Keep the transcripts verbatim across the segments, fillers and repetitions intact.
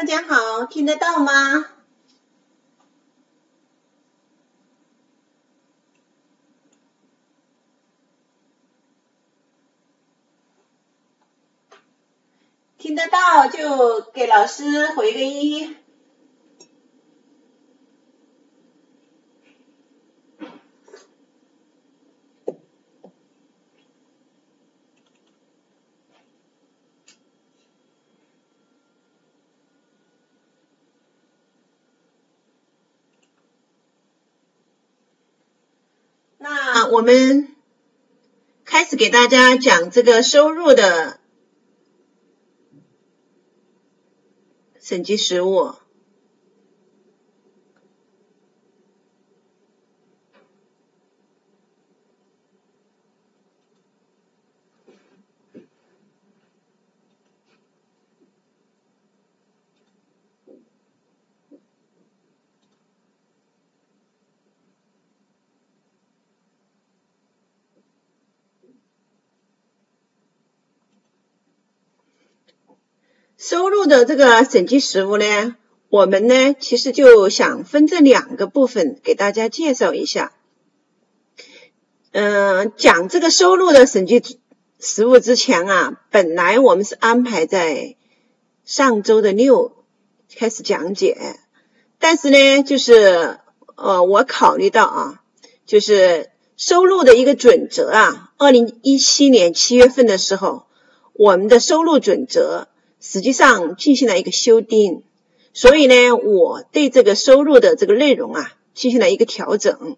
大家好，听得到吗？听得到就给老师回个一。那我们开始给大家讲这个收入的审计实务。收入的这个审计实务呢，我们呢其实就想分这两个部分给大家介绍一下。嗯、呃，讲这个收入的审计实务之前啊，本来我们是安排在上周的六开始讲解，但是呢，就是呃，我考虑到啊，就是收入的一个准则啊，二零一七年七月份的时候，我们的收入准则实际上进行了一个修订，所以呢，我对这个收入的这个内容啊进行了一个调整。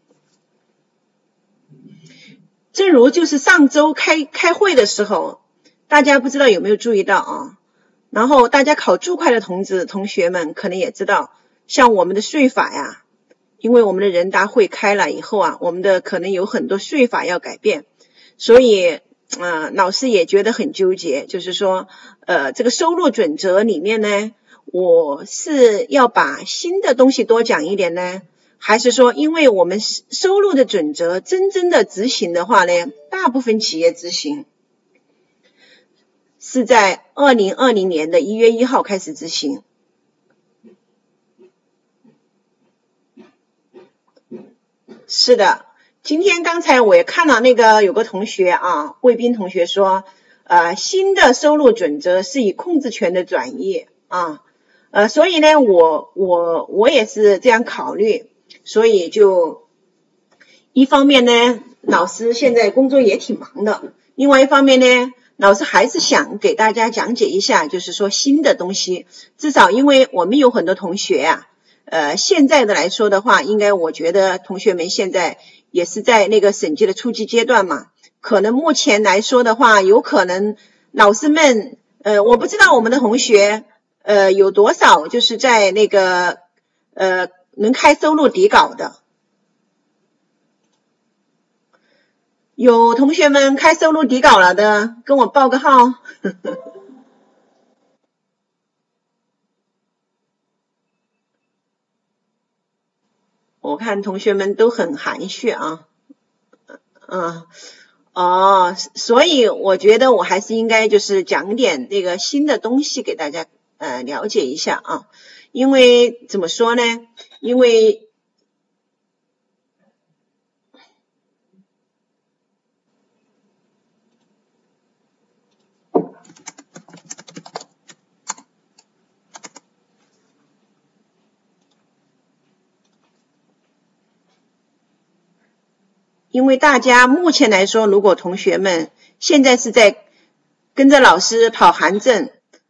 正如就是上周开开会的时候，大家不知道有没有注意到啊？然后大家考注会的同志同学们可能也知道，像我们的税法呀，因为我们的人大会开了以后啊，我们的可能有很多税法要改变，所以呃，老师也觉得很纠结，就是说呃，这个收入准则里面呢，我是要把新的东西多讲一点呢，还是说因为我们收入的准则真正的执行的话呢，大部分企业执行是在二零二零年的一月一号开始执行。是的，今天刚才我也看到那个有个同学啊，魏斌同学说呃，新的收入准则是以控制权的转移啊，呃，所以呢，我我我也是这样考虑，所以就一方面呢，老师现在工作也挺忙的，另外一方面呢，老师还是想给大家讲解一下，就是说新的东西，至少因为我们有很多同学啊，呃，现在的来说的话，应该我觉得同学们现在也是在那个审计的初级阶段嘛，可能目前来说的话，有可能老师们，呃，我不知道我们的同学，呃，有多少就是在那个，呃，能开收入底稿的。有同学们开收入底稿了的，跟我报个号。我看同学们都很含蓄啊，嗯，哦，所以我觉得我还是应该就是讲点那个新的东西给大家呃了解一下啊，因为怎么说呢？因为因为大家目前来说，如果同学们现在是在跟着老师跑函证，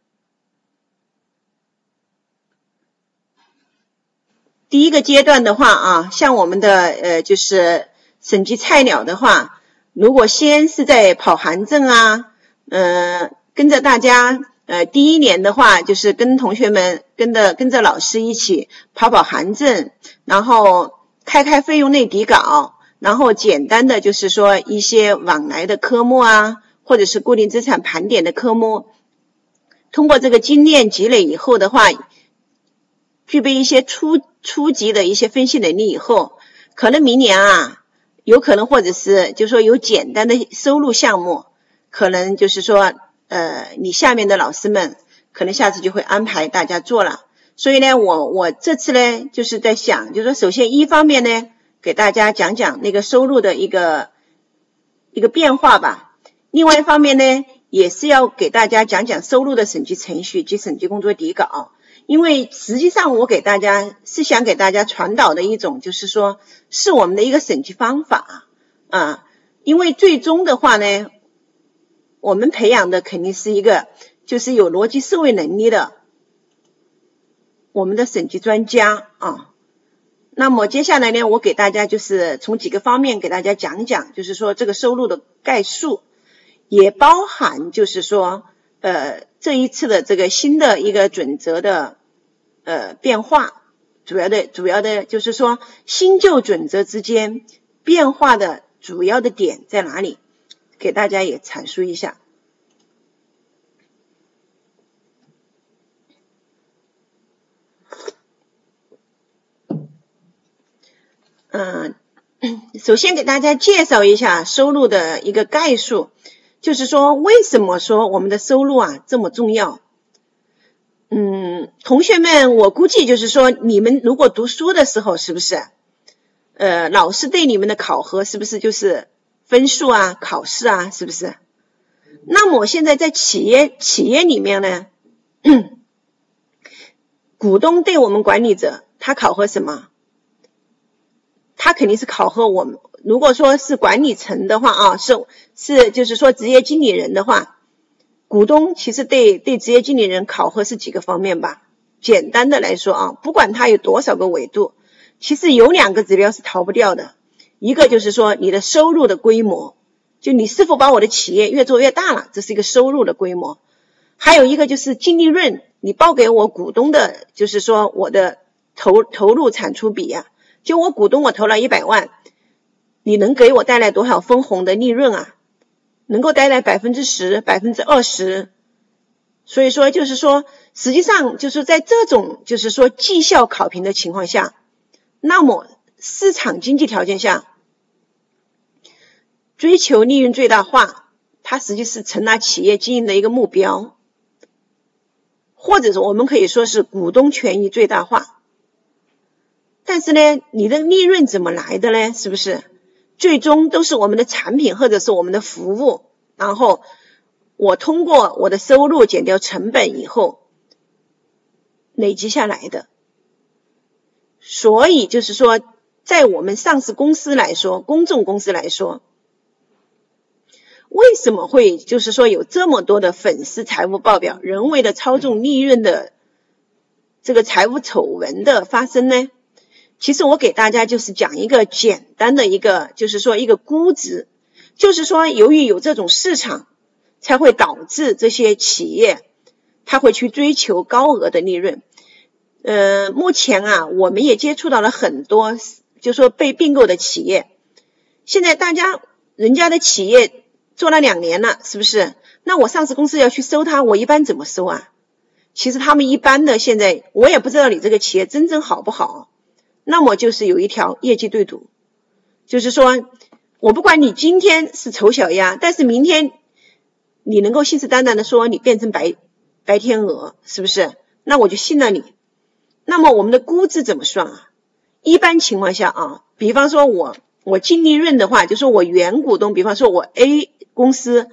第一个阶段的话啊，像我们的呃就是审计菜鸟的话，如果先是在跑函证啊，呃跟着大家呃第一年的话，就是跟同学们跟着跟着老师一起跑跑函证，然后开开费用类底稿，然后简单的就是说一些往来的科目啊，或者是固定资产盘点的科目，通过这个经验积累以后的话，具备一些初初级的一些分析能力以后，可能明年啊，有可能或者是就是说有简单的收入项目，可能就是说呃，你下面的老师们可能下次就会安排大家做了。 所以呢，我我这次呢就是在想，就是说首先一方面呢，给大家讲讲那个收入的一个一个变化吧。另外一方面呢，也是要给大家讲讲收入的审计程序及审计工作底稿。因为实际上我给大家是想给大家传导的一种，就是说是我们的一个审计方法啊。因为最终的话呢，我们培养的肯定是一个就是有逻辑思维能力的我们的审计专家啊。那么接下来呢，我给大家就是从几个方面给大家讲讲，就是说这个收入的概述，也包含就是说呃这一次的这个新的一个准则的呃变化，主要的主要的就是说新旧准则之间变化的主要的点在哪里，给大家也阐述一下。嗯，首先给大家介绍一下收入的一个概述，就是说为什么说我们的收入啊这么重要。嗯，同学们，我估计就是说你们如果读书的时候，是不是呃老师对你们的考核是不是就是分数啊考试啊，是不是？那么现在在企业企业里面呢，股东对我们管理者他考核什么？他肯定是考核我们，如果说是管理层的话啊，是是就是说职业经理人的话，股东其实对对职业经理人考核是几个方面吧。简单的来说啊，不管他有多少个维度，其实有两个指标是逃不掉的。一个就是说你的收入的规模，就你是否把我的企业越做越大了，这是一个收入的规模。还有一个就是净利润，你报给我股东的，就是说我的投投入产出比啊，就我股东我投了一百万，你能给我带来多少分红的利润啊？能够带来百分之十、百分之二十。所以说就是说，实际上就是在这种就是说绩效考评的情况下，那么市场经济条件下，追求利润最大化，它实际是承纳企业经营的一个目标，或者说我们可以说是股东权益最大化。但是呢，你的利润怎么来的呢？是不是最终都是我们的产品或者是我们的服务，然后我通过我的收入减掉成本以后累积下来的。所以就是说在我们上市公司来说，公众公司来说，为什么会就是说有这么多的粉丝财务报表人为的操纵利润的这个财务丑闻的发生呢？其实我给大家就是讲一个简单的一个就是说一个估值，就是说由于有这种市场，才会导致这些企业它会去追求高额的利润。呃，目前啊我们也接触到了很多就说被并购的企业，现在大家人家的企业做了两年了，是不是？那我上市公司要去收它，我一般怎么收啊？其实他们一般的现在我也不知道你这个企业真正好不好，那么就是有一条业绩对赌，就是说我不管你今天是丑小鸭，但是明天你能够信誓旦旦的说你变成白白天鹅，是不是？那我就信了你。那么我们的估值怎么算啊？一般情况下啊，比方说我我净利润的话，就说我原股东，比方说我 A 公司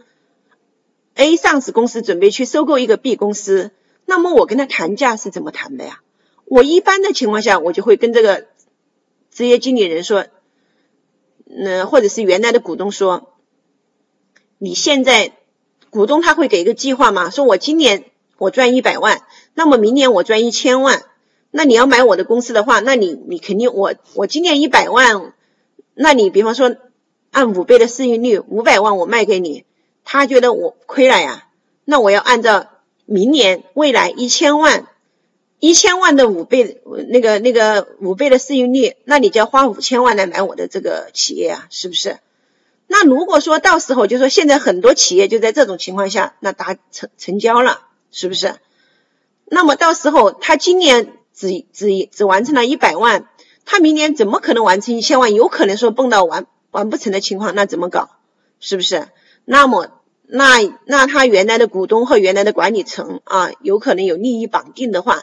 A 上市公司准备去收购一个 B 公司，那么我跟他谈价是怎么谈的呀？我一般的情况下，我就会跟这个职业经理人说，呃，或者是原来的股东说，你现在股东他会给一个计划嘛，说我今年我赚一百万，那么明年我赚一千万，那你要买我的公司的话，那你你肯定我我今年一百万，那你比方说按五倍的市盈率，五百万我卖给你，他觉得我亏了呀，那我要按照明年未来一千万。一千万的五倍那个那个五倍的市盈率，那你就要花五千万来买我的这个企业啊，是不是？那如果说到时候就说现在很多企业就在这种情况下那达成成交了，是不是？那么到时候他今年只只只完成了一百万，他明年怎么可能完成一千万？有可能说蹦到完完不成的情况，那怎么搞？是不是？那么那那他原来的股东和原来的管理层啊，有可能有利益绑定的话，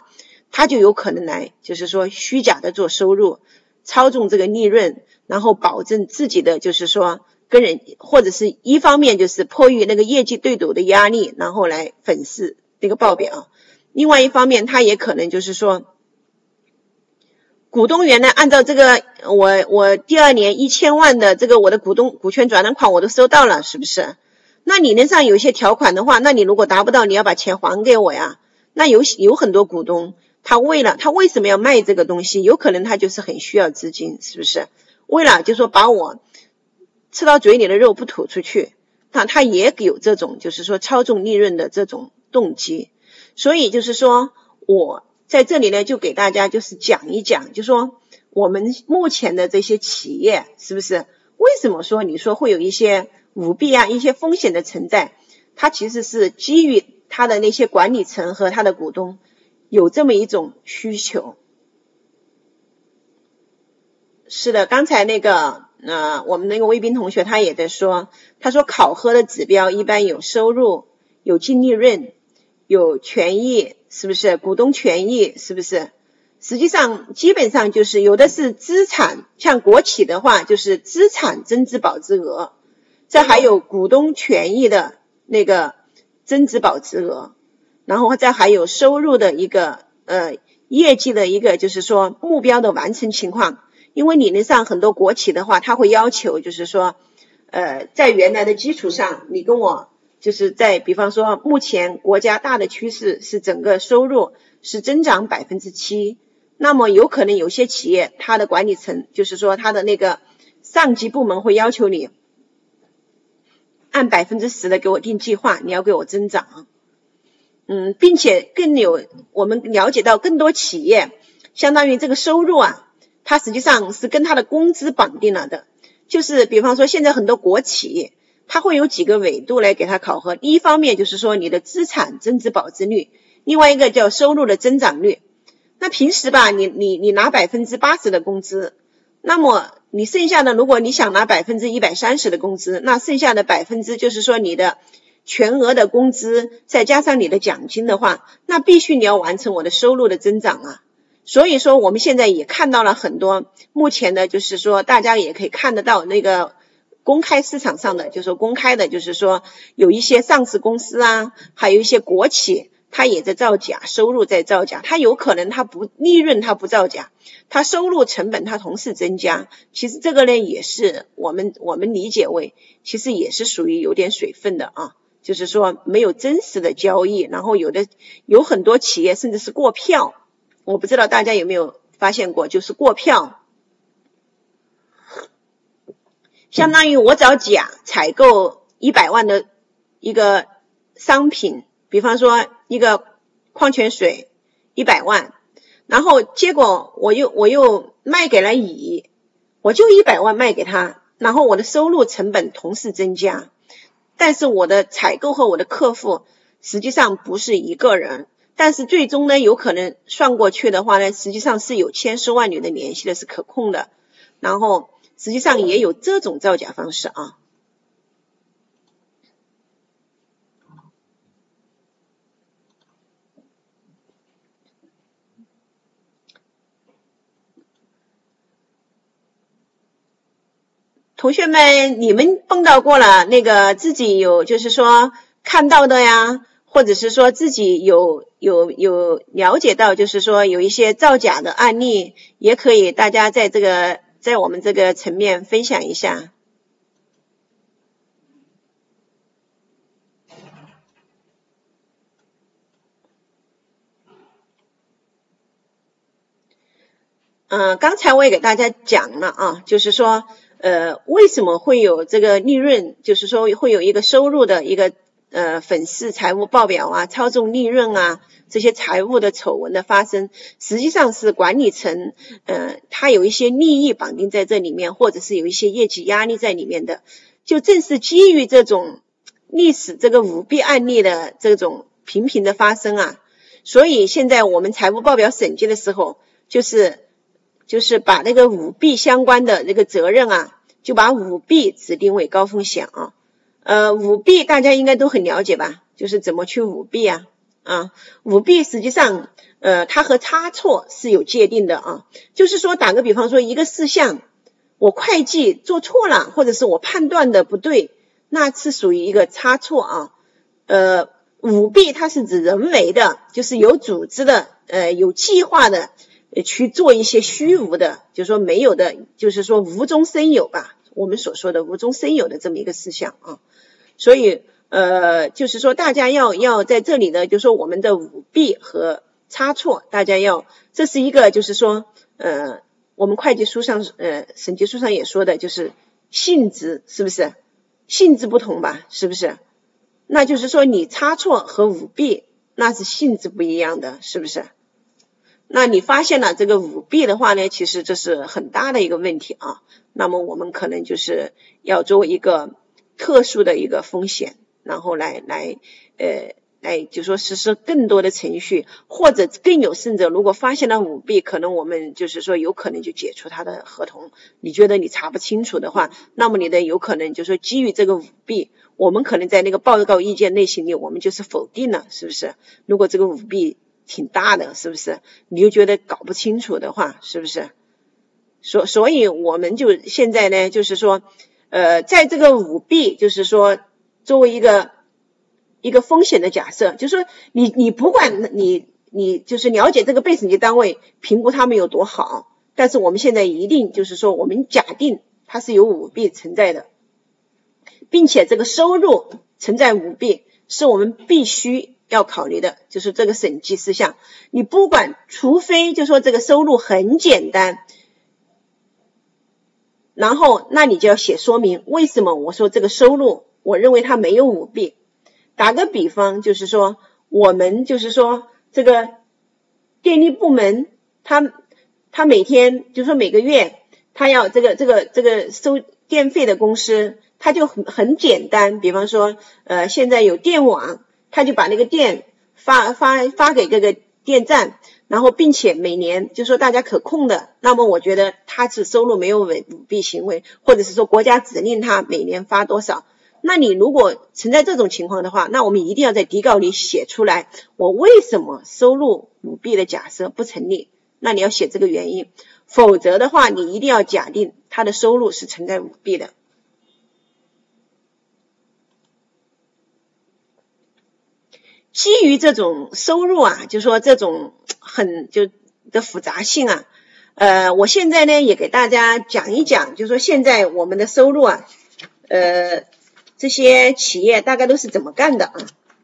他就有可能来就是说虚假的做收入，操纵这个利润，然后保证自己的就是说跟人，或者是一方面就是迫于那个业绩对赌的压力，然后来粉饰这个报表，另外一方面他也可能就是说股东原来按照这个我我第二年一千万的这个我的股东股权转让款我都收到了，是不是？那理论上有一些条款的话，那你如果达不到，你要把钱还给我呀。那有有很多股东，他为了他为什么要卖这个东西？有可能他就是很需要资金，是不是？为了就说把我吃到嘴里的肉不吐出去，他他也有这种就是说操纵利润的这种动机。所以就是说我在这里呢就给大家就是讲一讲，就说我们目前的这些企业是不是为什么说你说会有一些舞弊啊一些风险的存在，它其实是基于他的那些管理层和他的股东有这么一种需求。是的，刚才那个呃，我们那个魏斌同学他也在说，他说考核的指标一般有收入，有净利润，有权益，是不是？股东权益，是不是？实际上基本上就是有的是资产，像国企的话就是资产增值保值额，这还有股东权益的那个增值保值额，然后再还有收入的一个呃业绩的一个就是说目标的完成情况。因为理论上很多国企的话，他会要求就是说呃在原来的基础上，你跟我就是在比方说目前国家大的趋势是整个收入是增长 百分之七， 那么有可能有些企业它的管理层就是说它的那个上级部门会要求你按 百分之十 的给我定计划，你要给我增长。嗯，并且更有我们了解到更多企业相当于这个收入啊，它实际上是跟它的工资绑定了的。就是比方说现在很多国企它会有几个维度来给它考核，第一方面就是说你的资产增值保值率，另外一个叫收入的增长率。那平时吧你你你拿 百分之八十 的工资，那么你剩下的如果你想拿 百分之一百三十 的工资，那剩下的百分之就是说你的全额的工资再加上你的奖金的话，那必须你要完成我的收入的增长啊。所以说我们现在也看到了很多目前的就是说大家也可以看得到那个公开市场上的就是说公开的就是说有一些上市公司啊，还有一些国企它也在造假，收入在造假，它有可能它不利润它不造假，它收入成本它同时增加。其实这个呢也是我们我们理解为其实也是属于有点水分的啊，就是说没有真实的交易，然后有的有很多企业甚至是过票，我不知道大家有没有发现过，就是过票，相当于我找甲采购一百万的一个商品，比方说一个矿泉水一百万，然后结果我又我又卖给了乙，我就一百万卖给他，然后我的收入成本同时增加，但是我的采购和我的客户实际上不是一个人，但是最终呢有可能算过去的话呢，实际上是有千丝万缕的联系的，是可控的，然后实际上也有这种造假方式啊。同学们，你们碰到过了那个自己有就是说看到的呀，或者是说自己有有有了解到就是说有一些造假的案例，也可以大家在这个在我们这个层面分享一下。嗯、呃，刚才我也给大家讲了啊，就是说呃，为什么会有这个利润，就是说会有一个收入的一个呃粉饰财务报表啊，操纵利润啊，这些财务的丑闻的发生，实际上是管理层呃他有一些利益绑定在这里面，或者是有一些业绩压力在里面的，就正是基于这种历史这个舞弊案例的这种频频的发生啊，所以现在我们财务报表审计的时候，就是就是把那个舞弊相关的那个责任啊，就把舞弊指定为高风险啊。呃，舞弊大家应该都很了解吧？就是怎么去舞弊啊？ 啊。舞弊实际上呃它和差错是有界定的啊，就是说打个比方说一个事项我会计做错了，或者是我判断的不对，那是属于一个差错啊。呃舞弊它是指人为的，就是有组织的呃有计划的去做一些虚无的，就是说没有的，就是说无中生有吧，我们所说的无中生有的这么一个事项啊。所以呃就是说大家要要在这里呢，就是说我们的舞弊和差错，大家要这是一个就是说呃我们会计书上呃审计书上也说的，就是性质，是不是性质不同吧，是不是？那就是说你差错和舞弊那是性质不一样的，是不是？那你发现了这个舞弊的话呢，其实这是很大的一个问题啊。那么我们可能就是要作为一个特殊的一个风险，然后来来呃来就说实施更多的程序，或者更有甚者，如果发现了舞弊，可能我们就是说有可能就解除他的合同。你觉得你查不清楚的话，那么你的有可能就是说基于这个舞弊，我们可能在那个报告意见类型里我们就是否定了，是不是？如果这个舞弊挺大的，是不是？你就觉得搞不清楚的话，是不是？所所以我们就现在呢，就是说呃在这个舞弊就是说作为一个一个风险的假设，就是说你你不管你你就是了解这个被审计单位评估他们有多好，但是我们现在一定就是说我们假定它是有舞弊存在的，并且这个收入存在舞弊是我们必须要考虑的，就是这个审计事项。你不管除非就说这个收入很简单，然后那你就要写说明为什么我说这个收入我认为它没有舞弊。打个比方，就是说我们就是说这个电力部门他他每天就是说每个月他要这个这个这个收电费的公司，他就很很简单，比方说呃现在有电网，他就把那个电发发发给各个电站，然后并且每年就说大家可控的，那么我觉得他是收入没有舞弊行为，或者是说国家指令他每年发多少。那你如果存在这种情况的话，那我们一定要在底稿里写出来，我为什么收入舞弊的假设不成立，那你要写这个原因，否则的话你一定要假定他的收入是存在舞弊的。基于这种收入啊，就说这种很就的复杂性啊，呃，我现在呢也给大家讲一讲，就说现在我们的收入啊，呃，这些企业大概都是怎么干的啊？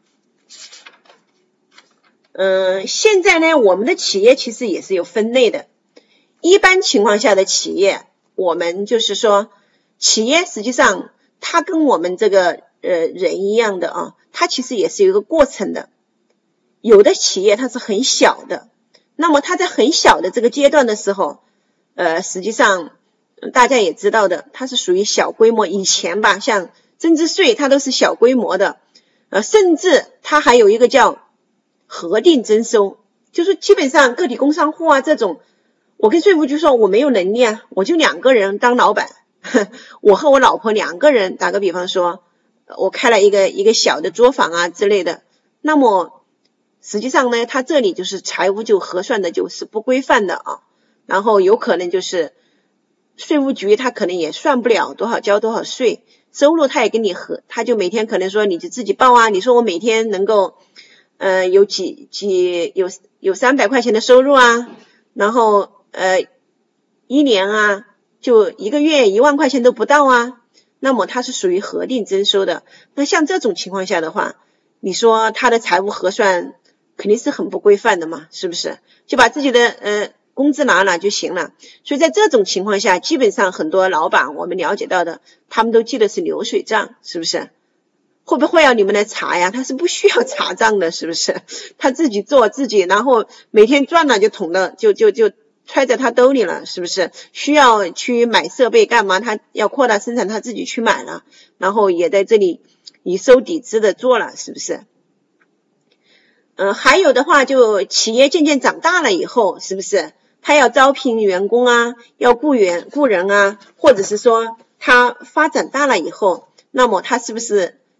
嗯、呃，现在呢，我们的企业其实也是有分类的。一般情况下的企业，我们就是说，企业实际上它跟我们这个呃人一样的啊，它其实也是有一个过程的。有的企业它是很小的，那么它在很小的这个阶段的时候，呃，实际上大家也知道的，它是属于小规模。以前吧，像增值税它都是小规模的，呃，甚至它还有一个叫核定征收，就是基本上个体工商户啊这种，我跟税务局说我没有能力啊，我就两个人当老板，我和我老婆两个人，打个比方说我开了一个一个小的作坊啊之类的，那么实际上呢，它这里就是财务就核算的就是不规范的啊，然后有可能就是税务局他可能也算不了多少交多少税，收入他也跟你核，他就每天可能说你就自己报啊，你说我每天能够呃有几几有有三百块钱的收入啊，然后呃一年啊就一个月一万块钱都不到啊，那么它是属于核定征收的。那像这种情况下的话，你说他的财务核算肯定是很不规范的嘛，是不是？就把自己的呃工资拿了就行了。所以在这种情况下，基本上很多老板我们了解到的，他们都记得是流水账，是不是？会不会要你们来查呀？他是不需要查账的，是不是？他自己做自己，然后每天赚了就捅了，就就就揣在他兜里了，是不是？需要去买设备干嘛？他要扩大生产，他自己去买了，然后也在这里以收抵支的做了，是不是？嗯、呃，还有的话，就企业渐渐长大了以后，是不是他要招聘员工啊，要雇员雇人啊，或者是说他发展大了以后，那么他是不是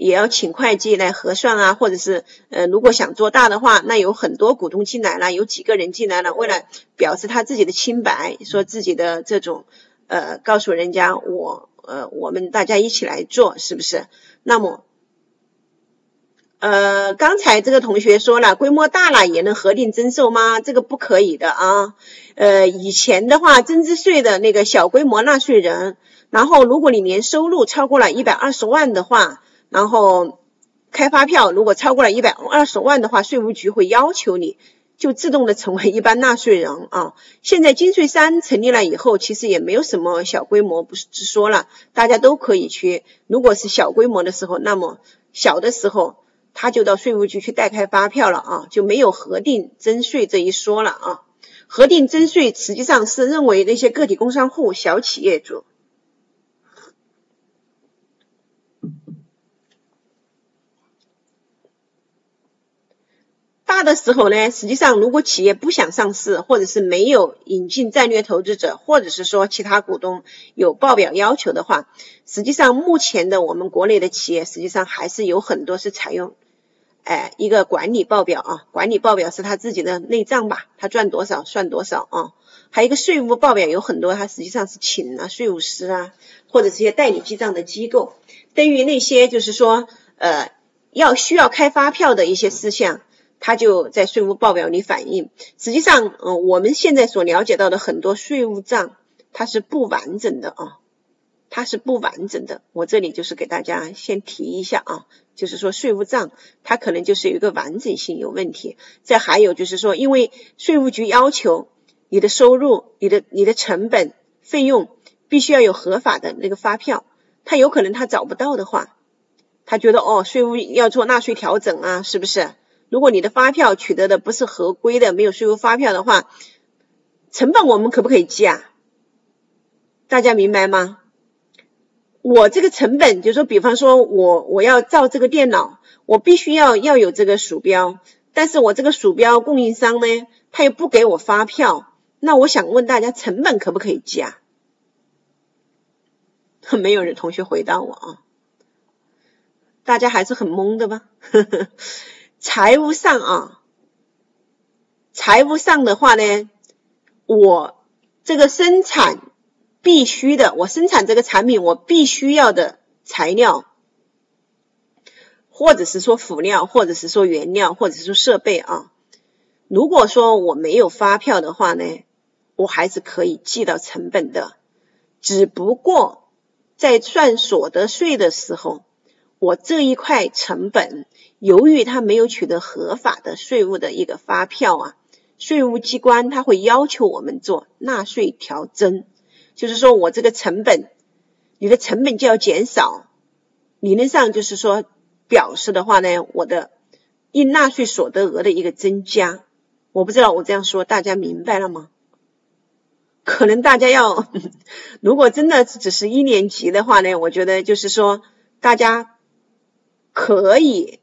也要请会计来核算啊，或者是呃，如果想做大的话，那有很多股东进来了，有几个人进来了，为了表示他自己的清白，说自己的这种呃，告诉人家我呃，我们大家一起来做，是不是？那么呃，刚才这个同学说了，规模大了也能核定增售吗？这个不可以的啊。呃，以前的话，增值税的那个小规模纳税人，然后如果你年收入超过了一百二十万的话，然后开发票如果超过了一百二十万的话，税务局会要求你就自动的成为一般纳税人啊。现在金税三成立了以后，其实也没有什么小规模不是之说了，大家都可以去，如果是小规模的时候，那么小的时候他就到税务局去代开发票了啊，就没有核定征税这一说了啊。核定征税实际上是认为那些个体工商户、小企业主。大的时候呢，实际上如果企业不想上市，或者是没有引进战略投资者，或者是说其他股东有报表要求的话，实际上目前的我们国内的企业实际上还是有很多是采用哎，一个管理报表啊，管理报表是他自己的内账吧，他赚多少算多少啊。还有一个税务报表，有很多他实际上是请了税务师啊，或者是些代理记账的机构，对于那些就是说呃要需要开发票的一些事项，他就在税务报表里反映。实际上嗯、呃，我们现在所了解到的很多税务账它是不完整的啊。它是不完整的，我这里就是给大家先提一下啊，就是说税务账它可能就是有一个完整性有问题。再还有就是说，因为税务局要求你的收入、你的你的成本、费用必须要有合法的那个发票，他有可能他找不到的话，他觉得哦，税务要做纳税调整啊，是不是？如果你的发票取得的不是合规的，没有税务发票的话，成本我们可不可以计啊？大家明白吗？我这个成本就是说，比方说我我要造这个电脑，我必须要要有这个鼠标，但是我这个鼠标供应商呢，他又不给我发票，那我想问大家，成本可不可以计啊？没有人同学回答我啊，大家还是很懵的吧？财务上啊，财务上的话呢，我这个生产必须的，我生产这个产品我必须要的材料，或者是说辅料，或者是说原料，或者是说设备啊。如果说我没有发票的话呢，我还是可以计到成本的。只不过在算所得税的时候，我这一块成本，由于它没有取得合法的税务的一个发票啊，税务机关它会要求我们做纳税调征。就是说我这个成本，你的成本就要减少，理论上就是说表示的话呢，我的应纳税所得额的一个增加。我不知道我这样说大家明白了吗？可能大家要如果真的只是一年级的话呢，我觉得就是说大家可以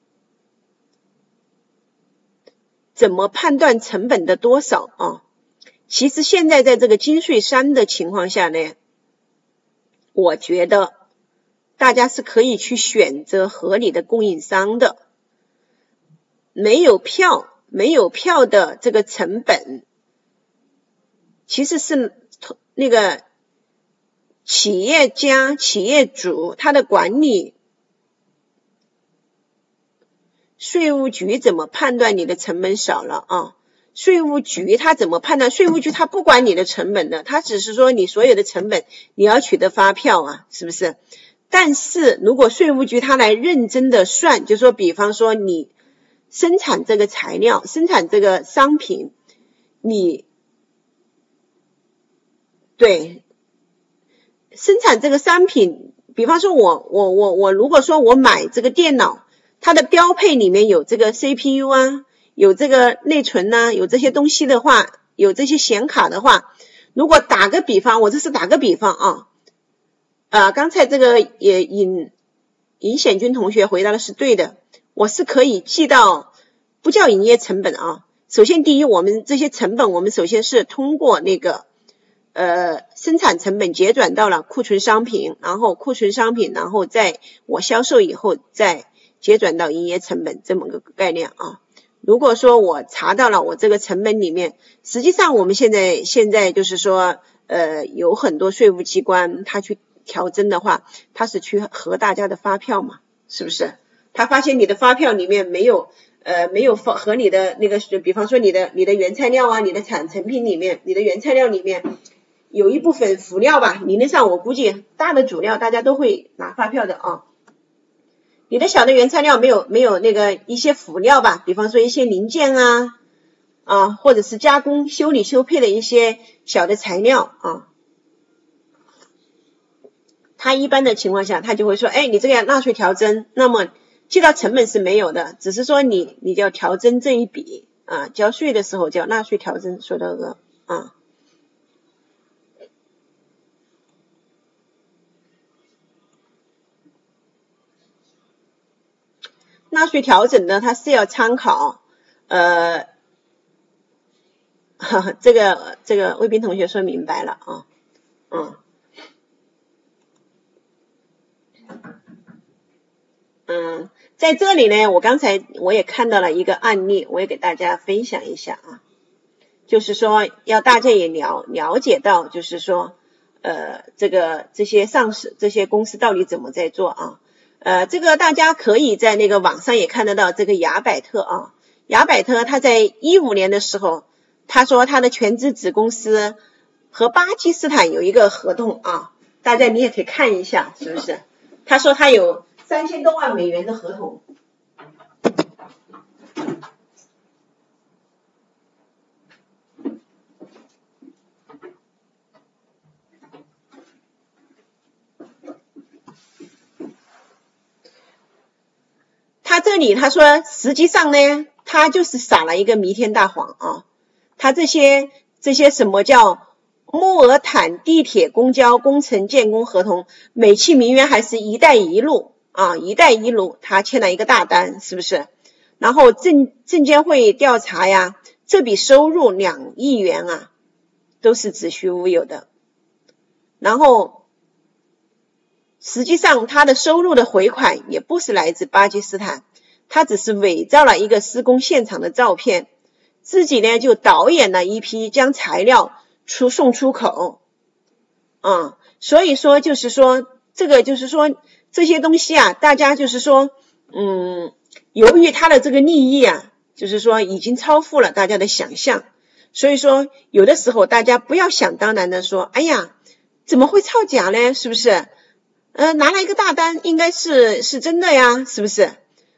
怎么判断成本的多少啊？其实现在在这个金税三的情况下呢，我觉得大家是可以去选择合理的供应商的。没有票，没有票的这个成本，其实是那个企业家、企业主他的管理，税务局怎么判断你的成本少了啊？税务局他怎么判断？税务局他不管你的成本的，他只是说你所有的成本你要取得发票啊，是不是？但是如果税务局他来认真的算，就说比方说你生产这个材料，生产这个商品，你对生产这个商品，比方说我我我我如果说我买这个电脑，它的标配里面有这个 C P U 啊，有这个内存呐、啊，有这些东西的话，有这些显卡的话，如果打个比方，我这是打个比方啊，呃，刚才这个也尹尹显军同学回答的是对的，我是可以记到，不叫营业成本啊。首先第一，我们这些成本，我们首先是通过那个呃生产成本结转到了库存商品，然后库存商品，然后在我销售以后再结转到营业成本，这么个概念啊。如果说我查到了我这个成本里面，实际上我们现在现在就是说呃有很多税务机关他去调征的话，他是去核大家的发票嘛，是不是？他发现你的发票里面没有呃没有和你的那个，比方说你的你的原材料啊，你的产成品里面，你的原材料里面有一部分辅料吧，理论上我估计大的主料大家都会拿发票的啊。你的小的原材料没有没有那个一些辅料吧，比方说一些零件啊啊，或者是加工修理修配的一些小的材料啊，他一般的情况下他就会说，哎，你这个要纳税调征，那么计到成本是没有的，只是说你你就要调征这一笔啊，交税的时候叫纳税调征所得额啊。纳税调整呢，它是要参考呃呵呵这个这个魏斌同学说明白了啊。嗯嗯，在这里呢，我刚才我也看到了一个案例，我也给大家分享一下啊，就是说要大家也了了解到，就是说呃这个这些上市这些公司到底怎么在做啊。呃，这个大家可以在那个网上也看得到，这个雅百特啊，雅百特他在一五年的时候，他说他的全资子公司和巴基斯坦有一个合同啊，大家你也可以看一下，是不是？他说他有三千多万美元的合同。他这里他说实际上呢，他就是撒了一个弥天大谎啊。他这些这些什么叫莫尔坦地铁公交工程建工合同，美其名曰还是一带一路啊，一带一路他签了一个大单，是不是？然后证证监会调查呀，这笔收入两亿元啊，都是子虚乌有的。然后实际上他的收入的回款也不是来自巴基斯坦，他只是伪造了一个施工现场的照片，自己呢就导演了一批将材料出送出口啊，所以说就是说这个就是说这些东西啊，大家就是说嗯，由于他的这个利益啊，就是说已经超乎了大家的想象，所以说有的时候大家不要想当然的说，哎呀怎么会造假呢，是不是？呃，拿来一个大单，应该是是真的呀，是不是？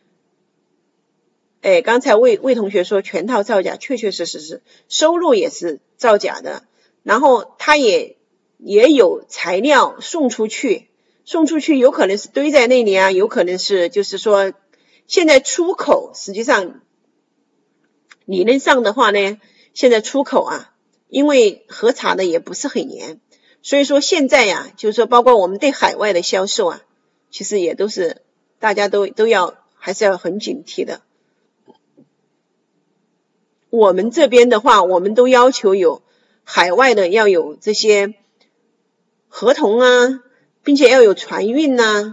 哎，刚才魏魏同学说全套造假，确确实实是收入也是造假的，然后他也也有材料送出去，送出去有可能是堆在那里啊，有可能是就是说现在出口，实际上理论上的话呢，现在出口啊，因为核查的也不是很严。所以说现在呀，就是说包括我们对海外的销售啊，其实也都是大家都都要还是要很警惕的。我们这边的话，我们都要求有海外的要有这些合同啊，并且要有船运啊，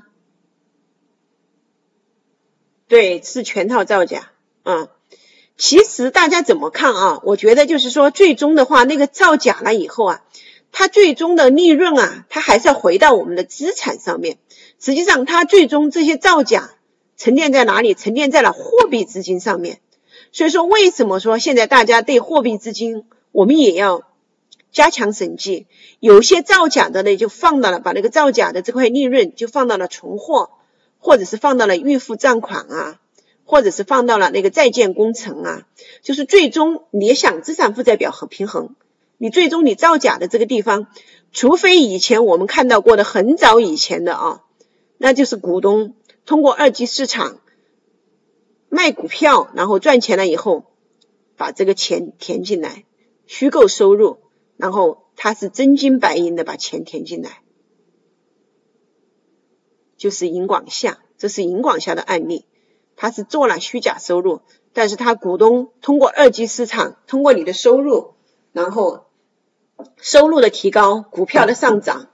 对，是全套造假啊。其实大家怎么看啊？我觉得就是说最终的话，那个造假了以后啊，它最终的利润啊，它还是要回到我们的资产上面。实际上它最终这些造假沉淀在哪里？沉淀在了货币资金上面。所以说为什么说现在大家对货币资金我们也要加强审计，有些造假的呢就放到了把那个造假的这块利润就放到了存货，或者是放到了预付账款啊，或者是放到了那个在建工程啊，就是最终你想资产负债表很平衡，你最终你造假的这个地方，除非以前我们看到过的很早以前的啊，那就是股东通过二级市场卖股票，然后赚钱了以后把这个钱填进来，虚构收入，然后他是真金白银的把钱填进来，就是银广夏，这是银广夏的案例，他是做了虚假收入，但是他股东通过二级市场，通过你的收入，然后收入的提高，股票的上涨。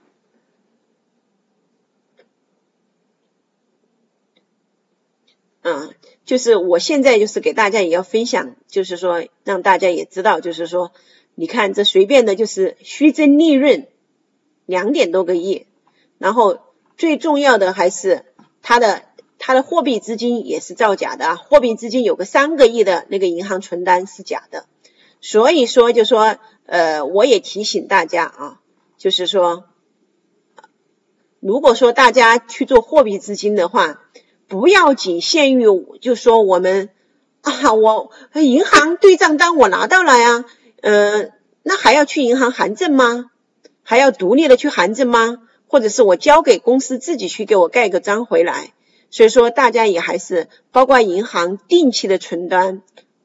嗯，就是我现在就是给大家也要分享，就是说让大家也知道，就是说你看这随便的就是虚增利润两点多个亿，然后最重要的还是它的它的货币资金也是造假的啊，货币资金有个三个亿的那个银行存单是假的。所以说就说呃我也提醒大家啊，就是说如果说大家去做货币资金的话，不要仅限于就说我们啊我银行对账单我拿到了呀，呃那还要去银行函证吗？还要独立的去函证吗？或者是我交给公司自己去给我盖个章回来？所以说大家也还是包括银行定期的存单，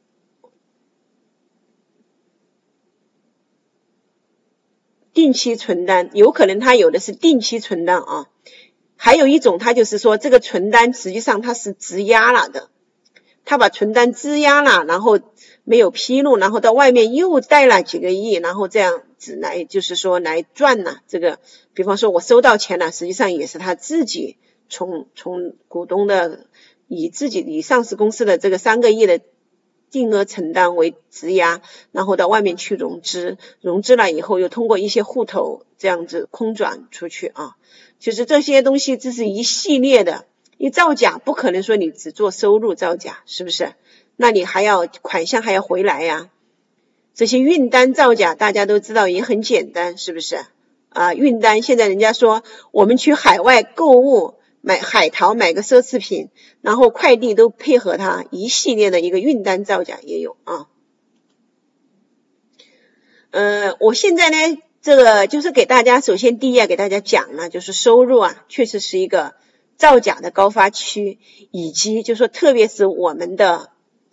定期存单有可能它有的是定期存单啊，还有一种它就是说这个存单实际上它是质押了的，他把存单质押了，然后没有披露，然后到外面又贷了几个亿，然后这样子来就是说来赚了这个，比方说我收到钱了，实际上也是他自己从从股东的以自己以上市公司的这个三个亿的定额承担为质押，然后到外面去融资，融资了以后又通过一些户头这样子空转出去啊。就是这些东西这是一系列的，你造假不可能说你只做收入造假，是不是？那你还要款项还要回来呀。这些运单造假大家都知道也很简单，是不是啊？运单现在人家说我们去海外购物买海淘买个奢侈品，然后快递都配合它，一系列的一个运单造假也有啊。呃，我现在呢这个就是给大家首先第一啊给大家讲了，就是收入啊确实是一个造假的高发区，以及就是说特别是我们的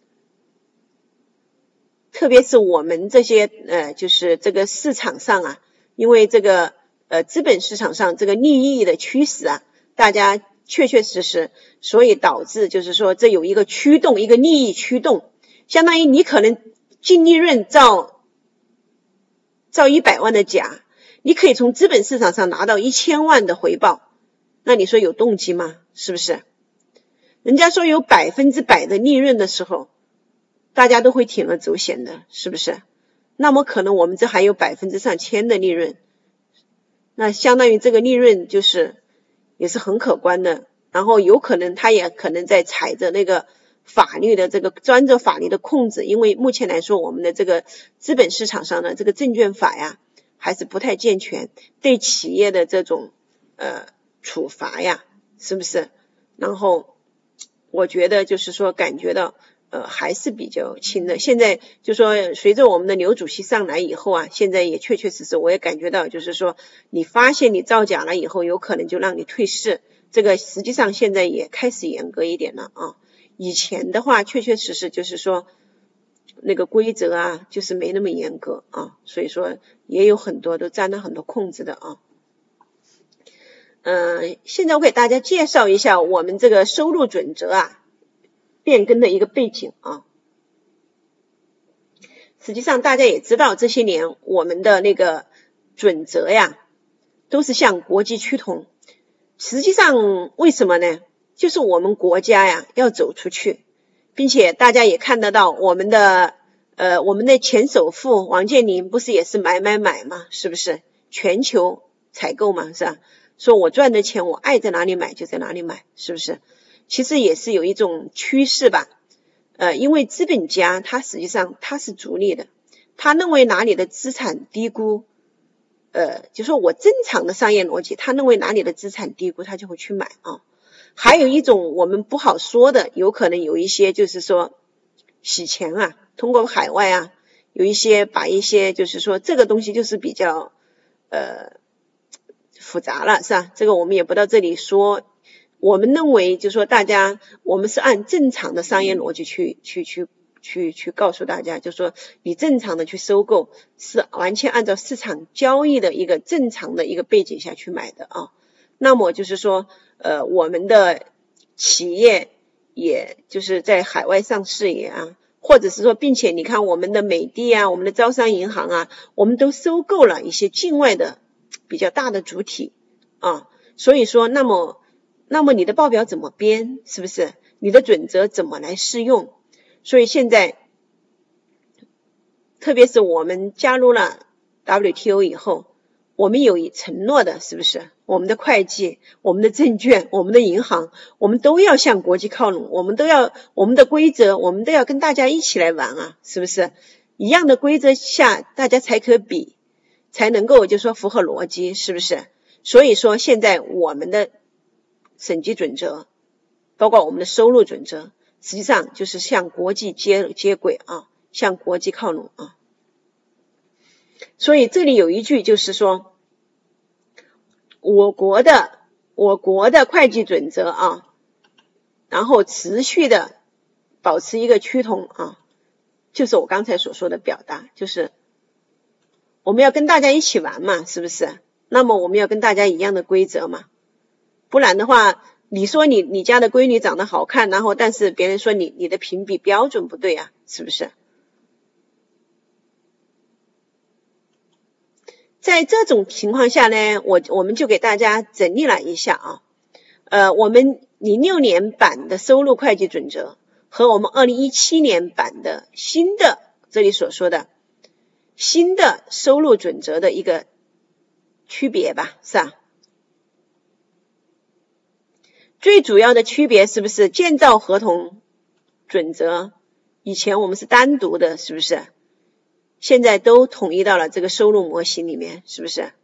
特别是我们这些呃就是这个市场上啊，因为这个呃资本市场上这个利益的驱使啊，大家确确实实，所以导致就是说这有一个驱动，一个利益驱动，相当于你可能净利润造造一百万的假，你可以从资本市场上拿到一千万的回报，那你说有动机吗？是不是？人家说有百分之百的利润的时候，大家都会铤而走险的，是不是？那么可能我们这还有百分之上千的利润，那相当于这个利润就是也是很可观的，然后有可能他也可能在踩着那个法律的这个钻着法律的控制，因为目前来说我们的这个资本市场上的这个证券法呀还是不太健全，对企业的这种呃处罚呀，是不是？然后我觉得就是说感觉到呃还是比较轻的。现在就说随着我们的刘主席上来以后啊，现在也确确实实我也感觉到就是说你发现你造假了以后，有可能就让你退市，这个实际上现在也开始严格一点了啊。以前的话确确实实就是说那个规则啊就是没那么严格啊，所以说也有很多都沾了很多控制的啊。嗯、呃，现在我给大家介绍一下我们这个收入准则啊变更的一个背景啊。实际上大家也知道这些年我们的那个准则呀都是向国际趋同，实际上为什么呢？就是我们国家呀要走出去，并且大家也看得到我们的呃我们的前首富王健林不是也是买买买吗？是不是全球采购嘛，是吧？说我赚的钱我爱在哪里买就在哪里买，是不是？其实也是有一种趋势吧，呃，因为资本家他实际上他是逐利的，他认为哪里的资产低估，呃，就说我正常的商业逻辑，他认为哪里的资产低估他就会去买啊。还有一种我们不好说的，有可能有一些就是说洗钱啊，通过海外啊，有一些把一些就是说这个东西就是比较呃复杂了，是吧？这个我们也不到这里说。我们认为就是说大家我们是按正常的商业逻辑去去去去去告诉大家，就是说你正常的去收购是完全按照市场交易的一个正常的一个背景下去买的啊。那么就是说呃我们的企业也就是在海外上市也啊， 或者是说，并且你看我们的美的啊，我们的招商银行啊，我们都收购了一些境外的比较大的主体啊，所以说，那么那么你的报表怎么编，是不是？你的准则怎么来适用？所以现在，特别是我们加入了 W T O 以后，我们有承诺的，是不是？我们的会计、我们的证券、我们的银行，我们都要向国际靠拢，我们都要我们的规则，我们都要跟大家一起来玩啊，是不是？一样的规则下，大家才可比，才能够就说符合逻辑，是不是？所以说，现在我们的审计准则，包括我们的收入准则，实际上就是向国际接接轨啊，向国际靠拢啊。所以这里有一句就是说，我国的我国的会计准则啊，然后持续的保持一个趋同啊，就是我刚才所说的表达，就是我们要跟大家一起玩嘛，是不是？那么我们要跟大家一样的规则嘛，不然的话，你说你你家的闺女长得好看，然后但是别人说你你的评比标准不对啊，是不是？在这种情况下呢，我我们就给大家整理了一下啊，呃，我们零六年版的收入会计准则和我们二零一七年版的新的这里所说的新的收入准则的一个区别吧，是吧？最主要的区别是不是建造合同准则？以前我们是单独的，是不是？现在都统一到了这个收入模型里面，是不是？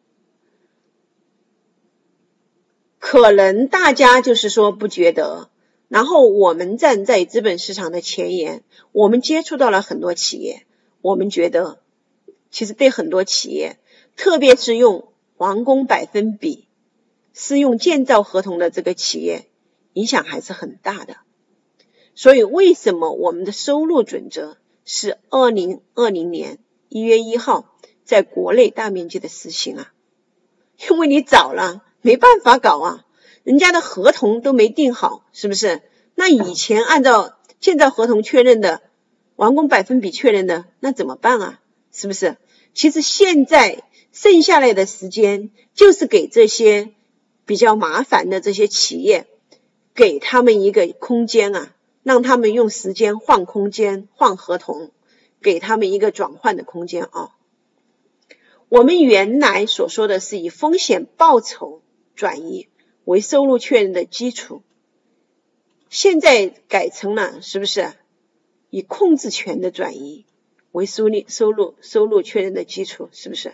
可能大家就是说不觉得，然后我们站在资本市场的前沿，我们接触到了很多企业，我们觉得其实对很多企业，特别是用完工百分比是用建造合同的这个企业，影响还是很大的。所以为什么我们的收入准则是二零二零年一月一号在国内大面积的实行啊？因为你早了，没办法搞啊，人家的合同都没定好，是不是？那以前按照建造合同确认的，完工百分比确认的，那怎么办啊？是不是？其实现在剩下来的时间，就是给这些比较麻烦的这些企业，给他们一个空间啊，让他们用时间换空间、换合同，给他们一个转换的空间啊。我们原来所说的是以风险报酬转移为收入确认的基础，现在改成了是不是以控制权的转移为收入收入收入确认的基础，是不是？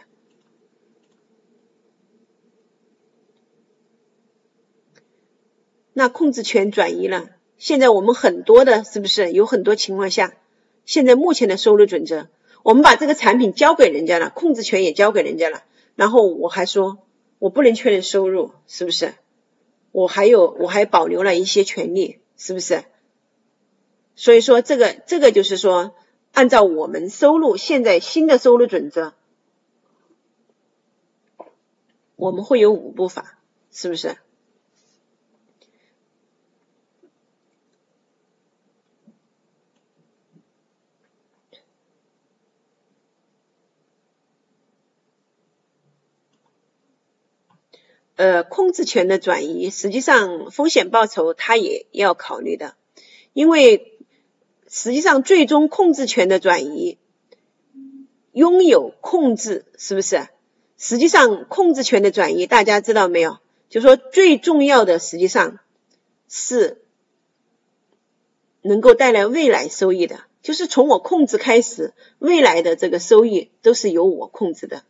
那控制权转移了，现在我们很多的是不是有很多情况下，现在目前的收入准则，我们把这个产品交给人家了，控制权也交给人家了，然后我还说我不能确认收入，是不是？我还有我还保留了一些权利，是不是？所以说这个这个就是说，按照我们收入现在新的收入准则，我们会有五步法，是不是？呃，控制权的转移，实际上风险报酬它也要考虑的，因为实际上最终控制权的转移，拥有控制，是不是？实际上控制权的转移，大家知道没有？就是说最重要的实际上是能够带来未来收益的，就是从我控制开始，未来的这个收益都是由我控制的。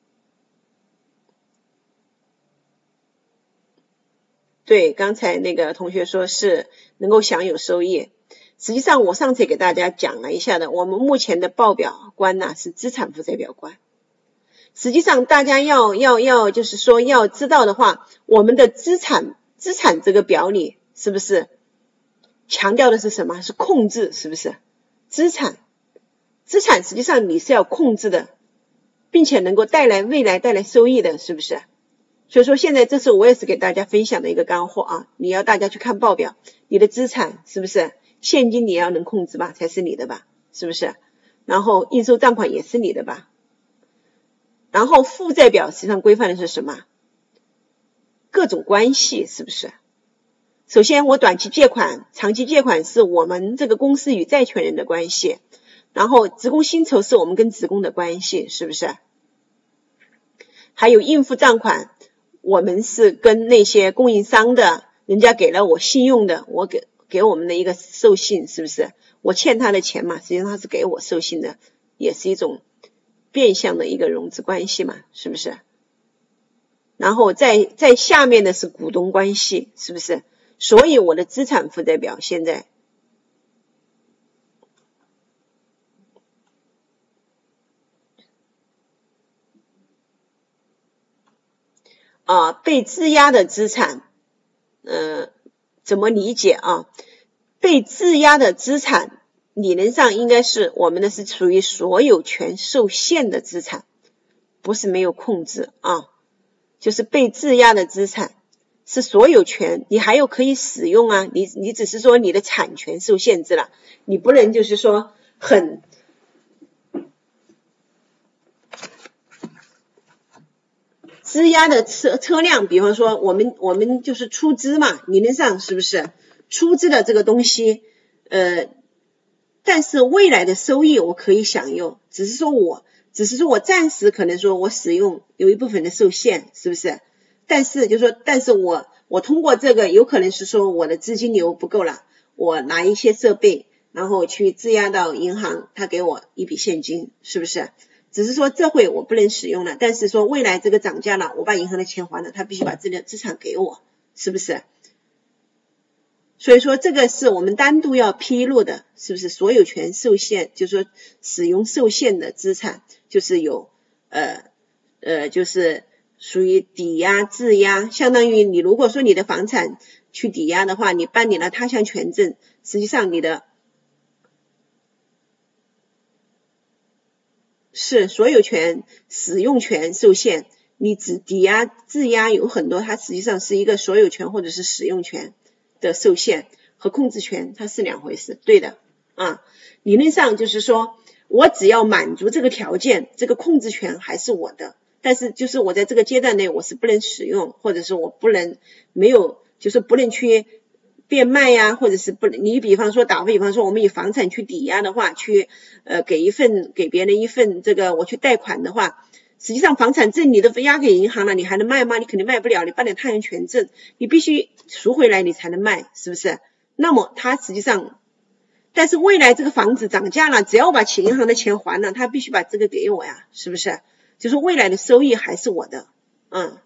对，刚才那个同学说是能够享有收益，实际上我上次也给大家讲了一下的，我们目前的报表官呢是资产负债表官。实际上大家要要要就是说要知道的话，我们的资产资产这个表里是不是强调的是什么？是控制，是不是？资产资产实际上你是要控制的，并且能够带来未来带来收益的，是不是？所以说现在这是我也是给大家分享的一个干货啊，你要大家去看报表，你的资产是不是现金你要能控制吧，才是你的吧， 是不是？然后应收账款也是你的吧？然后负债表实际上规范的是什么？各种关系，是不是？首先我短期借款、长期借款是我们这个公司与债权人的关系，然后职工薪酬是我们跟职工的关系，是不是？还有应付账款，我们是跟那些供应商的，人家给了我信用的，我给给我们的一个授信，是不是？我欠他的钱嘛，实际上他是给我授信的，也是一种变相的一个融资关系嘛，是不是？然后在在下面的是股东关系，是不是？所以我的资产负债表现在啊，被质押的资产，呃，怎么理解啊？被质押的资产理论上应该是我们的是属于所有权受限的资产，不是没有控制啊，就是被质押的资产是所有权，你还有可以使用啊，你你只是说你的产权受限制了，你不能就是说很质押的车车辆，比方说我们我们就是出资嘛，理论上是不是出资的这个东西，呃，但是未来的收益我可以享用，只是说我只是说我暂时可能说我使用有一部分的受限，是不是？但是就是说，但是我我通过这个有可能是说我的资金流不够了，我拿一些设备，然后去质押到银行，他给我一笔现金，是不是？只是说这回我不能使用了，但是说未来这个涨价了，我把银行的钱还了，他必须把这个资产给我，是不是？所以说这个是我们单独要披露的，是不是？所有权受限，就是说使用受限的资产，就是有呃呃，就是属于抵押、质押，相当于你如果说你的房产去抵押的话，你办理了他项权证，实际上你的是所有权使用权受限，你只抵押质押有很多，它实际上是一个所有权或者是使用权的受限，和控制权它是两回事，对的啊。理论上就是说我只要满足这个条件，这个控制权还是我的，但是就是我在这个阶段内我是不能使用，或者是我不能没有就是不能去变卖呀，或者是不，你比方说打个比方说，我们以房产去抵押的话，去呃给一份给别人一份这个我去贷款的话，实际上房产证你都押给银行了，你还能卖吗？你肯定卖不了，你办点他项权证，你必须赎回来你才能卖，是不是？那么它实际上，但是未来这个房子涨价了，只要我把钱银行的钱还了，他必须把这个给我呀，是不是？就是未来的收益还是我的，嗯。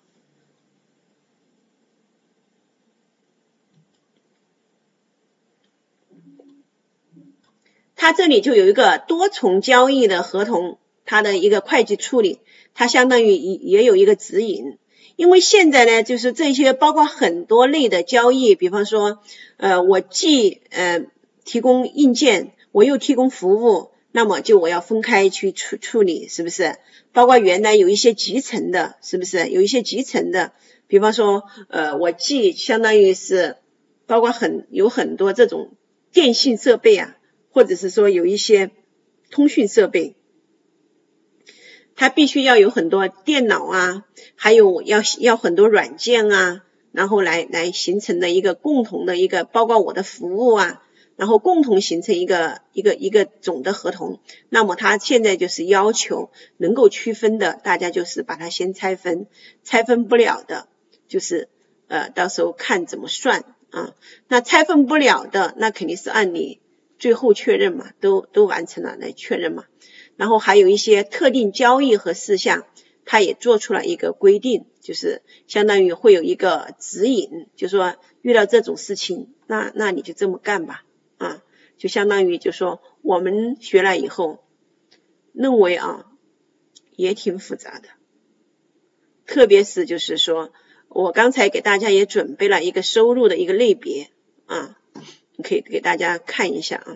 它这里就有一个多重交易的合同，它的一个会计处理，它相当于也有一个指引。因为现在呢，就是这些包括很多类的交易，比方说，呃，我既呃提供硬件，我又提供服务，那么就我要分开去处处理，是不是？包括原来有一些集成的，是不是？有一些集成的，比方说，呃，我既相当于是包括很有很多这种电信设备啊。或者是说有一些通讯设备，它必须要有很多电脑啊，还有要要很多软件啊，然后来来形成的一个共同的一个，包括我的服务啊，然后共同形成一个一个一个总的合同。那么它现在就是要求能够区分的，大家就是把它先拆分，拆分不了的，就是呃到时候看怎么算啊。那拆分不了的，那肯定是按你最后确认嘛，都都完成了来确认嘛。然后还有一些特定交易和事项，它也做出了一个规定，就是相当于会有一个指引，就是说遇到这种事情，那那你就这么干吧，啊，就相当于就说我们学了以后，认为啊也挺复杂的，特别是就是说我刚才给大家也准备了一个收入的一个类别啊。可以给大家看一下啊，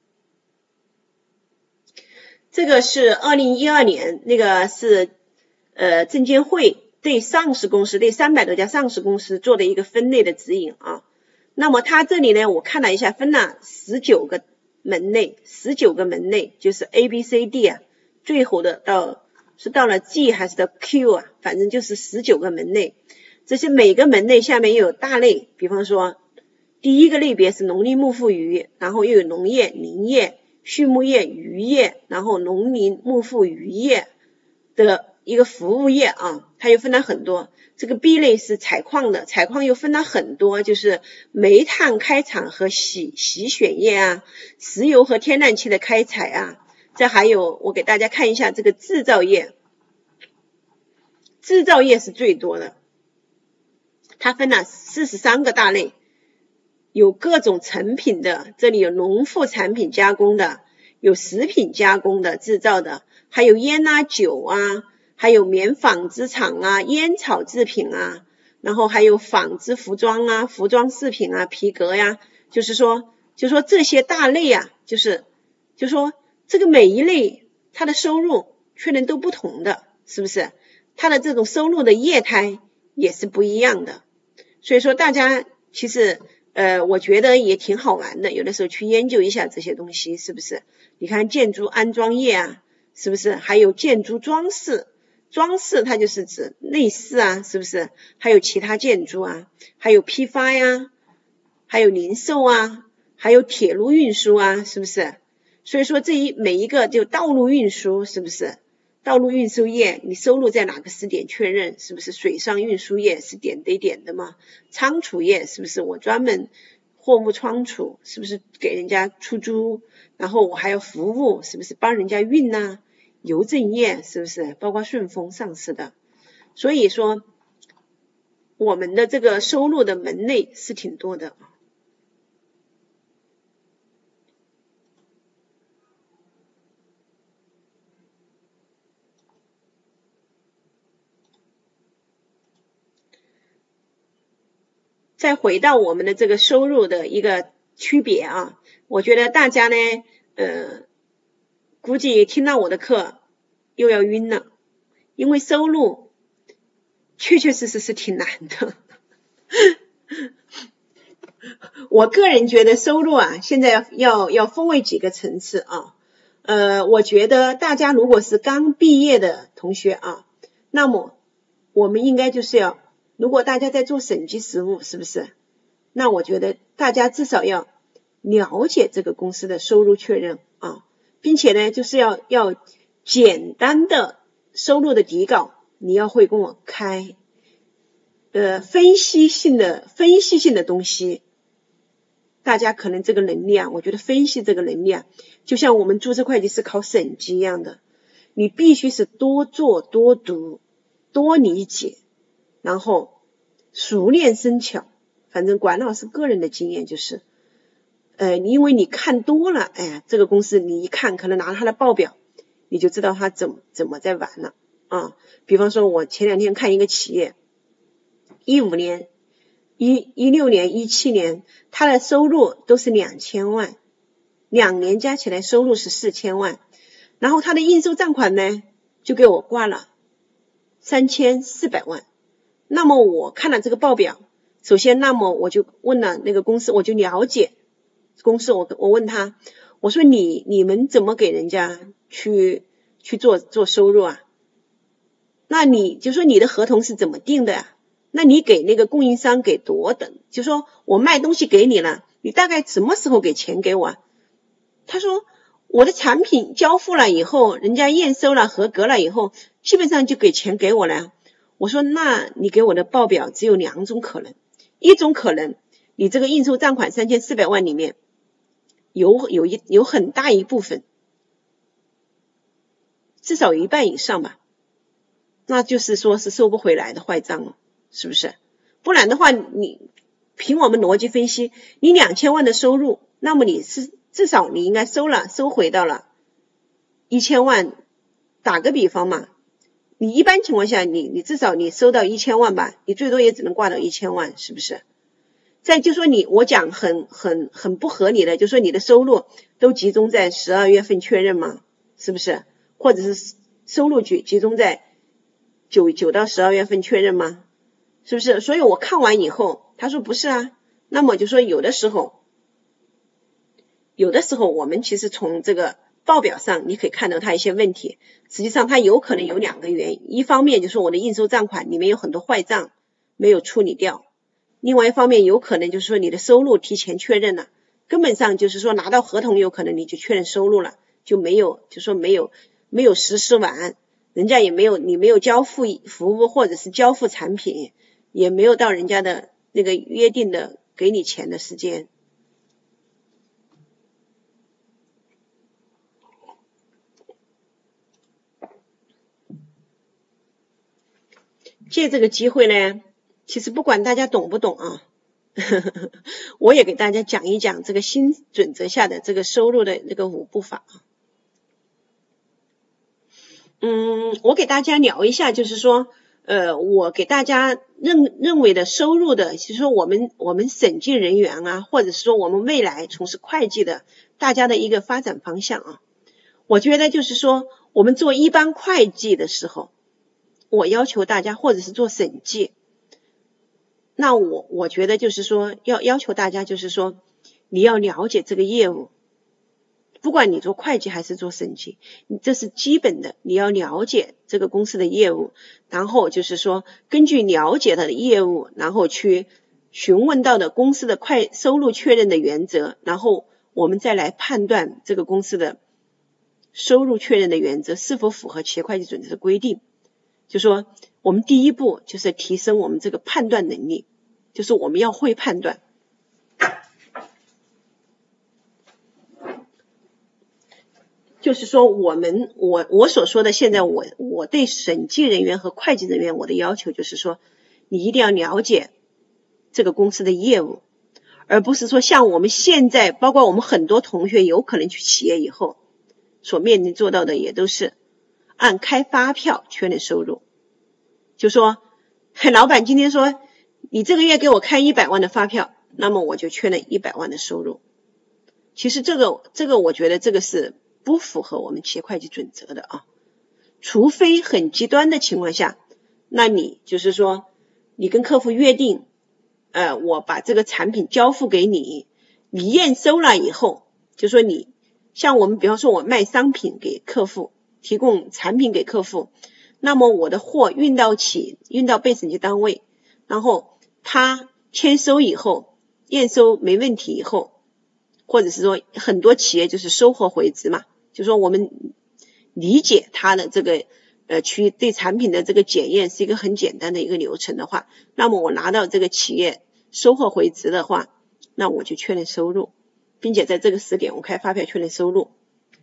这个是二零一二年，那个是呃证监会对上市公司对三百多家上市公司做的一个分类的指引啊。那么它这里呢，我看了一下，分了十九个门类，十九个门类就是 A B C D 啊，最后的到是到了 G 还是到 Q 啊，反正就是十九个门类。这些每个门类下面又有大类，比方说第一个类别是农林牧副渔，然后又有农业、林业、畜牧业、渔业，然后农林牧副渔业的一个服务业啊，它又分了很多。这个 B 类是采矿的，采矿又分了很多，就是煤炭开采和洗洗选业啊，石油和天然气的开采啊，这还有我给大家看一下这个制造业，制造业是最多的，它分了四十三个大类，有各种成品的，这里有农副产品加工的，有食品加工的制造的，还有烟啊酒啊，还有棉纺织厂啊，烟草制品啊，然后还有纺织服装啊，服装饰品啊，皮革呀，就是说就说这些大类啊，就是就说这个每一类它的收入确认都不同的，是不是？它的这种收入的业态也是不一样的。所以说大家其实呃我觉得也挺好玩的，有的时候去研究一下这些东西，是不是？你看建筑安装业啊，是不是？还有建筑装饰，装饰它就是指内饰啊，是不是？还有其他建筑啊，还有批发呀，还有零售啊，还有铁路运输啊，是不是？所以说这一每一个就道路运输，是不是？道路运输业你收入在哪个时点确认，是不是？水上运输业是点对点的嘛？仓储业是不是我专门货物仓储，是不是给人家出租，然后我还要服务，是不是帮人家运啊？邮政业是不是包括顺丰上市的？所以说我们的这个收入的门类是挺多的。再回到我们的这个收入的一个区别啊，我觉得大家呢呃，估计听到我的课又要晕了，因为收入确确实实是挺难的。我个人觉得收入啊，现在要要分为几个层次啊。呃，我觉得大家如果是刚毕业的同学啊，那么我们应该就是要，如果大家在做审计实务，是不是？那我觉得大家至少要了解这个公司的收入确认啊，并且呢，就是要要简单的收入的底稿，你要会跟我开。呃，分析性的分析性的东西，大家可能这个能力啊，我觉得分析这个能力啊，就像我们注册会计师考审计一样的，你必须是多做多读多理解，然后熟练生巧。反正管老师个人的经验就是，呃，因为你看多了，哎呀，这个公司你一看，可能拿他的报表，你就知道他怎么怎么在玩了啊。比方说，我前两天看一个企业，一五年、一一六年、一七年，他的收入都是两千万，两年加起来收入是四千万，然后他的应收账款呢，就给我挂了三千四百万。那么我看了这个报表。首先，那么我就问了那个公司，我就了解公司，我我问他，我说你你们怎么给人家去去做做收入啊？那你就说你的合同是怎么定的啊？那你给那个供应商给多等，就说我卖东西给你了，你大概什么时候给钱给我啊？他说我的产品交付了以后，人家验收了合格了以后，基本上就给钱给我了。我说那你给我的报表只有两种可能。一种可能，你这个应收账款三千四百万里面有有一有很大一部分，至少一半以上吧，那就是说是收不回来的坏账了，是不是？不然的话，你凭我们逻辑分析，你两千万的收入，那么你是至少你应该收了收回到了一千万，打个比方嘛。你一般情况下，你你至少你收到一千万吧，你最多也只能挂到一千万，是不是？再就说你，我讲很很很不合理的，就说你的收入都集中在十二月份确认嘛，是不是？或者是收入集集中在九九到十二月份确认吗？是不是？所以我看完以后，他说不是啊，那么就说有的时候，有的时候我们其实从这个报表上你可以看到它一些问题，实际上它有可能有两个原因，一方面就是我的应收账款里面有很多坏账没有处理掉，另外一方面有可能就是说你的收入提前确认了，根本上就是说拿到合同有可能你就确认收入了，就没有就说没有没有实施完，人家也没有你没有交付服务或者是交付产品，也没有到人家的那个约定的给你钱的时间。借这个机会呢，其实不管大家懂不懂啊，呵呵我也给大家讲一讲这个新准则下的这个收入的这个五步法。嗯，我给大家聊一下，就是说，呃，我给大家认认为的收入的，就是说我们我们审计人员啊，或者是说我们未来从事会计的，大家的一个发展方向啊。我觉得就是说，我们做一般会计的时候，我要求大家，或者是做审计，那我我觉得就是说，要要求大家就是说，你要了解这个业务。不管你做会计还是做审计，你这是基本的，你要了解这个公司的业务，然后就是说根据了解它的业务，然后去询问到的公司的会收入确认的原则，然后我们再来判断这个公司的收入确认的原则是否符合企业会计准则的规定。就说我们第一步就是提升我们这个判断能力，就是我们要会判断。就是说我们我我所说的现在我我对审计人员和会计人员我的要求就是说，你一定要了解这个公司的业务，而不是说像我们现在包括我们很多同学有可能去企业以后所面临做到的也都是按开发票确认收入。就说老板今天说你这个月给我开一百万的发票，那么我就确认一百万的收入。其实这个这个我觉得这个是不符合我们企业会计准则的啊，除非很极端的情况下，那你就是说你跟客户约定，呃，我把这个产品交付给你，你验收了以后，就说你像我们比方说我卖商品给客户，提供产品给客户，那么我的货运到起运到被审计单位，然后他签收以后，验收没问题以后，或者是说很多企业就是收货回执嘛，就说我们理解它的这个呃去对产品的这个检验是一个很简单的一个流程的话，那么我拿到这个企业收货回执的话，那我就确认收入，并且在这个时点我开发票确认收入。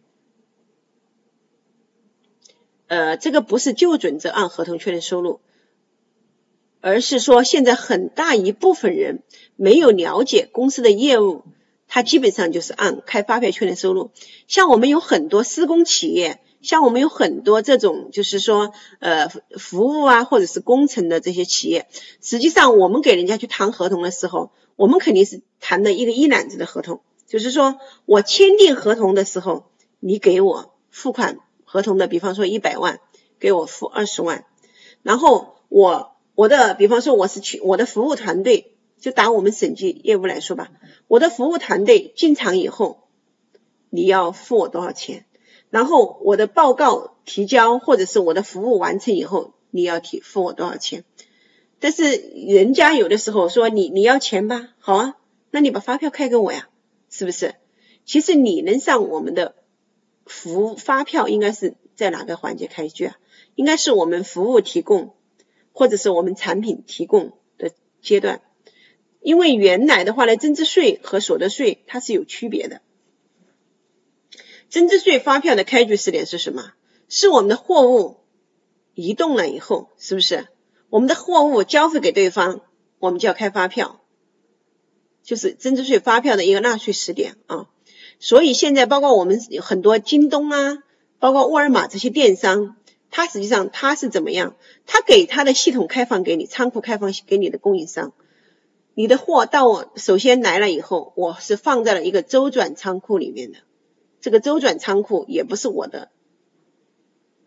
呃，这个不是旧准则按合同确认收入，而是说现在很大一部分人没有了解公司的业务，它基本上就是按开发票确认收入。像我们有很多施工企业，像我们有很多这种就是说呃服务啊或者是工程的这些企业，实际上我们给人家去谈合同的时候，我们肯定是谈的一个一揽子的合同，就是说我签订合同的时候，你给我付款合同的比方说一百万，给我付二十万，然后我我的比方说我是去我的服务团队，就打我们审计业务来说吧，我的服务团队进场以后，你要付我多少钱，然后我的报告提交或者是我的服务完成以后，你要提付我多少钱。但是人家有的时候说你你要钱吧，好啊，那你把发票开给我呀，是不是？其实理论上我们的服务发票应该是在哪个环节开具啊？应该是我们服务提供或者是我们产品提供的阶段。因为原来的话呢，增值税和所得税它是有区别的。增值税发票的开具时点是什么？是我们的货物移动了以后，是不是？我们的货物交付给对方，我们就要开发票，就是增值税发票的一个纳税时点啊。所以现在包括我们很多京东啊，包括沃尔玛这些电商，它实际上它是怎么样？它给它的系统开放给你，仓库开放给你的供应商，你的货到我首先来了以后，我是放在了一个周转仓库里面的，这个周转仓库也不是我的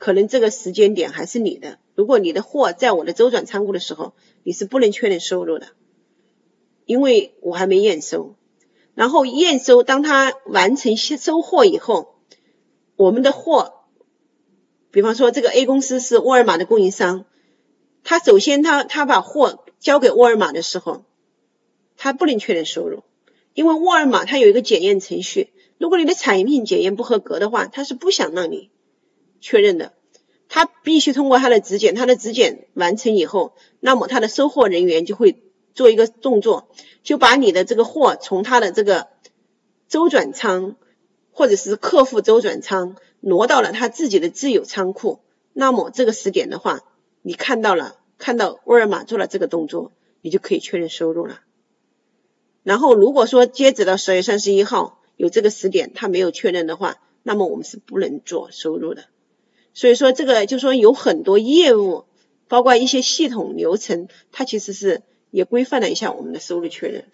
可能这个时间点还是你的。如果你的货在我的周转仓库的时候，你是不能确认收入的，因为我还没验收。然后验收，当他完成收货以后，我们的货，比方说这个 A 公司是沃尔玛的供应商，他首先他他把货交给沃尔玛的时候，他不能确认收入，因为沃尔玛它有一个检验程序，如果你的产品检验不合格的话，他是不想让你确认的，他必须通过他的质检，他的质检完成以后，那么他的收货人员就会做一个动作，就把你的这个货从他的这个周转仓或者是客户周转仓挪到了他自己的自有仓库。那么这个时点的话，你看到了，看到沃尔玛做了这个动作，你就可以确认收入了。然后如果说截止到十月三十一号有这个时点他没有确认的话，那么我们是不能做收入的。所以说这个就说有很多业务，包括一些系统流程，它其实是也规范了一下我们的收入确认。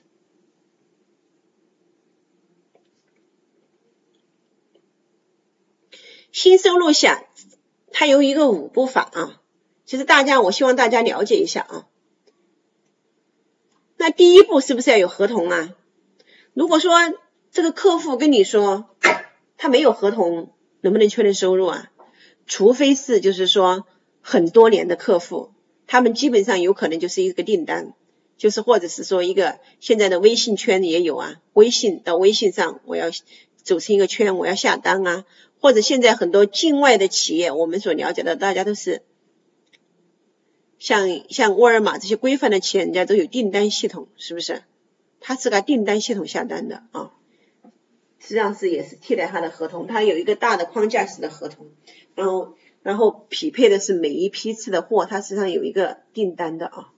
新收入下它有一个五步法啊，其实大家我希望大家了解一下啊。那第一步是不是要有合同啊？如果说这个客户跟你说他没有合同，能不能确认收入啊？除非是就是说很多年的客户，他们基本上有可能就是一个订单，就是或者是说一个现在的微信圈也有啊，微信到微信上我要组成一个圈，我要下单啊，或者现在很多境外的企业，我们所了解的大家都是像像沃尔玛这些规范的企业，人家都有订单系统，是不是？他是个订单系统下单的啊，实际上是也是替代他的合同，他有一个大的框架式的合同，然后然后匹配的是每一批次的货，它实际上有一个订单的啊。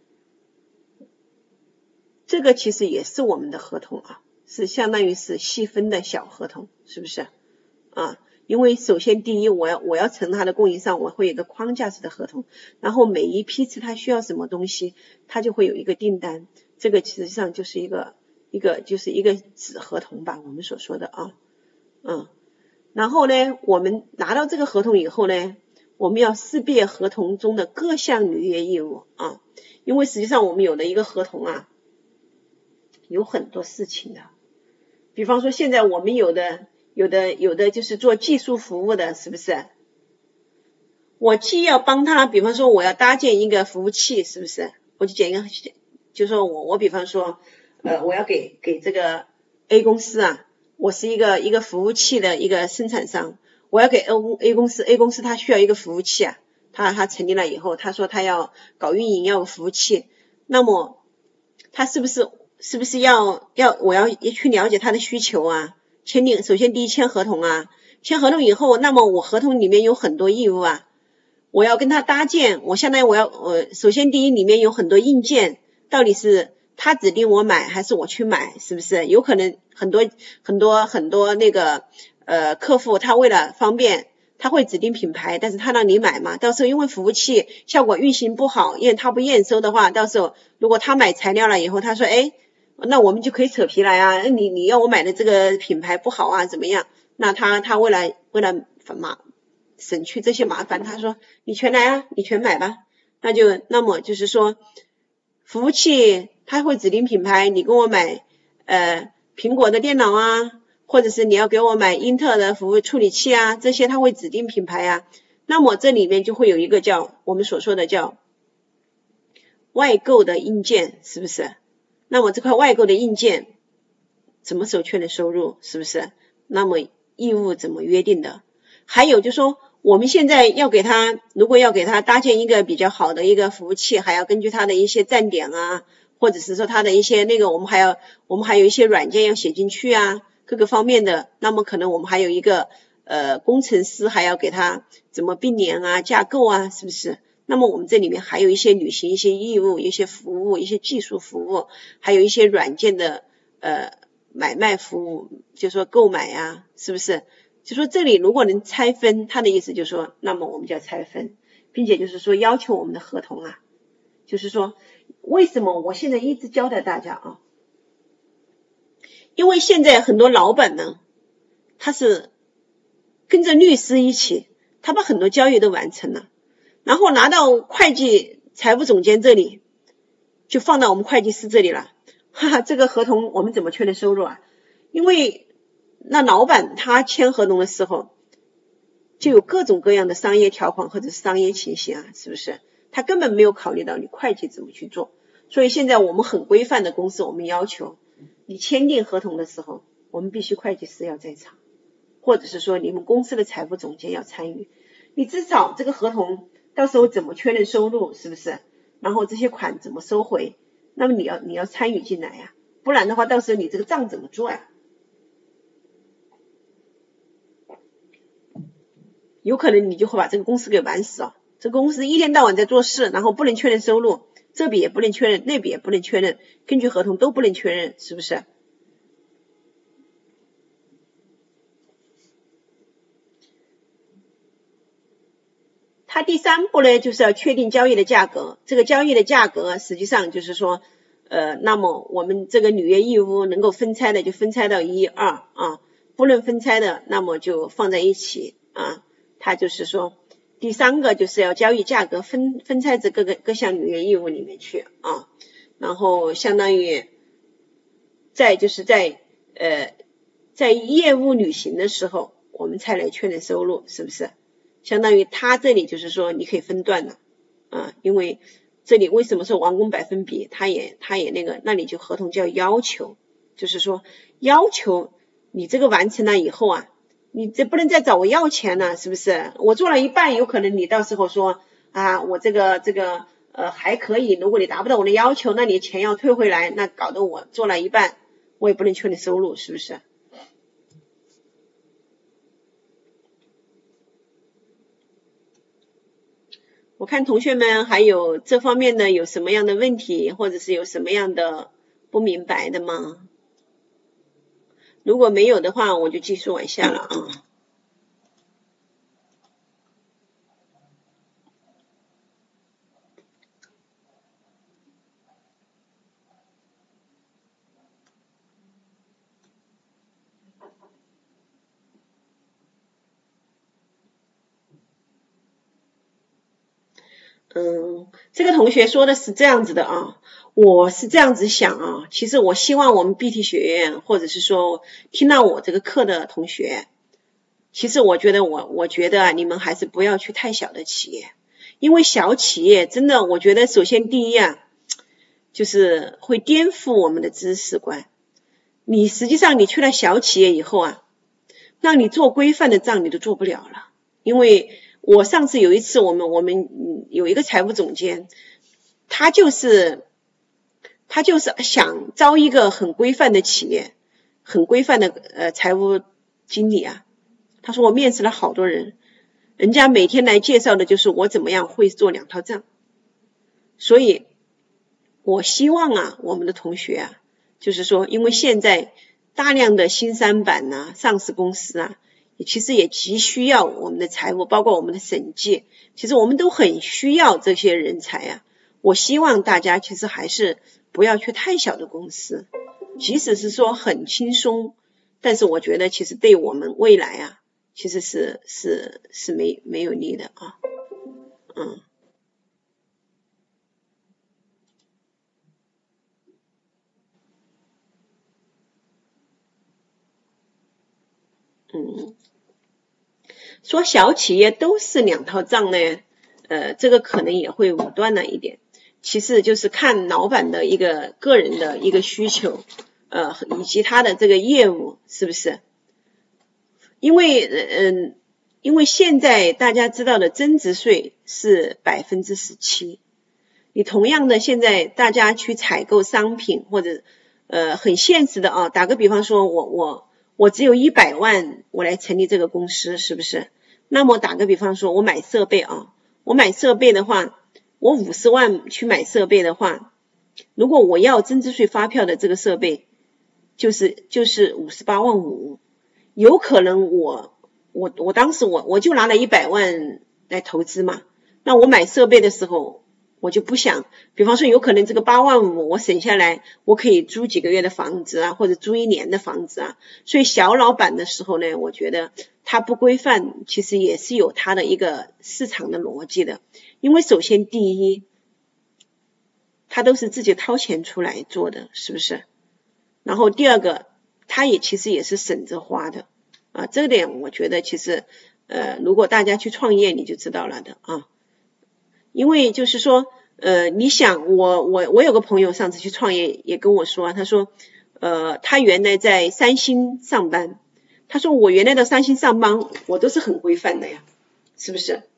这个其实也是我们的合同啊，是相当于是细分的小合同，是不是啊？因为首先第一，我要我要成他的供应商，我会有一个框架式的合同，然后每一批次他需要什么东西，他就会有一个订单，这个实际上就是一个一个就是一个子合同吧，我们所说的啊，嗯，然后呢，我们拿到这个合同以后呢，我们要识别合同中的各项履约义务啊，因为实际上我们有的一个合同啊，有很多事情的，比方说现在我们有的有的有的就是做技术服务的，是不是？我既要帮他，比方说我要搭建一个服务器，是不是？我就讲一个，就说我我比方说，呃，我要给给这个 A 公司啊，我是一个一个服务器的一个生产商，我要给 A A 公司 A 公司它需要一个服务器啊，他他成立了以后，他说他要搞运营，要个服务器，那么他是不是是不是要要我要去了解他的需求啊？签订首先第一签合同啊，签合同以后，那么我合同里面有很多义务啊，我要跟他搭建，我相当于我要我首先第一里面有很多硬件，到底是他指定我买还是我去买，是不是？有可能很多很多很多那个呃客户他为了方便，他会指定品牌，但是他让你买嘛，到时候因为服务器效果运行不好，因为他不验收的话，到时候如果他买材料了以后，他说哎，那我们就可以扯皮来啊，你你要我买的这个品牌不好啊，怎么样？那他他为了为了麻省去这些麻烦，他说你全来啊，你全买吧。那就那么就是说，服务器他会指定品牌，你跟我买呃苹果的电脑啊，或者是你要给我买英特尔的服务处理器啊，这些他会指定品牌啊。那么这里面就会有一个叫我们所说的叫外购的硬件，是不是？那么这块外购的硬件怎么手确认收入，是不是？那么义务怎么约定的？还有就是说我们现在要给他，如果要给他搭建一个比较好的一个服务器，还要根据他的一些站点啊，或者是说他的一些那个我们还要我们还有一些软件要写进去啊，各个方面的，那么可能我们还有一个呃工程师还要给他怎么并联啊架构啊，是不是？那么我们这里面还有一些履行一些义务，一些服务，一些技术服务，还有一些软件的呃买卖服务，就是说购买啊，是不是？就说这里如果能拆分，他的意思就是说，那么我们就要拆分，并且就是说要求我们的合同啊，就是说为什么我现在一直交代大家啊？因为现在很多老板呢，他是跟着律师一起， 他把很多交易都完成了，然后拿到会计财务总监这里，就放到我们会计师这里了。哈哈，这个合同我们怎么确认收入啊？因为那老板他签合同的时候，就有各种各样的商业条款或者是商业情形啊，是不是？他根本没有考虑到你会计怎么去做。所以现在我们很规范的公司，我们要求你签订合同的时候，我们必须会计师要在场，或者是说你们公司的财务总监要参与。你至少这个合同到时候怎么确认收入，是不是？然后这些款怎么收回，那么你要你要参与进来呀、啊，不然的话到时候你这个账怎么做呀、啊？有可能你就会把这个公司给玩死哦。这个公司一天到晚在做事，然后不能确认收入，这笔也不能确认，那笔也不能确认，根据合同都不能确认，是不是？它第三步呢，就是要确定交易的价格。这个交易的价格实际上就是说，呃，那么我们这个履约义务能够分拆的就分拆到一二啊，不能分拆的那么就放在一起啊。它就是说，第三个就是要交易价格分分拆至各个各项履约义务里面去啊，然后相当于再就是在呃在业务履行的时候，我们才来确认收入，是不是？相当于他这里就是说你可以分段了啊，因为这里为什么说完工百分比，他也他也那个那里就合同叫要求，就是说要求你这个完成了以后啊，你这不能再找我要钱了，是不是？我做了一半，有可能你到时候说啊，我这个这个呃还可以，如果你达不到我的要求，那你钱要退回来，那搞得我做了一半，我也不能确认收入，是不是？我看同学们还有这方面的有什么样的问题，或者是有什么样的不明白的吗？如果没有的话，我就继续往下了啊。嗯，这个同学说的是这样子的啊，我是这样子想啊，其实我希望我们 B T 学院或者是说听到我这个课的同学，其实我觉得我我觉得啊，你们还是不要去太小的企业，因为小企业真的，我觉得首先第一啊，就是会颠覆我们的知识观。你实际上你去了小企业以后啊，让你做规范的账你都做不了了，因为我上次有一次我们我们有一个财务总监，他就是他就是想招一个很规范的企业，很规范的呃财务经理啊。他说我面试了好多人，人家每天来介绍的就是我怎么样会做两套账。所以我希望啊我们的同学啊，就是说因为现在大量的新三板啊上市公司啊，其实也急需要我们的财务，包括我们的审计，其实我们都很需要这些人才啊。我希望大家其实还是不要去太小的公司，即使是说很轻松，但是我觉得其实对我们未来啊，其实是是是没没有利的啊。嗯嗯。说小企业都是两套账呢，呃，这个可能也会武断了一点。其次就是看老板的一个个人的一个需求，呃，以及他的这个业务是不是？因为嗯、呃，因为现在大家知道的增值税是百分之十七，你同样的现在大家去采购商品或者呃很现实的啊，打个比方说我我我只有一百万，我来成立这个公司，是不是？那么打个比方说我买设备啊，我买设备的话，我五十万去买设备的话，如果我要增值税发票的这个设备，就是就是五十八万五，有可能我我我当时我我就拿了一百万来投资嘛，那我买设备的时候， 我就不想，比方说有可能这个八万五我省下来，我可以租几个月的房子啊，或者租一年的房子啊。所以小老板的时候呢，我觉得他不规范其实也是有他的一个市场的逻辑的。因为首先第一，他都是自己掏钱出来做的，是不是？然后第二个，他也其实也是省着花的啊，这个点我觉得其实呃，如果大家去创业你就知道了的啊。因为就是说呃，你想我我我有个朋友上次去创业也跟我说，他说呃，他原来在三星上班，他说我原来的三星上班我都是很规范的呀，是不是？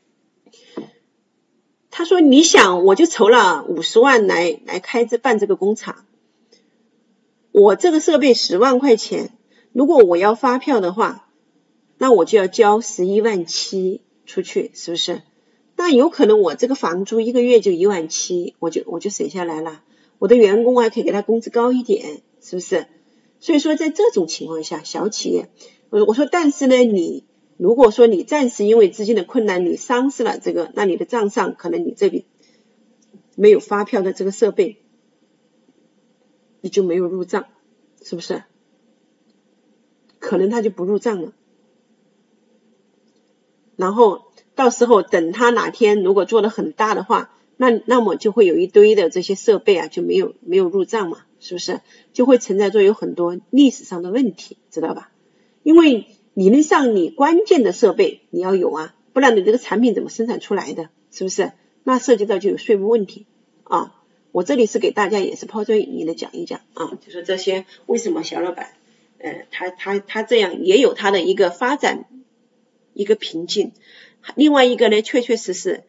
他说你想我就筹了五十万来来开这办这个工厂，我这个设备十万块钱，如果我要发票的话，那我就要交十一万七出去，是不是？那有可能我这个房租一个月就一万七，我就我就省下来了，我的员工还可以给他工资高一点，是不是？所以说在这种情况下，小企业，我我说但是呢，你如果说你暂时因为资金的困难，你丧失了这个，那你的账上可能你这笔没有发票的这个设备，你就没有入账，是不是？可能他就不入账了。然后到时候等他哪天如果做得很大的话，那那么就会有一堆的这些设备啊就没有没有入账嘛，是不是？就会存在着有很多历史上的问题，知道吧？因为理论上你关键的设备你要有啊，不然你这个产品怎么生产出来的，是不是？那涉及到就有税务问题啊。我这里是给大家也是抛砖引玉的讲一讲啊，就说这些为什么小老板呃他他他这样也有他的一个发展一个瓶颈。另外一个呢，确确实实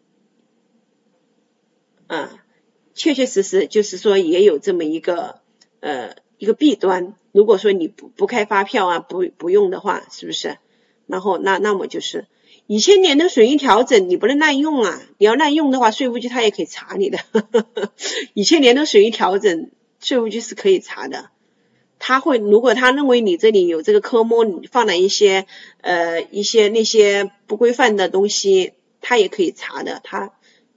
啊，确确实实就是说也有这么一个呃一个弊端。如果说你不不开发票啊，不不用的话，是不是？然后那那么就是以前年度损益调整你不能滥用啊，你要滥用的话，税务局他也可以查你的。以前年度损益调整，税务局是可以查的。他会，如果他认为你这里有这个科目，你放了一些呃一些那些不规范的东西，他也可以查的。他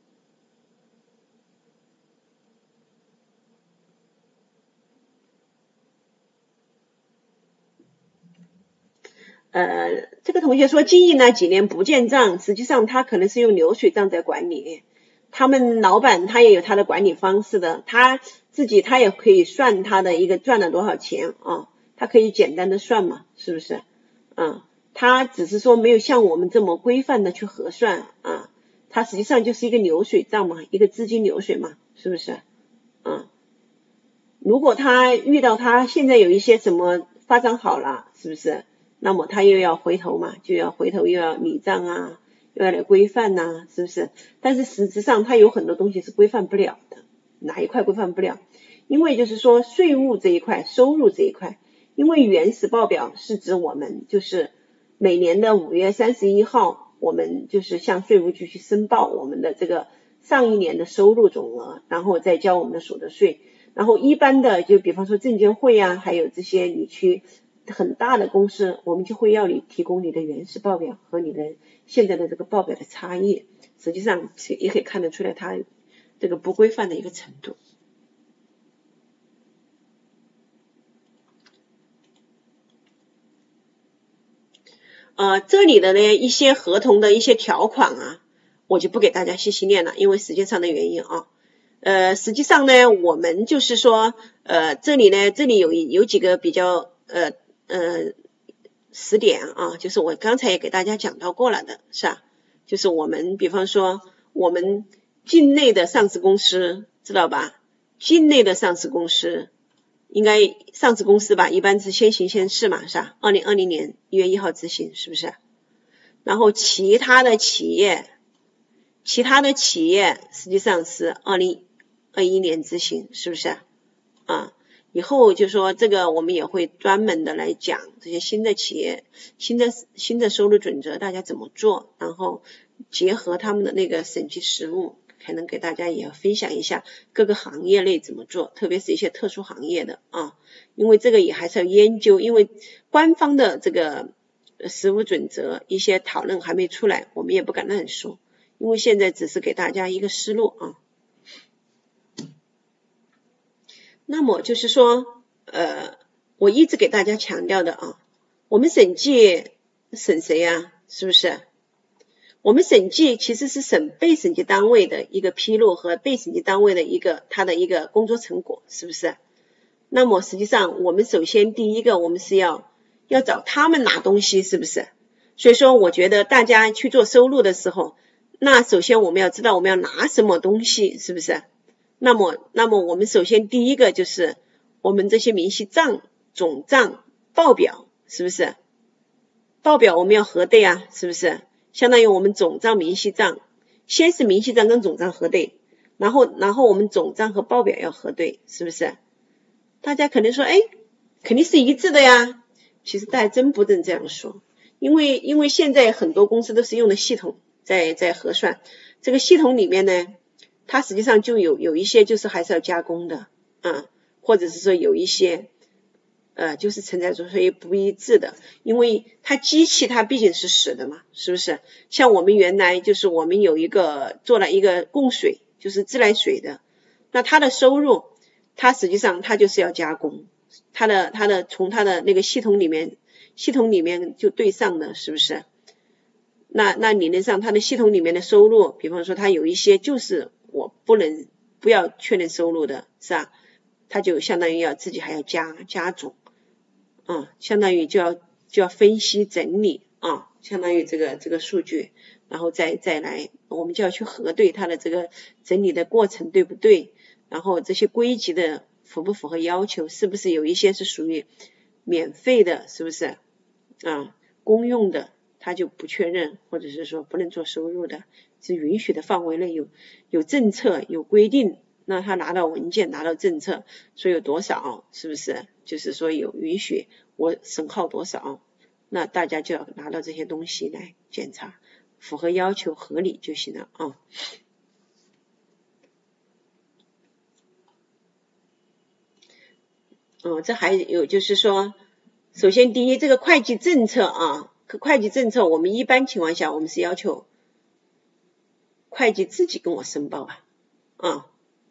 呃这个同学说经营了几年不见账，实际上他可能是用流水账在管理。他们老板他也有他的管理方式的，他自己他也可以算他的一个赚了多少钱啊，他可以简单的算嘛，是不是？嗯，他只是说没有像我们这么规范的去核算啊，他实际上就是一个流水账嘛，一个资金流水嘛，是不是？嗯，如果他遇到他现在有一些什么发展好了，是不是？那么他又要回头嘛，就要回头又要理账啊，又要来规范呐、啊，是不是？但是实质上他有很多东西是规范不了的，哪一块规范不了？因为就是说税务这一块，收入这一块，因为原始报表是指我们就是每年的五月三十一号，我们就是向税务局去申报我们的这个上一年的收入总额，然后再交我们的所得税。然后一般的就比方说证监会啊，还有这些你去很大的公司，我们就会要你提供你的原始报表和你的现在的这个报表的差异，实际上也可以看得出来它这个不规范的一个程度。呃，这里的呢一些合同的一些条款啊，我就不给大家细细念了，因为时间上的原因啊。呃，实际上呢，我们就是说，呃，这里呢，这里有有几个比较呃呃时点啊，就是我刚才也给大家讲到过了的，是吧？就是我们比方说，我们境内的上市公司，知道吧？境内的上市公司，应该上市公司吧，一般是先行先试嘛，是吧？二零二零年一月一号执行，是不是？然后其他的企业，其他的企业实际上是二零二一年执行，是不是？啊，以后就说这个我们也会专门的来讲这些新的企业，新的新的收入准则大家怎么做，然后结合他们的那个审计实务，还能给大家也分享一下各个行业类怎么做，特别是一些特殊行业的啊，因为这个也还是要研究，因为官方的这个实务准则一些讨论还没出来，我们也不敢乱说， 因为现在只是给大家一个思路啊。那么就是说呃，我一直给大家强调的啊，我们审计审谁啊？是不是？我们审计其实是审被审计单位的一个披露和被审计单位的一个他的一个工作成果，是不是？那么实际上我们首先第一个我们是要要找他们拿东西，是不是？所以说我觉得大家去做收入的时候，那首先我们要知道我们要拿什么东西，是不是？那么那么我们首先第一个就是我们这些明细账、总账、报表，是不是？报表我们要核对啊，是不是？相当于我们总账、明细账，先是明细账跟总账核对，然后然后我们总账和报表要核对，是不是？大家可能说，哎，肯定是一致的呀。其实大家真不能这样说，因为因为现在很多公司都是用的系统在在核算，这个系统里面呢，它实际上就有有一些就是还是要加工的，啊，或者是说有一些呃就是存在着所以不一致的，因为它机器它毕竟是死的嘛，是不是？像我们原来就是我们有一个做了一个供水，就是自来水的，那它的收入，它实际上它就是要加工，它的它的从它的那个系统里面系统里面就对上的，是不是？那那理论上它的系统里面的收入，比方说它有一些就是我不能不要确认收入的，是吧？它就相当于要自己还要加加总，嗯，相当于就要就要分析整理啊，相当于这个这个数据，然后再再来，我们就要去核对它的这个整理的过程对不对，然后这些归集的符不符合要求，是不是有一些是属于免费的，是不是啊？公用的他就不确认，或者是说不能做收入的，是允许的范围内有有政策有规定，那他拿到文件拿到政策说有多少，是不是就是说有允许我损耗多少，那大家就要拿到这些东西来检查符合要求合理就行了啊。哦，这还有就是说，首先第一，这个会计政策啊，会计政策我们一般情况下我们是要求会计自己跟我申报啊，啊，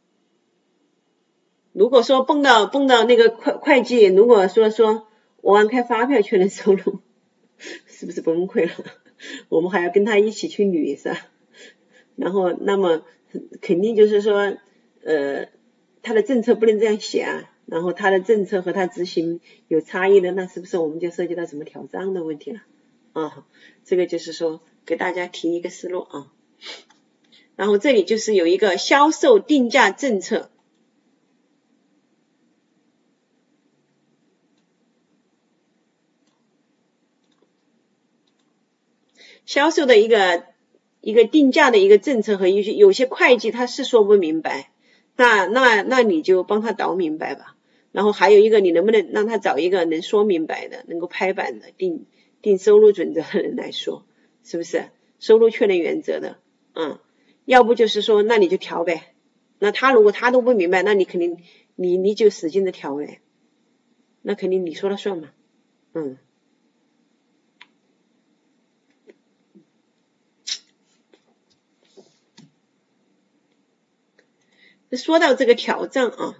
如果说蹦到蹦到那个会会计，如果说说我按开发票确认收入，是不是崩溃了？我们还要跟他一起去捋是吧？然后那么肯定就是说，呃，他的政策不能这样写啊。然后他的政策和他执行有差异的，那是不是我们就涉及到什么调账的问题了啊？这个就是说给大家提一个思路啊。然后这里就是有一个销售定价政策，销售的一个一个定价的一个政策和有些有些会计他是说不明白，那那那你就帮他导明白吧。然后还有一个，你能不能让他找一个能说明白的，能够拍板的，定定收入准则的人来说，是不是？收入确认原则的，嗯，要不就是说，那你就调呗。那他如果他都不明白，那你肯定你你就使劲的调呗，那肯定你说了算嘛，嗯。说到这个调账啊。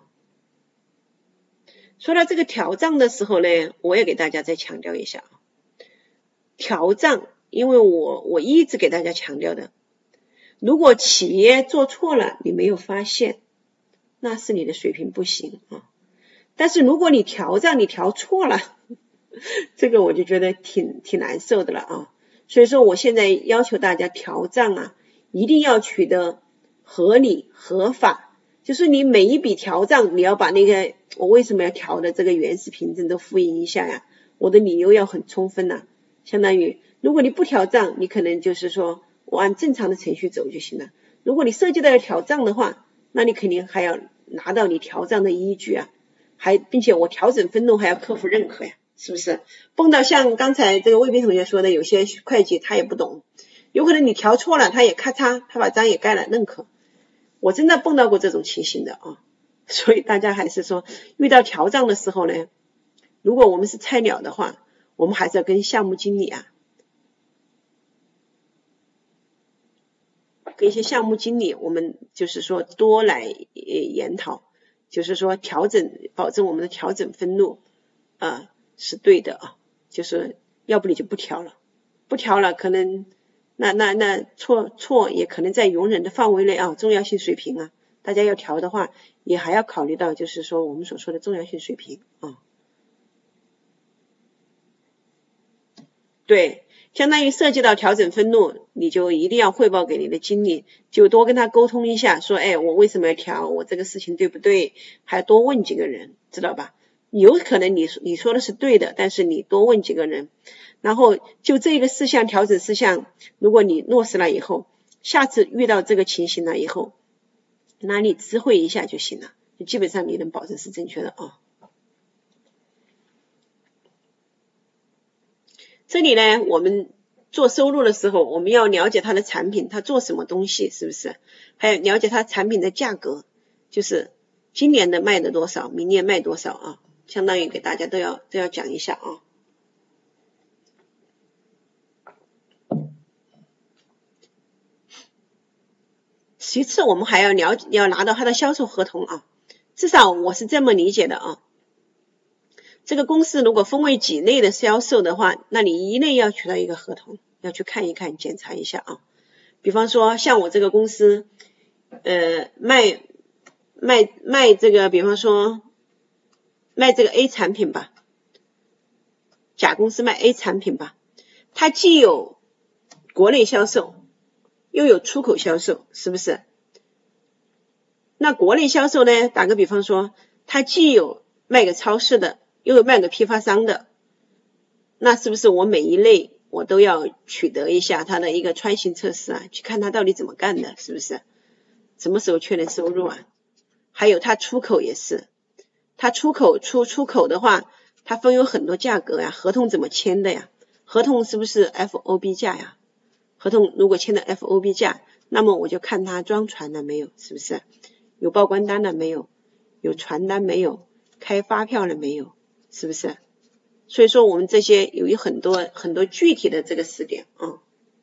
说到这个调账的时候呢，我也给大家再强调一下啊，调账，因为我我一直给大家强调的，如果企业做错了，你没有发现，那是你的水平不行啊。但是如果你调账你调错了，这个我就觉得挺挺难受的了啊。所以说我现在要求大家调账啊，一定要取得合理合法。就是你每一笔调账，你要把那个我为什么要调的这个原始凭证都复印一下呀，我的理由要很充分呐、啊。相当于如果你不调账，你可能就是说我按正常的程序走就行了。如果你涉及到要调账的话，那你肯定还要拿到你调账的依据啊，还并且我调整分录还要客户认可呀，是不是？蹦到像刚才这个魏斌同学说的，有些会计他也不懂，有可能你调错了，他也咔嚓，他把章也盖了认可。我真的碰到过这种情形的啊，所以大家还是说遇到调账的时候呢，如果我们是菜鸟的话，我们还是要跟项目经理啊跟一些项目经理，我们就是说多来呃研讨，就是说调整，保证我们的调整分录啊、呃、是对的啊，就是要不你就不调了，不调了可能那那那错错也可能在容忍的范围内啊，重要性水平啊，大家要调的话，也还要考虑到就是说我们所说的重要性水平啊。对，相当于涉及到调整分录，你就一定要汇报给你的经理，就多跟他沟通一下，说，哎，我为什么要调？我这个事情对不对？还多问几个人，知道吧？有可能你你说的是对的，但是你多问几个人，然后就这个事项调整事项，如果你落实了以后，下次遇到这个情形了以后，那你知会一下就行了，就基本上你能保证是正确的啊。这里呢，我们做收入的时候，我们要了解它的产品，它做什么东西，是不是？还有了解它产品的价格，就是今年的卖的多少，明年卖多少啊？相当于给大家都要都要讲一下啊。其次，我们还要了解，要拿到它的销售合同啊，至少我是这么理解的啊。这个公司如果分为几类的销售的话，那你一类要取到一个合同，要去看一看，检查一下啊。比方说像我这个公司呃卖卖卖这个，比方说卖这个 A 产品吧，甲公司卖 A 产品吧，它既有国内销售又有出口销售，是不是？那国内销售呢，打个比方说它既有卖给超市的又有卖给批发商的，那是不是我每一类我都要取得一下它的一个穿行测试啊，去看它到底怎么干的，是不是？什么时候确认收入啊？还有它出口也是，它出口出出口的话，它分有很多价格呀，合同怎么签的呀？合同是不是 F O B 价呀？合同如果签的 F O B 价，那么我就看它装船了没有，是不是？有报关单了没有？有传单没有？开发票了没有？是不是？所以说我们这些有一很多很多具体的这个时点啊。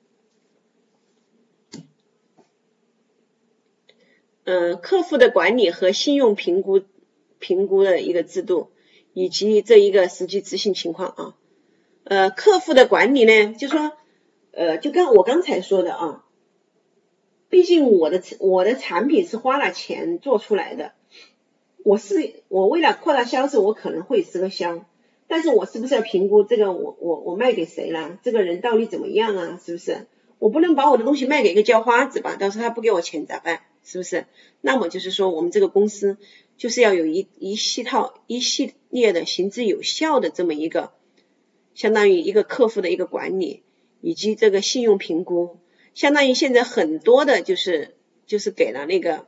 嗯，客户的管理和信用评估评估的一个制度，以及这一个实际执行情况啊。呃，客户的管理呢，就说呃，就跟我刚才说的啊，毕竟我的我的产品是花了钱做出来的，我是我为了扩大销售，我可能会赊销，但是我是不是要评估这个我我我卖给谁了？这个人到底怎么样啊？是不是？我不能把我的东西卖给一个叫花子吧，到时候他不给我钱咋办？是不是？那么就是说我们这个公司就是要有一一系套一系列的行之有效的这么一个相当于一个客户的一个管理，以及这个信用评估，相当于现在很多的就是就是给了那个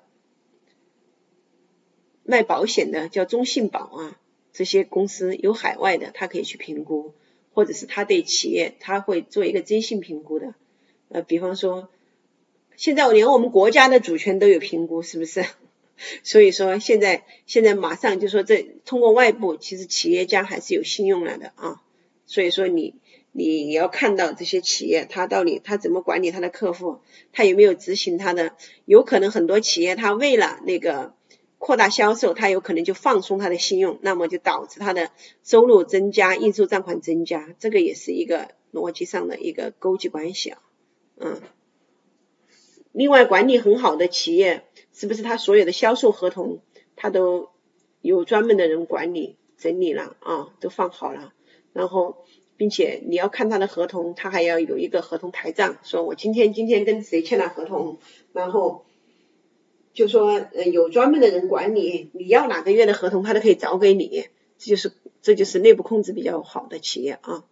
卖保险的叫中信保啊，这些公司有海外的他可以去评估，或者是他对企业他会做一个征信评估的，呃，比方说现在连我们国家的主权都有评估，是不是？所以说现在现在马上就说这通过外部，其实企业家还是有信用了的啊。所以说你你要看到这些企业他到底他怎么管理他的客户，他有没有执行他的，有可能很多企业他为了那个扩大销售，他有可能就放松他的信用，那么就导致他的收入增加，应收账款增加，这个也是一个逻辑上的一个勾结关系啊。嗯。另外管理很好的企业，是不是他所有的销售合同他都有专门的人管理整理了啊，都放好了，然后并且你要看他的合同，他还要有一个合同台账，说我今天今天跟谁签了合同，然后就说呃有专门的人管理，你要哪个月的合同他都可以找给你，这就是这就是内部控制比较好的企业啊。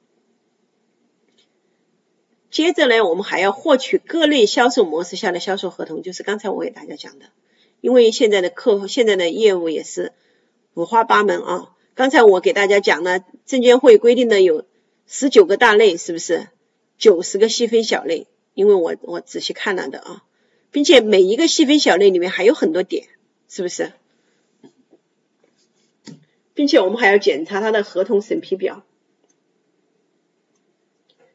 接着呢，我们还要获取各类销售模式下的销售合同，就是刚才我给大家讲的，因为现在的客户现在的业务也是五花八门啊。刚才我给大家讲了，证监会规定的有十九个大类，是不是？九十个细分小类，因为我我仔细看了的啊，并且每一个细分小类里面还有很多点，是不是？并且我们还要检查它的合同审批表。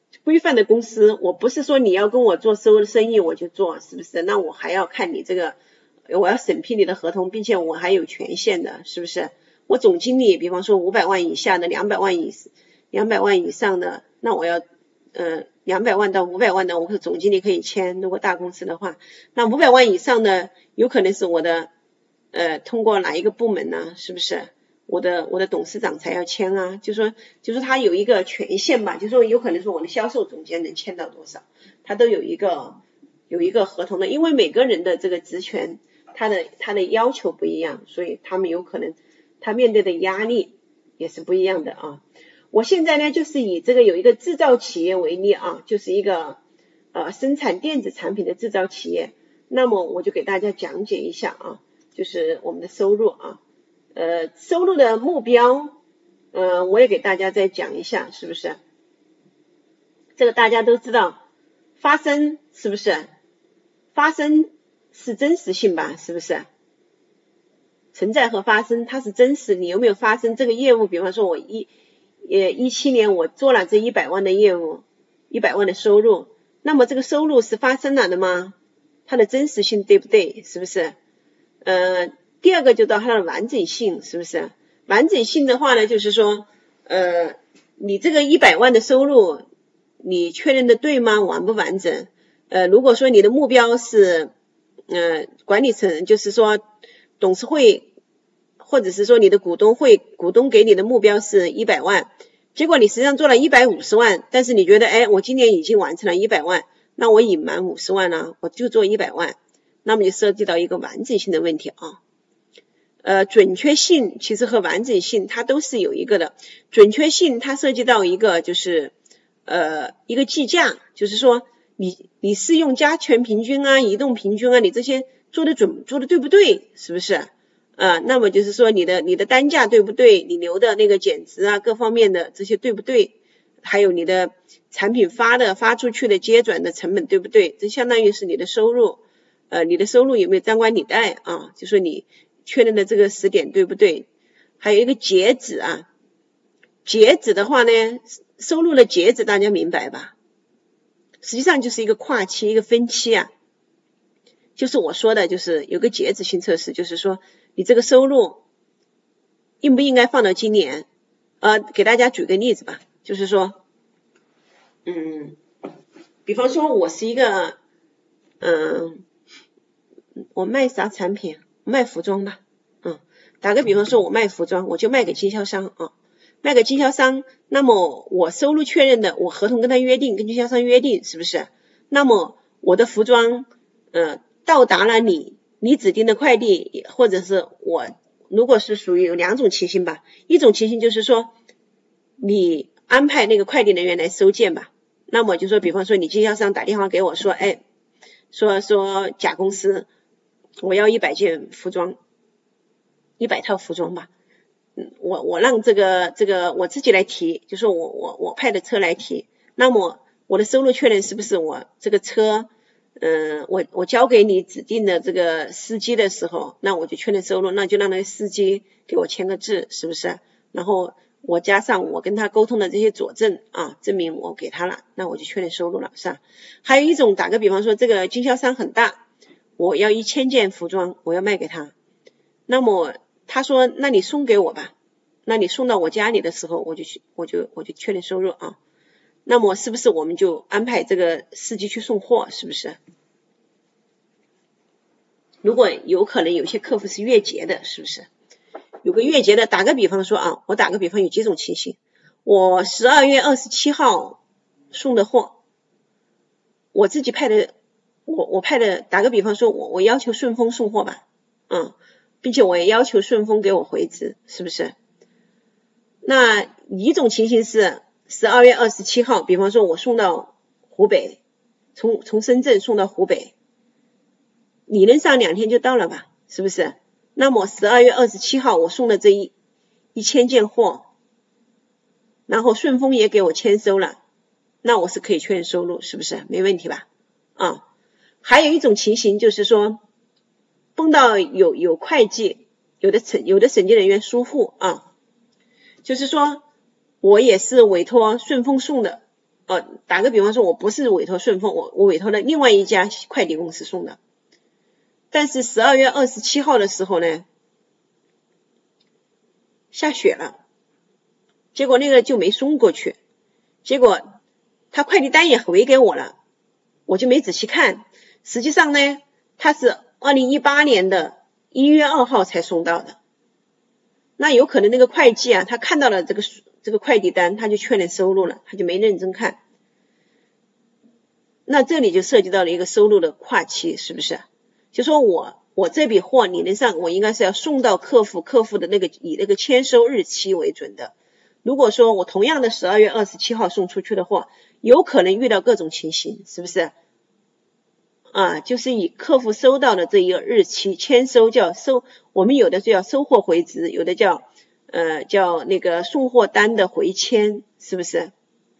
规范的公司，我不是说你要跟我做收生意我就做，是不是？那我还要看你这个，我要审批你的合同，并且我还有权限的，是不是？我总经理，比方说五百万以下的、两百万以两百万以上的，那我要呃两百万到五百万的，我是总经理可以签，如果大公司的话，那五百万以上的有可能是我的呃通过哪一个部门呢？是不是？我的我的董事长才要签啊，就说就是他有一个权限吧，就说有可能是我的销售总监能签到多少，他都有一个有一个合同的，因为每个人的这个职权，他的他的要求不一样，所以他们有可能他面对的压力也是不一样的啊。我现在呢就是以这个有一个制造企业为例啊，就是一个呃生产电子产品的制造企业，那么我就给大家讲解一下啊，就是我们的收入啊。呃，收入的目标，呃，我也给大家再讲一下，是不是？这个大家都知道，发生是不是？发生是真实性吧，是不是？存在和发生，它是真实，你有没有发生这个业务？比方说，我一呃一七年我做了这一百万的业务，一百万的收入，那么这个收入是发生了的吗？它的真实性对不对？是不是？呃。第二个就到它的完整性，是不是？完整性的话呢，就是说，呃，你这个一百万的收入，你确认的对吗？完不完整？呃，如果说你的目标是，呃，管理层就是说董事会，或者是说你的股东会，股东给你的目标是一百万，结果你实际上做了一百五十万，但是你觉得，哎，我今年已经完成了一百万，那我隐瞒五十万呢，我就做一百万，那么就涉及到一个完整性的问题啊。呃，准确性其实和完整性它都是有一个的。准确性它涉及到一个就是呃一个计价，就是说你你是用加权平均啊、移动平均啊，你这些做的准做的对不对？是不是？呃，那么就是说你的你的单价对不对？你留的那个减值啊，各方面的这些对不对？还有你的产品发的发出去的接转的成本对不对？这相当于是你的收入，呃，你的收入有没有张冠李戴啊？就说你确认的这个时点对不对？还有一个截止啊，截止的话呢，收入的截止大家明白吧？实际上就是一个跨期一个分期啊，就是我说的就是有个截止性测试，就是说你这个收入应不应该放到今年？呃，给大家举个例子吧，就是说嗯，比方说我是一个嗯，我卖啥产品？卖服装吧，嗯，打个比方说我卖服装，我就卖给经销商啊，卖给经销商，那么我收入确认的，我合同跟他约定，跟经销商约定，是不是？那么我的服装呃到达了你你指定的快递，或者是我如果是属于有两种情形吧，一种情形就是说你安排那个快递人员来收件吧，那么就说比方说你经销商打电话给我说，哎，说说甲公司我要一百件服装，一百套服装吧，嗯，我我让这个这个我自己来提，就是我我我派的车来提，那么我的收入确认是不是我这个车，嗯、呃，我我交给你指定的这个司机的时候，那我就确认收入，那就让那个司机给我签个字，是不是？然后我加上我跟他沟通的这些佐证啊，证明我给他了，那我就确认收入了，是吧？还有一种，打个比方说，这个经销商很大。我要一千件服装，我要卖给他，那么他说那你送给我吧，那你送到我家里的时候，我就去我就我就确认收入啊，那么是不是我们就安排这个司机去送货，是不是？如果有可能有些客户是月结的，是不是？有个月结的，打个比方说啊，我打个比方有几种情形，我十二月二十七号送的货，我自己派的我我派的，打个比方说我我要求顺丰送货吧，嗯，并且我也要求顺丰给我回执，是不是？那一种情形是十二月二十七号，比方说我送到湖北，从从深圳送到湖北，理论上两天就到了吧，是不是？那么十二月二十七号我送的这一一千件货，然后顺丰也给我签收了，那我是可以确认收入，是不是？没问题吧？啊。还有一种情形就是说碰到有有会计有的审有的审计人员疏忽啊，就是说我也是委托顺丰送的， 呃，打个比方说，我不是委托顺丰，我我委托了另外一家快递公司送的，但是十二月二十七号的时候呢，下雪了，结果那个就没送过去，结果他快递单也回给我了，我就没仔细看，实际上呢，他是二零一八年的一月二号才送到的，那有可能那个会计啊，他看到了这个这个快递单，他就确认收入了，他就没认真看。那这里就涉及到了一个收入的跨期，是不是？就说我我这笔货理论上我应该是要送到客户，客户的那个以那个签收日期为准的。如果说我同样的十二月二十七号送出去的货，有可能遇到各种情形，是不是？啊，就是以客户收到的这一个日期签收叫收，我们有的叫收货回执，有的叫呃叫那个送货单的回签，是不是？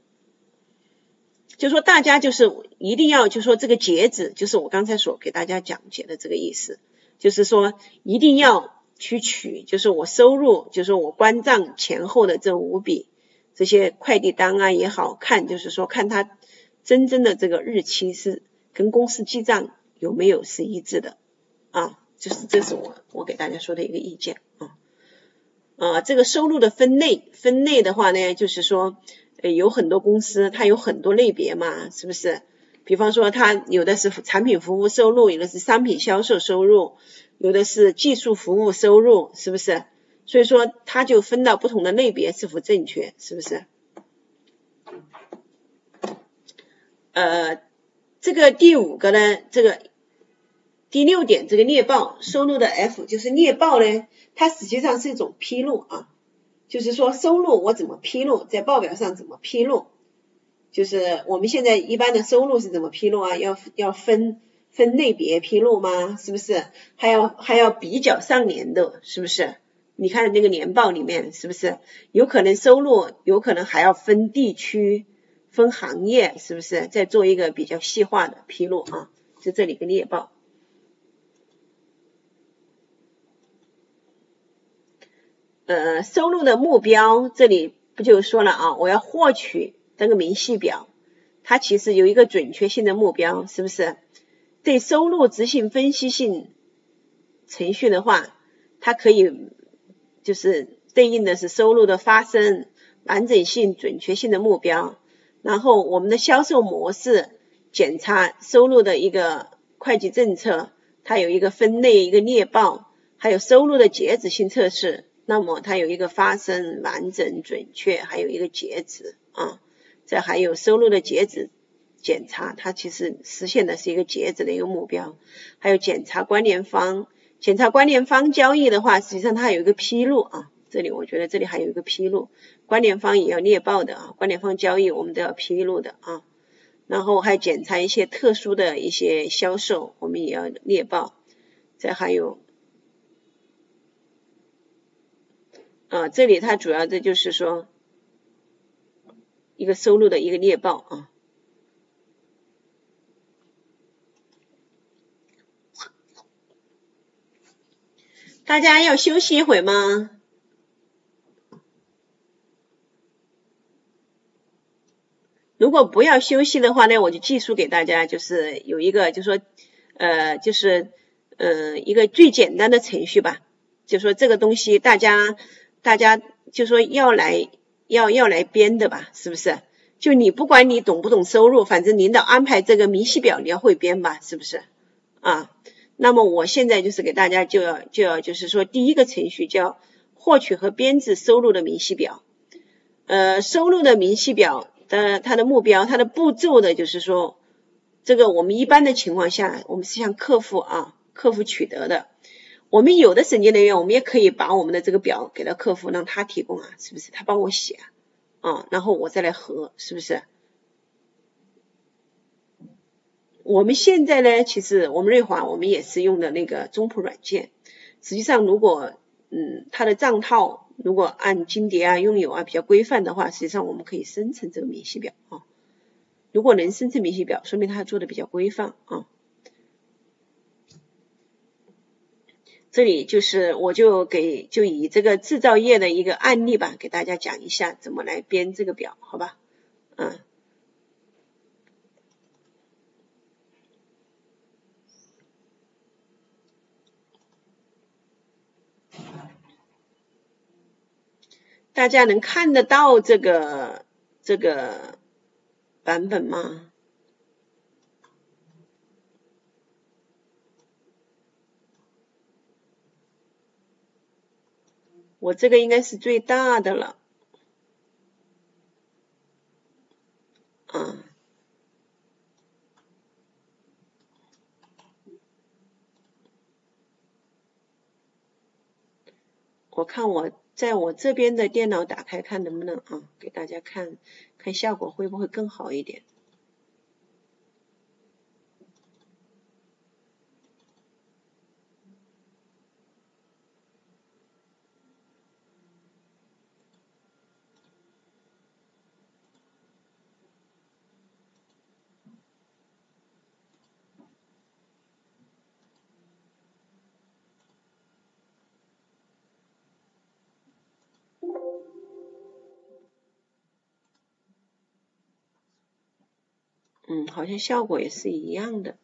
就说大家就是一定要就说这个截止，就是我刚才所给大家讲解的这个意思，就是说一定要去取，就是我收入，就是我关账前后的这五笔这些快递单啊也好看，就是说看它真正的这个日期是跟公司记账有没有是一致的啊，就是这是我我给大家说的一个意见啊。啊，这个收入的分类分类的话呢，就是说呃有很多公司它有很多类别嘛，是不是？比方说它有的是产品服务收入，有的是商品销售收入，有的是技术服务收入，是不是？所以说它就分到不同的类别是否正确，是不是？呃这个第五个呢，这个第六点，这个猎报收入的 F 就是猎报呢，它实际上是一种披露啊，就是说收入我怎么披露，在报表上怎么披露，就是我们现在一般的收入是怎么披露啊？要要分分类别披露吗？是不是？还要还要比较上年的，是不是？你看那个年报里面是不是有可能收入，有可能还要分地区、分行业，是不是？再做一个比较细化的披露啊，就这里个猎报。呃，收入的目标，这里不就说了啊，我要获取这个明细表，它其实有一个准确性的目标，是不是？对收入执行分析性程序的话，它可以就是对应的是收入的发生、完整性、准确性的目标，然后我们的销售模式检查收入的一个会计政策，它有一个分类、一个猎报，还有收入的截止性测试。那么它有一个发生、完整、准确，还有一个截止啊，这还有收入的截止检查，它其实实现的是一个截止的一个目标，还有检查关联方，检查关联方交易的话，实际上它有一个披露啊，这里我觉得这里还有一个披露，关联方也要猎报的啊，关联方交易我们都要披露的啊，然后还检查一些特殊的一些销售，我们也要猎报，再还有。啊，这里它主要的就是说一个收入的一个猎报啊。大家要休息一会吗？如果不要休息的话呢，我就记述给大家，就是有一个就是说呃就是呃一个最简单的程序吧，就说这个东西大家大家就说要来要要来编的吧，是不是？就你不管你懂不懂收入，反正领导安排这个明细表你要会编吧，是不是？啊，那么我现在就是给大家就要就要就是说第一个程序叫获取和编制收入的明细表。呃，收入的明细表的它的目标，它的步骤的就是说，这个我们一般的情况下，我们是向客户啊客户取得的。我们有的审计人员，我们也可以把我们的这个表给到客户，让他提供啊，是不是？他帮我写啊，然后我再来核，是不是？我们现在呢，其实我们瑞华我们也是用的那个中普软件。实际上，如果嗯它的账号如果按金蝶啊、拥有啊比较规范的话，实际上我们可以生成这个明细表啊。如果能生成明细表，说明它做的比较规范啊。这里就是我就给就以这个制造业的一个案例吧，给大家讲一下怎么来编这个表，好吧？嗯， 大家能看得到这个这个版本吗？我这个应该是最大的了。啊，我看我在我这边的电脑打开看能不能啊，给大家看看效果会不会更好一点。嗯，好像效果也是一样的。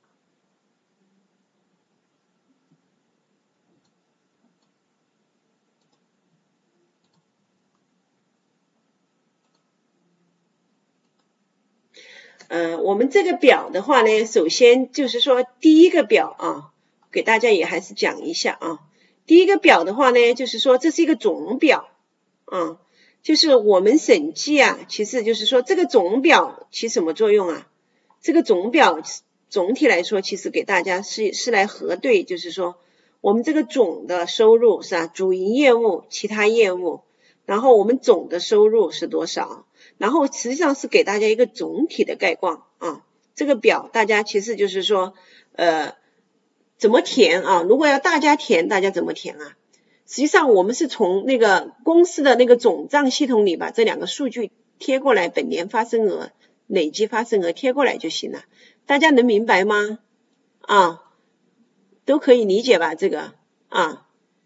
呃，我们这个表的话呢，首先就是说第一个表啊，给大家也还是讲一下啊。第一个表的话呢，就是说这是一个总表啊，就是我们审计啊，其实就是说这个总表起什么作用啊？这个总表总体来说，其实给大家是是来核对，就是说我们这个总的收入是吧？主营业务、其他业务，然后我们总的收入是多少？然后实际上是给大家一个总体的概况啊。这个表大家其实就是说，呃，怎么填啊？如果要大家填，大家怎么填啊？实际上我们是从那个公司的那个总账系统里把这两个数据贴过来，本年发生额、累计发生额贴过来就行了。大家能明白吗？啊，都可以理解吧？这个啊。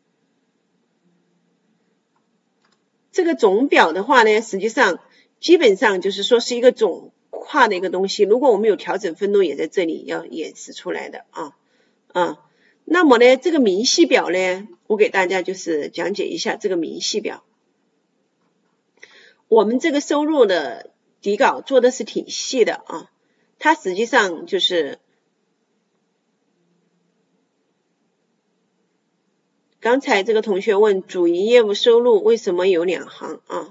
这个总表的话呢，实际上基本上就是说是一个总化的一个东西。如果我们有调整分录，也在这里要演示出来的啊啊。那么呢，这个明细表呢，我给大家就是讲解一下这个明细表。我们这个收入的底稿做的是挺细的啊，它实际上就是刚才这个同学问主营业务收入为什么有两行啊？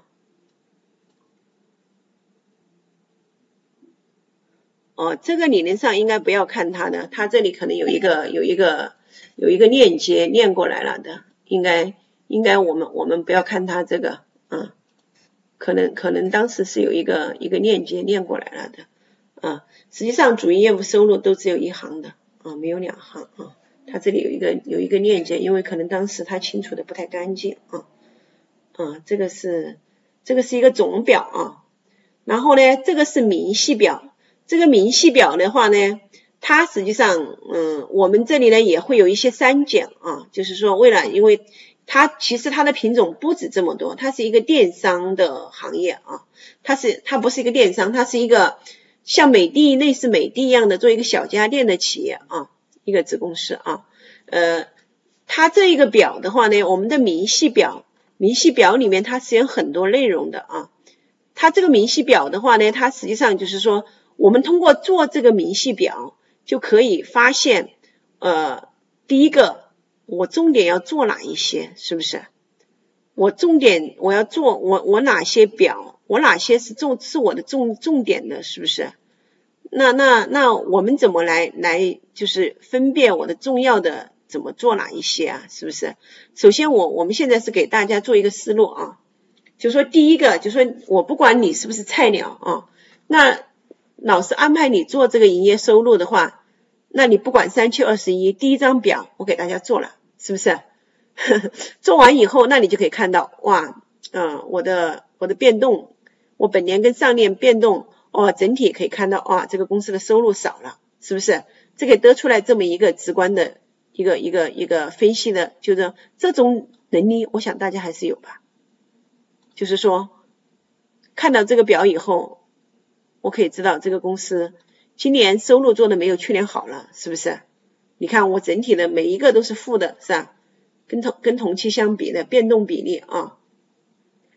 哦，这个理论上应该不要看它的，它这里可能有一个有一个有一个链接链过来了的，应该应该我们我们不要看它这个啊，可能可能当时是有一个一个链接链过来了的啊，实际上主营业务收入都只有一行的啊，没有两行啊，它这里有一个有一个链接，因为可能当时它清除的不太干净啊啊，这个是这个是一个总表啊，然后呢，这个是明细表。这个明细表的话呢，它实际上，嗯，我们这里呢也会有一些删减啊，就是说为了，因为它其实它的品种不止这么多，它是一个电商的行业啊，它是它不是一个电商，它是一个像美的类似美的一样的做一个小家电的企业啊，一个子公司啊，呃，它这一个表的话呢，我们的明细表，明细表里面它是有很多内容的啊，它这个明细表的话呢，它实际上就是说。我们通过做这个明细表就可以发现，呃，第一个我重点要做哪一些，是不是？我重点我要做我我哪些表，我哪些是重是我的重重点的，是不是？那那那我们怎么来来就是分辨我的重要的怎么做哪一些啊？是不是？首先我我们现在是给大家做一个思路啊，就说第一个就说我不管你是不是菜鸟啊，那老师安排你做这个营业收入的话，那你不管三七二十一，第一张表我给大家做了，是不是？做完以后，那你就可以看到，哇，嗯、呃，我的我的变动，我本年跟上年变动，哦，整体可以看到，啊，这个公司的收入少了，是不是？这个得出来这么一个直观的一个一个一个分析的，就是这种能力，我想大家还是有吧。就是说，看到这个表以后。我可以知道这个公司今年收入做的没有去年好了，是不是？你看我整体的每一个都是负的，是吧？跟同跟同期相比的变动比例啊，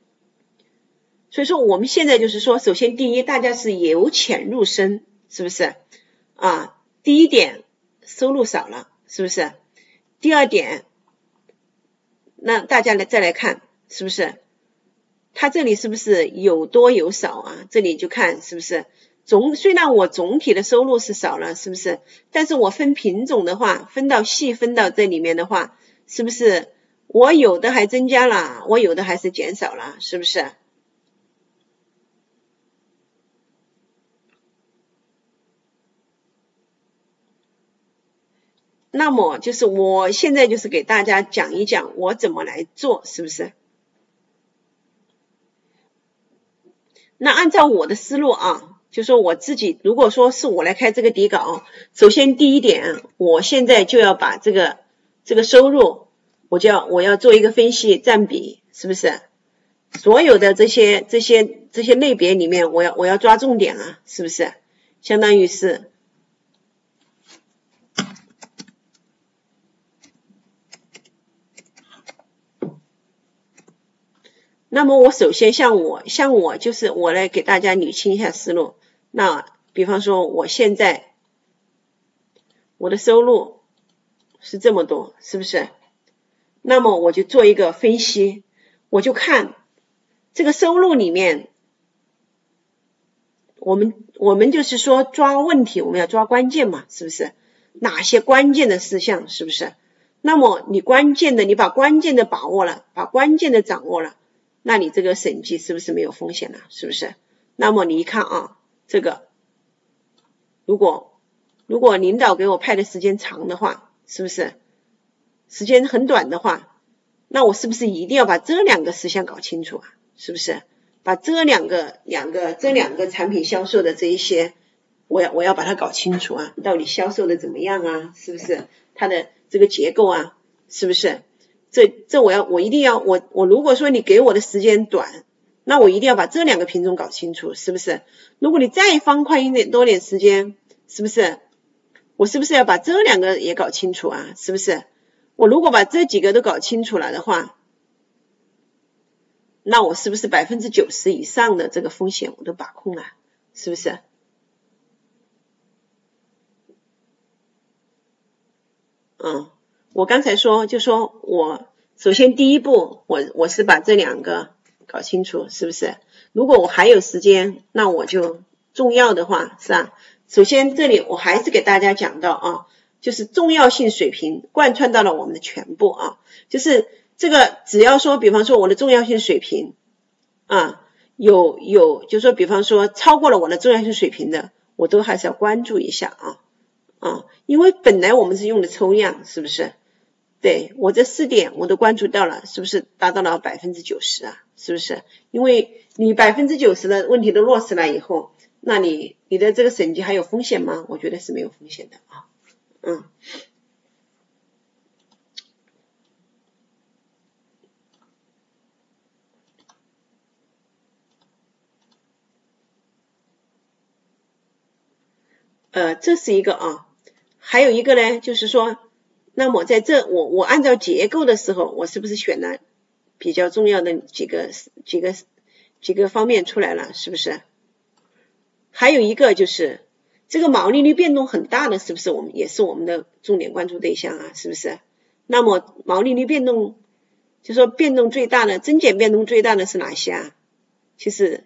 所以说我们现在就是说，首先第一，大家是由浅入深，是不是啊？第一点，收入少了，是不是？第二点，那大家来再来看，是不是？它这里是不是有多有少啊？这里就看是不是总，虽然我总体的收入是少了，是不是？但是我分品种的话，分到细分到这里面的话，是不是我有的还增加了，我有的还是减少了，是不是？那么就是我现在就是给大家讲一讲我怎么来做，是不是？那按照我的思路啊，就说我自己，如果说是我来开这个底稿，首先第一点，我现在就要把这个这个收入，我就要我要做一个分析占比，是不是？所有的这些这些这些类别里面，我要我要抓重点啊，是不是？相当于是。那么我首先像我像我就是我来给大家捋清一下思路。那比方说我现在我的收入是这么多，是不是？那么我就做一个分析，我就看这个收入里面，我们我们就是说抓问题，我们要抓关键嘛，是不是？哪些关键的事项，是不是？那么你关键的，你把关键的把握了，把关键的掌握了，那你这个审计是不是没有风险了？是不是？那么你一看啊，这个如果如果领导给我派的时间长的话，是不是？时间很短的话，那我是不是一定要把这两个事项搞清楚啊？是不是？把这两个两个这两个产品销售的这一些，我要我要把它搞清楚啊，到底销售的怎么样啊？是不是？它的这个结构啊，是不是？这这我要我一定要我我如果说你给我的时间短，那我一定要把这两个品种搞清楚，是不是？如果你再放宽一点多点时间，是不是？我是不是要把这两个也搞清楚啊？是不是？我如果把这几个都搞清楚了的话，那我是不是百分之九十以上的这个风险我都把控了？是不是？嗯，我刚才说就说我首先第一步，我我是把这两个搞清楚，是不是？如果我还有时间，那我就重要的话是吧？首先这里我还是给大家讲到啊，就是重要性水平贯穿到了我们的全部啊，就是这个只要说比方说我的重要性水平啊有有就是说比方说超过了我的重要性水平的，我都还是要关注一下啊啊，因为本来我们是用的抽样，是不是？对，我这四点我都关注到了，是不是达到了百分之九十啊？是不是？因为你百分之九十的问题都落实了以后，那你你的这个审计还有风险吗？我觉得是没有风险的啊。嗯。呃，这是一个啊，还有一个呢，就是说，那么在这我我按照结构的时候，我是不是选了比较重要的几个几个几个方面出来了，是不是？还有一个就是这个毛利率变动很大的，是不是我们也是我们的重点关注对象啊？是不是？那么毛利率变动，就说变动最大的增减变动最大的是哪些啊？其实。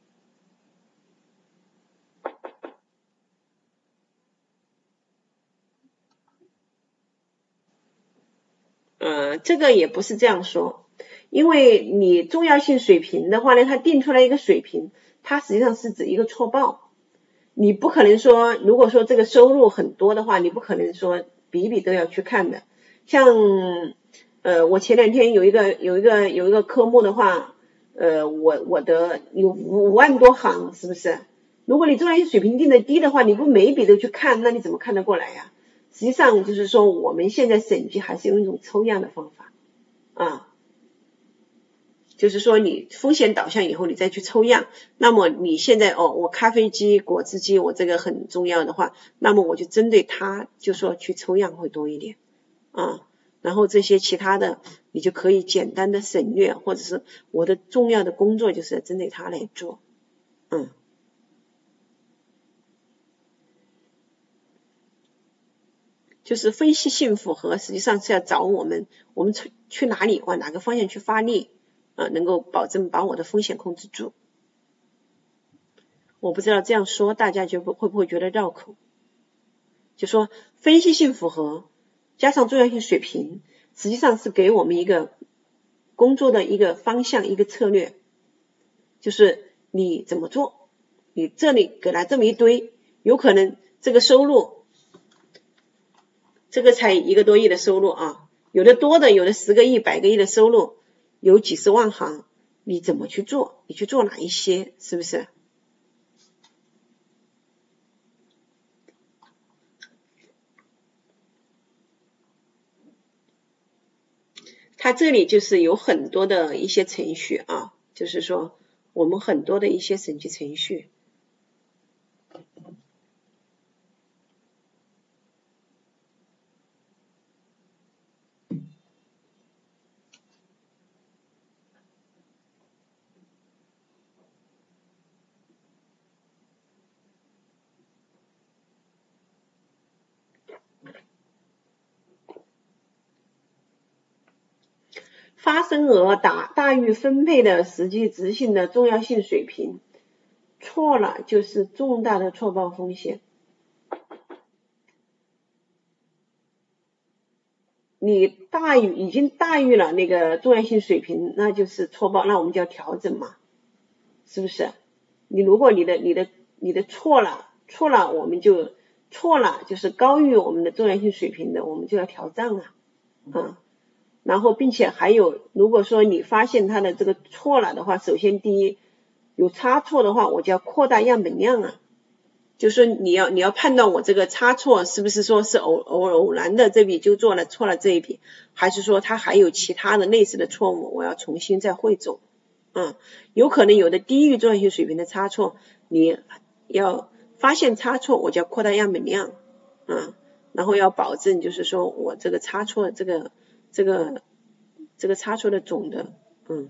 呃，这个也不是这样说，因为你重要性水平的话呢，它定出来一个水平，它实际上是指一个错报，你不可能说，如果说这个收入很多的话，你不可能说笔笔都要去看的。像呃，我前两天有一个有一个有一个科目的话，呃，我我的有五五万多行，是不是？如果你重要性水平定的低的话，你不每一笔都去看，那你怎么看得过来呀？实际上就是说我们现在审计还是用一种抽样的方法啊，就是说你风险导向以后你再去抽样，那么你现在哦我咖啡机果汁机我这个很重要的话，那么我就针对它就说去抽样会多一点啊。 然后这些其他的你就可以简单的省略，或者是我的重要的工作就是针对它来做。嗯，就是分析性符合，实际上是要找我们我们去去哪里，往哪个方向去发力，呃，能够保证把我的风险控制住。我不知道这样说大家就会不会觉得绕口。就说分析性符合加上重要性水平，实际上是给我们一个工作的一个方向，一个策略，就是你怎么做，你这里给了这么一堆，有可能这个收入这个才一个多亿的收入啊，有的多的，有的十个亿百个亿的收入，有几十万行，你怎么去做，你去做哪一些，是不是？它这里就是有很多的一些程序啊，就是说我们很多的一些审计程序。发生额大大于分配的实际执行的重要性水平，错了就是重大的错报风险。你大于已经大于了那个重要性水平，那就是错报，那我们就要调整嘛，是不是？你如果你的你的你的错了错了，我们就错了，就是高于我们的重要性水平的，我们就要调账啊，嗯。然后并且还有，如果说你发现它的这个错了的话，首先第一有差错的话，我就要扩大样本量啊，就是说你要你要判断我这个差错是不是说是偶偶偶然的这笔就做了错了这一笔，还是说它还有其他的类似的错误，我要重新再汇总。嗯，有可能有的低于重要性水平的差错，你要发现差错，我就要扩大样本量，嗯，然后要保证就是说我这个差错这个这个这个差错的总的，嗯。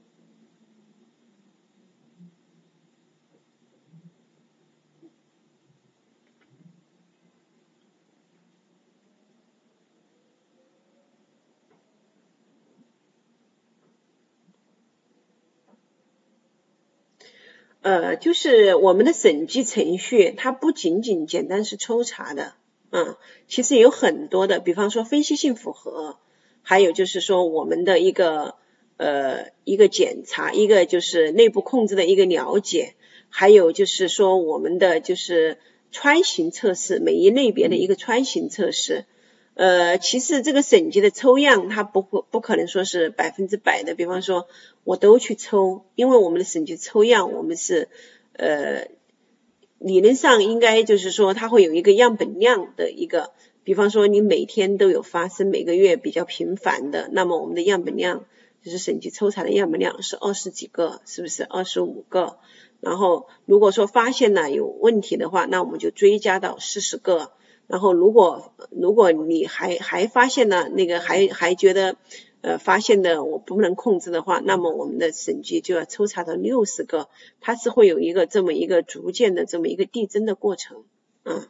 呃，就是我们的审计程序，它不仅仅简单是抽查的，嗯，其实有很多的，比方说分析性符合，还有就是说我们的一个呃一个检查，一个就是内部控制的一个了解，还有就是说我们的就是穿行测试，每一类别的一个穿行测试。呃，其实这个审计的抽样，它不不可能说是百分之百的，比方说我都去抽，因为我们的审计抽样，我们是呃理论上应该就是说它会有一个样本量的一个，比方说你每天都有发生，每个月比较频繁的，那么我们的样本量就是审计抽查的样本量是二十几个，是不是二十五个？然后如果说发现了有问题的话，那我们就追加到四十个。然后如果如果你还还发现了那个还还觉得呃发现的我不能控制的话，那么我们的审计就要抽查到六十个，它是会有一个这么一个逐渐的这么一个递增的过程，嗯，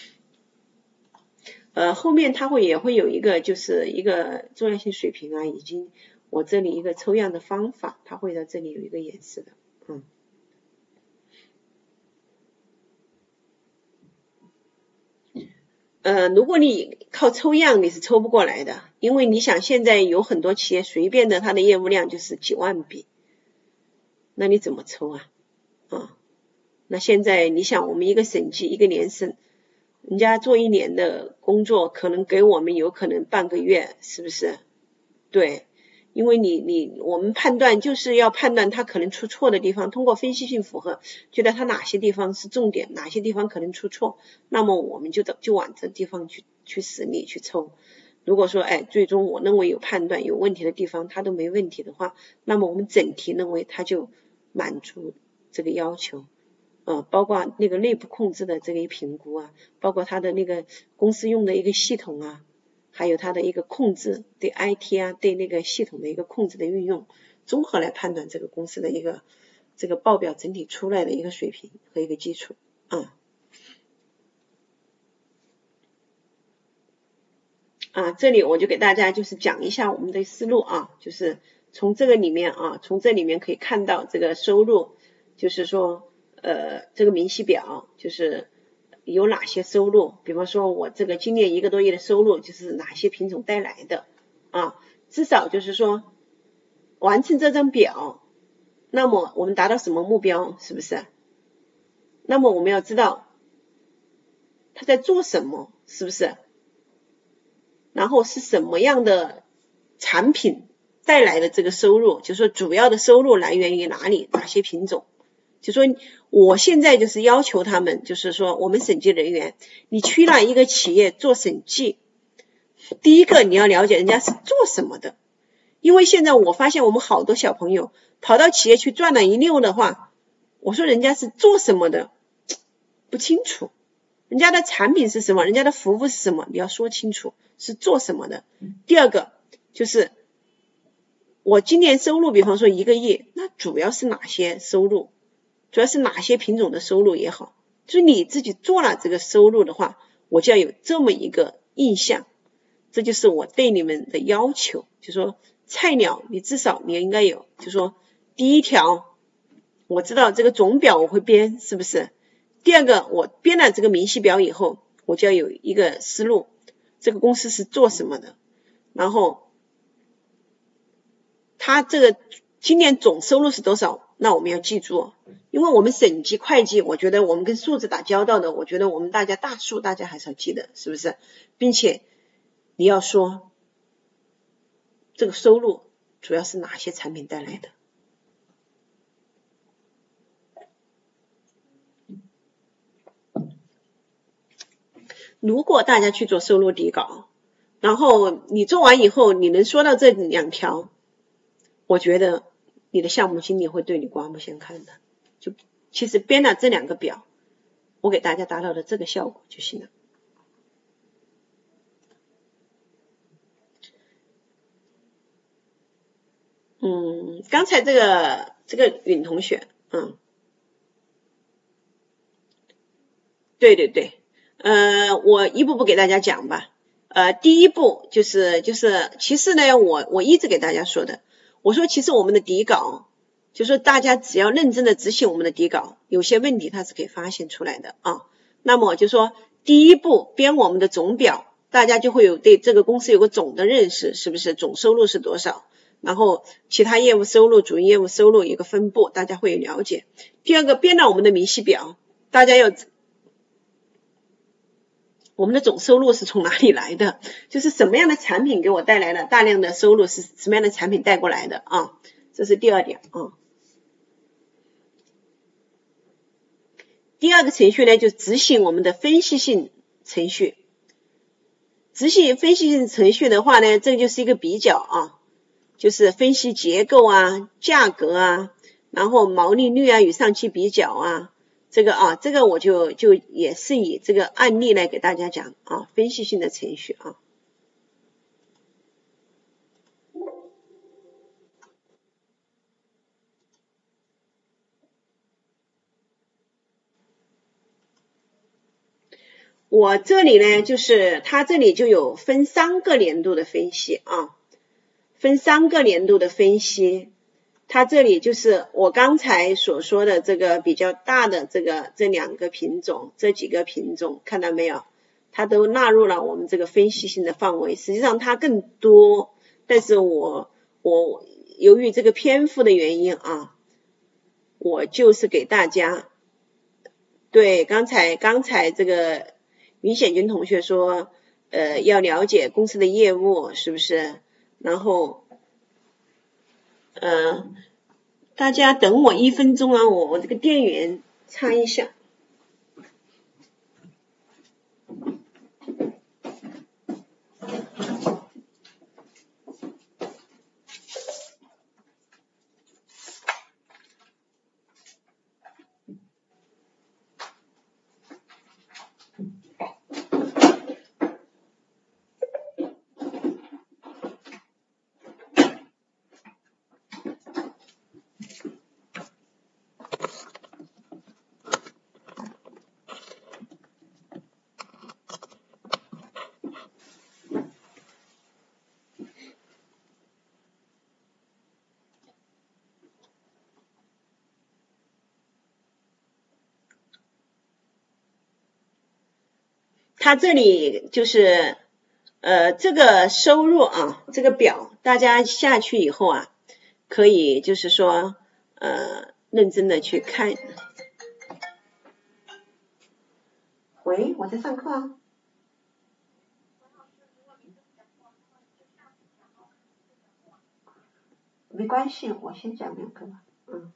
呃后面它会也会有一个就是一个重要性水平啊，已经我这里一个抽样的方法，它会在这里有一个演示的，嗯。呃，如果你靠抽样你是抽不过来的，因为你想现在有很多企业随便的它的业务量就是几万笔，那你怎么抽啊？啊，那现在你想我们一个审计一个年审，人家做一年的工作可能给我们有可能半个月，是不是？对。因为你你我们判断就是要判断它可能出错的地方，通过分析性符合，觉得它哪些地方是重点，哪些地方可能出错，那么我们就就往这地方去去实力去抽。如果说哎最终我认为有判断有问题的地方它都没问题的话，那么我们整体认为它就满足这个要求。呃，包括那个内部控制的这个评估啊，包括它的那个公司用的一个系统啊， 还有它的一个控制，对 I T 啊，对那个系统的一个控制的运用，综合来判断这个公司的一个这个报表整体出来的一个水平和一个基础啊。啊，这里我就给大家就是讲一下我们的思路啊，就是从这个里面啊，从这里面可以看到这个收入，就是说呃这个明细表就是有哪些收入，比方说我这个今年一个多月的收入就是哪些品种带来的啊，至少就是说完成这张表，那么我们达到什么目标，是不是？那么我们要知道他在做什么，是不是？然后是什么样的产品带来的这个收入，就是说主要的收入来源于哪里，哪些品种。就说我现在就是要求他们，就是说我们审计人员，你去了一个企业做审计，第一个你要了解人家是做什么的。因为现在我发现我们好多小朋友跑到企业去转了一溜的话，我说人家是做什么的不清楚，人家的产品是什么，人家的服务是什么，你要说清楚是做什么的。第二个就是我今年收入比方说一个亿，那主要是哪些收入，主要是哪些品种的收入也好，就是你自己做了这个收入的话，我就要有这么一个印象，这就是我对你们的要求。就说菜鸟你至少你应该有，就说第一条我知道这个总表我会编，是不是？第二个我编了这个明细表以后，我就要有一个思路，这个公司是做什么的，然后他这个今年总收入是多少，那我们要记住，因为我们审计会计，我觉得我们跟数字打交道的，我觉得我们大家大数大家还是要记得，是不是？并且你要说这个收入主要是哪些产品带来的。如果大家去做收入底稿，然后你做完以后你能说到这两条，我觉得你的项目经理会对你刮目相看的。就其实编了这两个表，我给大家达到了这个效果就行了。嗯，刚才这个这个允同学，嗯，对对对，呃，我一步步给大家讲吧。呃，第一步就是就是其实呢，我我一直给大家说的，我说其实我们的底稿，就说大家只要认真的执行我们的底稿，有些问题它是可以发现出来的啊。那么就说第一步编我们的总表，大家就会有对这个公司有个总的认识，是不是？总收入是多少？然后其他业务收入、主营业务收入一个分布，大家会有了解。第二个编了我们的明细表，大家要我们的总收入是从哪里来的，就是什么样的产品给我带来了大量的收入，是什么样的产品带过来的啊？这是第二点啊。第二个程序呢，就执行我们的分析性程序。执行分析性程序的话呢，这个就是一个比较啊，就是分析结构啊、价格啊，然后毛利率啊与上期比较啊，这个啊，这个我就就也是以这个案例来给大家讲啊，分析性的程序啊。我这里呢，就是它这里就有分三个年度的分析啊，分三个年度的分析。它这里就是我刚才所说的这个比较大的这个这两个品种，这几个品种看到没有？它都纳入了我们这个分析性的范围。实际上它更多，但是我我由于这个篇幅的原因啊，我就是给大家，对，刚才刚才这个云显军同学说，呃，要了解公司的业务是不是？然后，呃，大家等我一分钟啊，我我这个电源插一下。 它这里就是呃这个收入啊，这个表大家下去以后啊，可以就是说呃认真的去看。喂，我在上课啊。没关系，我先讲两个吧。嗯。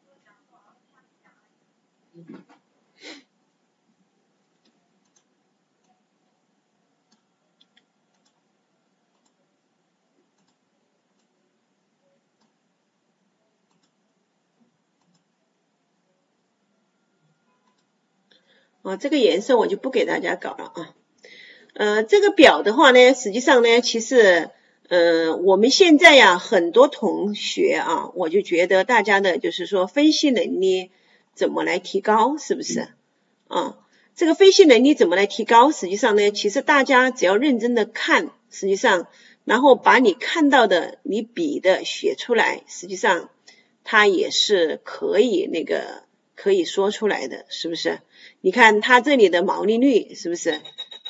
啊，这个颜色我就不给大家搞了啊。呃，这个表的话呢，实际上呢，其实呃，我们现在呀，很多同学啊，我就觉得大家的就是说分析能力怎么来提高，是不是？啊，这个分析能力怎么来提高？实际上呢，其实大家只要认真的看，实际上，然后把你看到的、你笔的写出来，实际上它也是可以那个可以说出来的，是不是？你看它这里的毛利率是不是？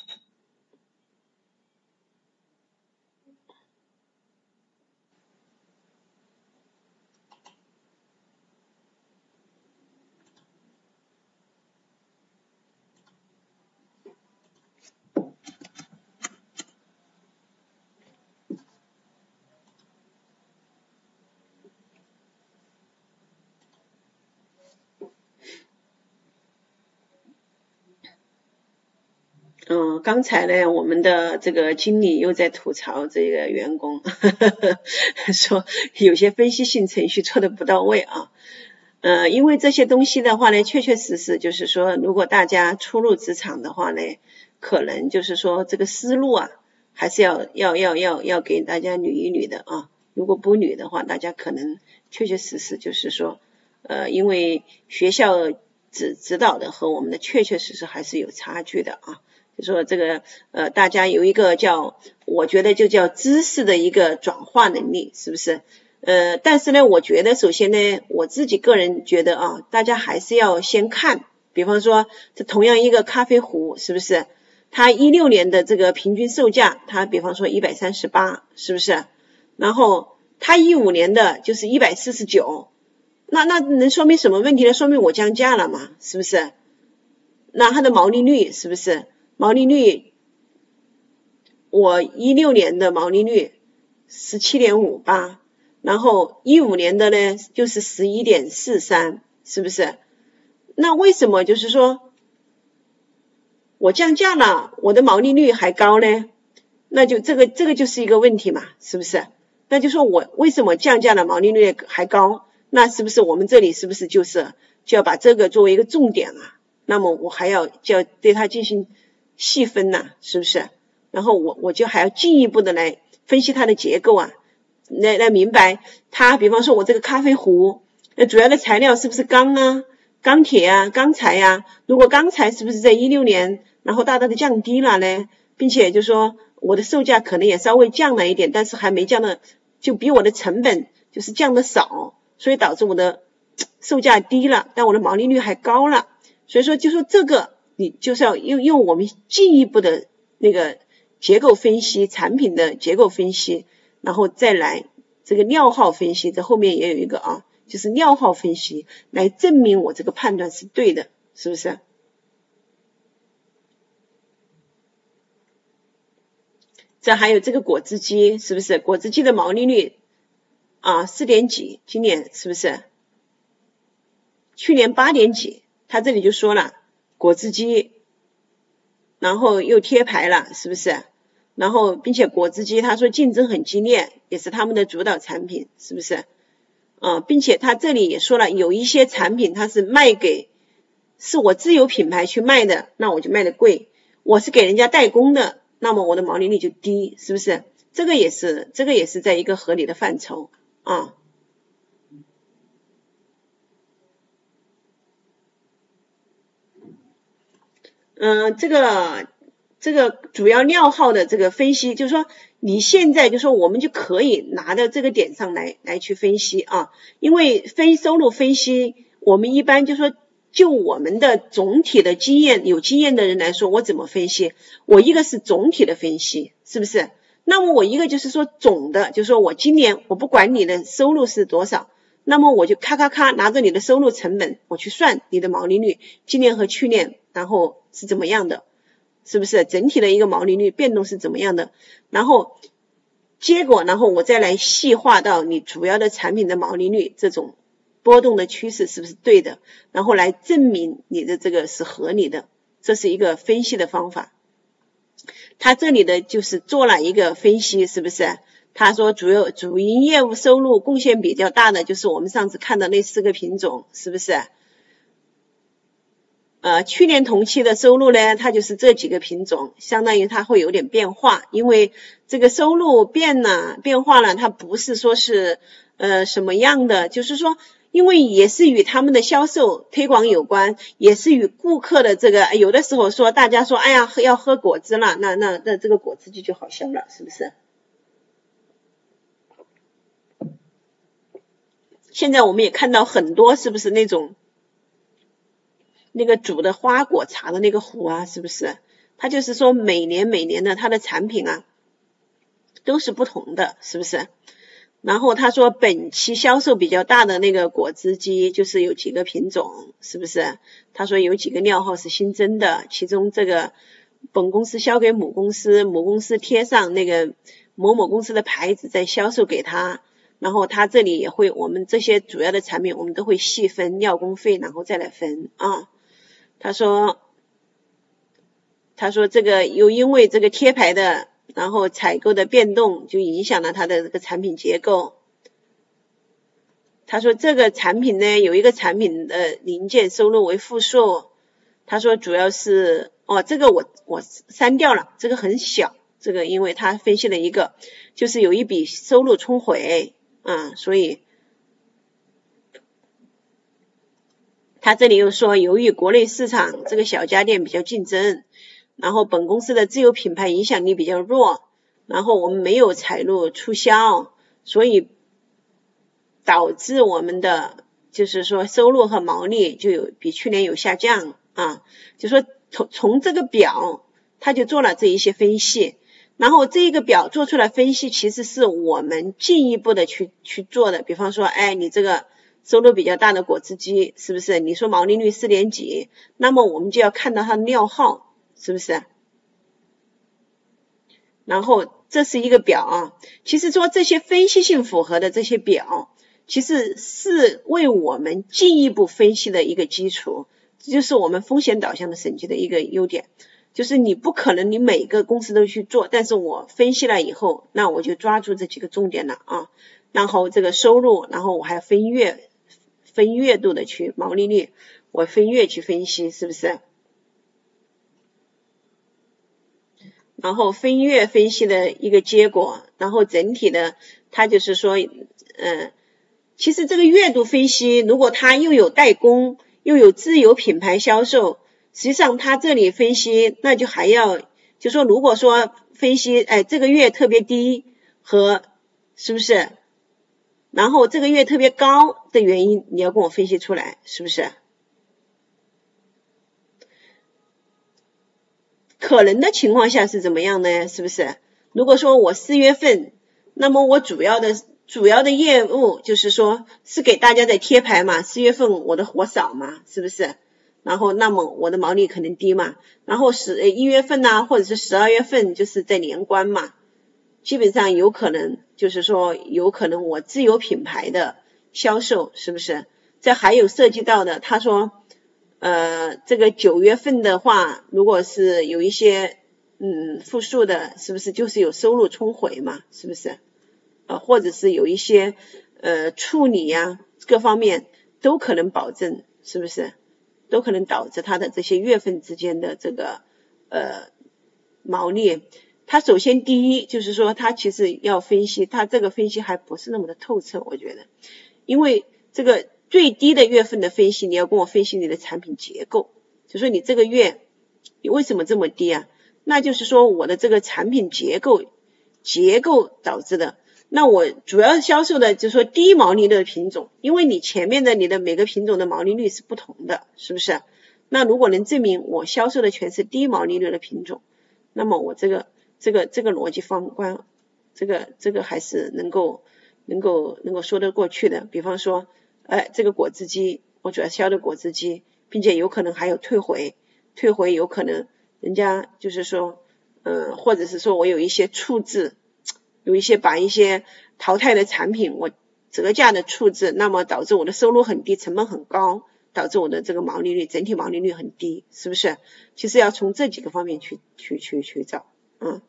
嗯，刚才呢，我们的这个经理又在吐槽这个员工，呵呵呵说有些分析性程序做的不到位啊。呃，因为这些东西的话呢，确确实实就是说，如果大家初入职场的话呢，可能就是说这个思路啊，还是要要要要要给大家捋一捋的啊。如果不捋的话，大家可能确确实实就是说，呃，因为学校指指导的和我们的确确实实还是有差距的啊。就说这个呃，大家有一个叫，我觉得就叫知识的一个转化能力，是不是？呃，但是呢，我觉得首先呢，我自己个人觉得啊，大家还是要先看，比方说这同样一个咖啡壶，是不是？它一六年的这个平均售价，它比方说一百三十八，是不是？然后它一五年的就是一百四十九，那那能说明什么问题呢？说明我降价了嘛，是不是？那它的毛利率是不是？毛利率，我一六年的毛利率 十七点五八， 然后一五年的呢就是 十一点四三， 是不是？那为什么就是说我降价了，我的毛利率还高呢？那就这个这个就是一个问题嘛，是不是？那就说我为什么降价了毛利率还高？那是不是我们这里是不是就是就要把这个作为一个重点啊？那么我还要就要对它进行细分呐、啊，是不是？然后我我就还要进一步的来分析它的结构啊，来来明白它，比方说我这个咖啡壶，那主要的材料是不是钢啊、钢铁啊、钢材呀、啊？如果钢材是不是在一六年然后大大的降低了呢？并且就说我的售价可能也稍微降了一点，但是还没降的，就比我的成本就是降的少，所以导致我的售价低了，但我的毛利率还高了。所以说就说这个你就是要用用我们进一步的那个结构分析，产品的结构分析，然后再来这个料号分析，这后面也有一个啊，就是料号分析来证明我这个判断是对的，是不是？这还有这个果汁机，是不是？果汁机的毛利率啊四点几，今年是不是？去年八点几，他这里就说了果汁机，然后又贴牌了，是不是？然后并且果汁机他说竞争很激烈，也是他们的主导产品，是不是？啊，并且他这里也说了，有一些产品它是卖给是我自有品牌去卖的，那我就卖的贵；我是给人家代工的，那么我的毛利率就低，是不是？这个也是这个也是在一个合理的范畴啊。嗯，这个这个主要料号的这个分析，就是说你现在就说我们就可以拿到这个点上来来去分析啊，因为非收入分析，我们一般就说就我们的总体的经验，有经验的人来说，我怎么分析？我一个是总体的分析，是不是？那么我一个就是说总的，就是说我今年我不管你的收入是多少，那么我就咔咔咔拿着你的收入成本，我去算你的毛利率，今年和去年然后是怎么样的，是不是？整体的一个毛利率变动是怎么样的？然后结果，然后我再来细化到你主要的产品的毛利率这种波动的趋势是不是对的，然后来证明你的这个是合理的，这是一个分析的方法。他这里的就是做了一个分析，是不是？他说主要主营业务收入贡献比较大的就是我们上次看的那四个品种，是不是？呃，去年同期的收入呢，它就是这几个品种，相当于它会有点变化，因为这个收入变了变化了，它不是说是呃什么样的，就是说因为也是与他们的销售推广有关，也是与顾客的这个，有的时候说大家说哎呀要喝果汁了，那那那这个果汁机就好销了，是不是？现在我们也看到很多是不是那种那个煮的花果茶的那个壶啊，是不是？它就是说每年每年的它的产品啊都是不同的，是不是？然后他说本期销售比较大的那个果汁机就是有几个品种，是不是？他说有几个料号是新增的，其中这个本公司销给母公司，母公司贴上那个某某公司的牌子再销售给他，然后他这里也会，我们这些主要的产品我们都会细分料工费，然后再来分啊。他说他说这个又因为这个贴牌的然后采购的变动就影响了它的这个产品结构。他说这个产品呢，有一个产品的零件收入为负数，他说主要是哦这个我我删掉了，这个很小，这个因为他分析了一个就是有一笔收入冲回啊、嗯，所以他这里又说由于国内市场这个小家电比较竞争，然后本公司的自有品牌影响力比较弱，然后我们没有采入促销，所以导致我们的就是说收入和毛利就有比去年有下降啊，就说从从这个表他就做了这一些分析，然后这个表做出来分析其实是我们进一步的去去做的，比方说哎你这个收入比较大的果汁机是不是你说毛利率四点几，那么我们就要看到它的料号是不是，然后这是一个表啊，其实说这些分析性符合的这些表其实是为我们进一步分析的一个基础，这就是我们风险导向的审计的一个优点，就是你不可能你每个公司都去做，但是我分析了以后，那我就抓住这几个重点了啊，然后这个收入，然后我还分月分月度的去毛利率，我分月去分析，是不是？然后分月分析的一个结果，然后整体的它就是说嗯，其实这个月度分析如果它又有代工又有自有品牌销售，实际上它这里分析那就还要就说如果说分析哎这个月特别低和是不是，然后这个月特别高的原因你要跟我分析出来，是不是？可能的情况下是怎么样呢？是不是？如果说我四月份，那么我主要的主要的业务就是说是给大家在贴牌嘛，四月份我的活少嘛，是不是？然后那么我的毛利可能低嘛，然后十一月份呢、啊，或者是十二月份就是在年关嘛，基本上有可能就是说有可能我自有品牌的销售是不是？这还有涉及到的，他说呃，这个九月份的话，如果是有一些嗯负数的，是不是就是有收入冲回嘛？是不是？呃，或者是有一些呃处理呀、啊，各方面都可能保证，是不是？都可能导致它的这些月份之间的这个呃毛利。它首先第一就是说，它其实要分析，它这个分析还不是那么的透彻，我觉得，因为这个。最低的月份的分析，你要跟我分析你的产品结构，就说你这个月你为什么这么低啊？那就是说我的这个产品结构结构导致的。 那我主要销售的就是说低毛利率的品种，因为你前面的你的每个品种的毛利率是不同的，是不是？那如果能证明我销售的全是低毛利率的品种，那么我这个这个这个逻辑方关，这个这个还是能够能够能够说得过去的。比方说，哎，这个果汁机我主要销的果汁机，并且有可能还有退回，退回有可能人家就是说，嗯，或者是说我有一些处置。有一些把一些淘汰的产品我折价的处置，那么导致我的收入很低，成本很高，导致我的这个毛利率整体毛利率很低，是不是？其实要从这几个方面去去去去找。嗯，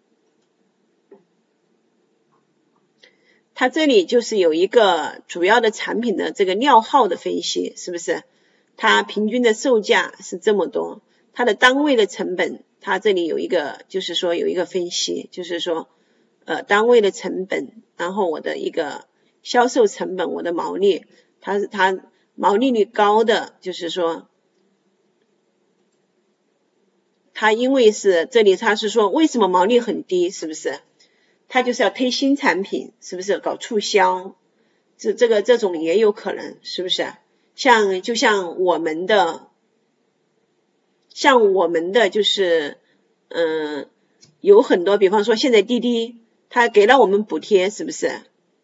它这里就是有一个主要的产品的这个料号的分析，是不是？它平均的售价是这么多，它的单位的成本，它这里有一个就是说有一个分析，就是说呃，单位的成本，然后我的一个销售成本，我的毛利，它它毛利率高的，就是说，它因为是这里它是说为什么毛利很低，是不是？它就是要推新产品，是不是？搞促销，这这个这种也有可能，是不是？像就像我们的，像我们的就是嗯，有很多，比方说现在滴滴。他给了我们补贴，是不是？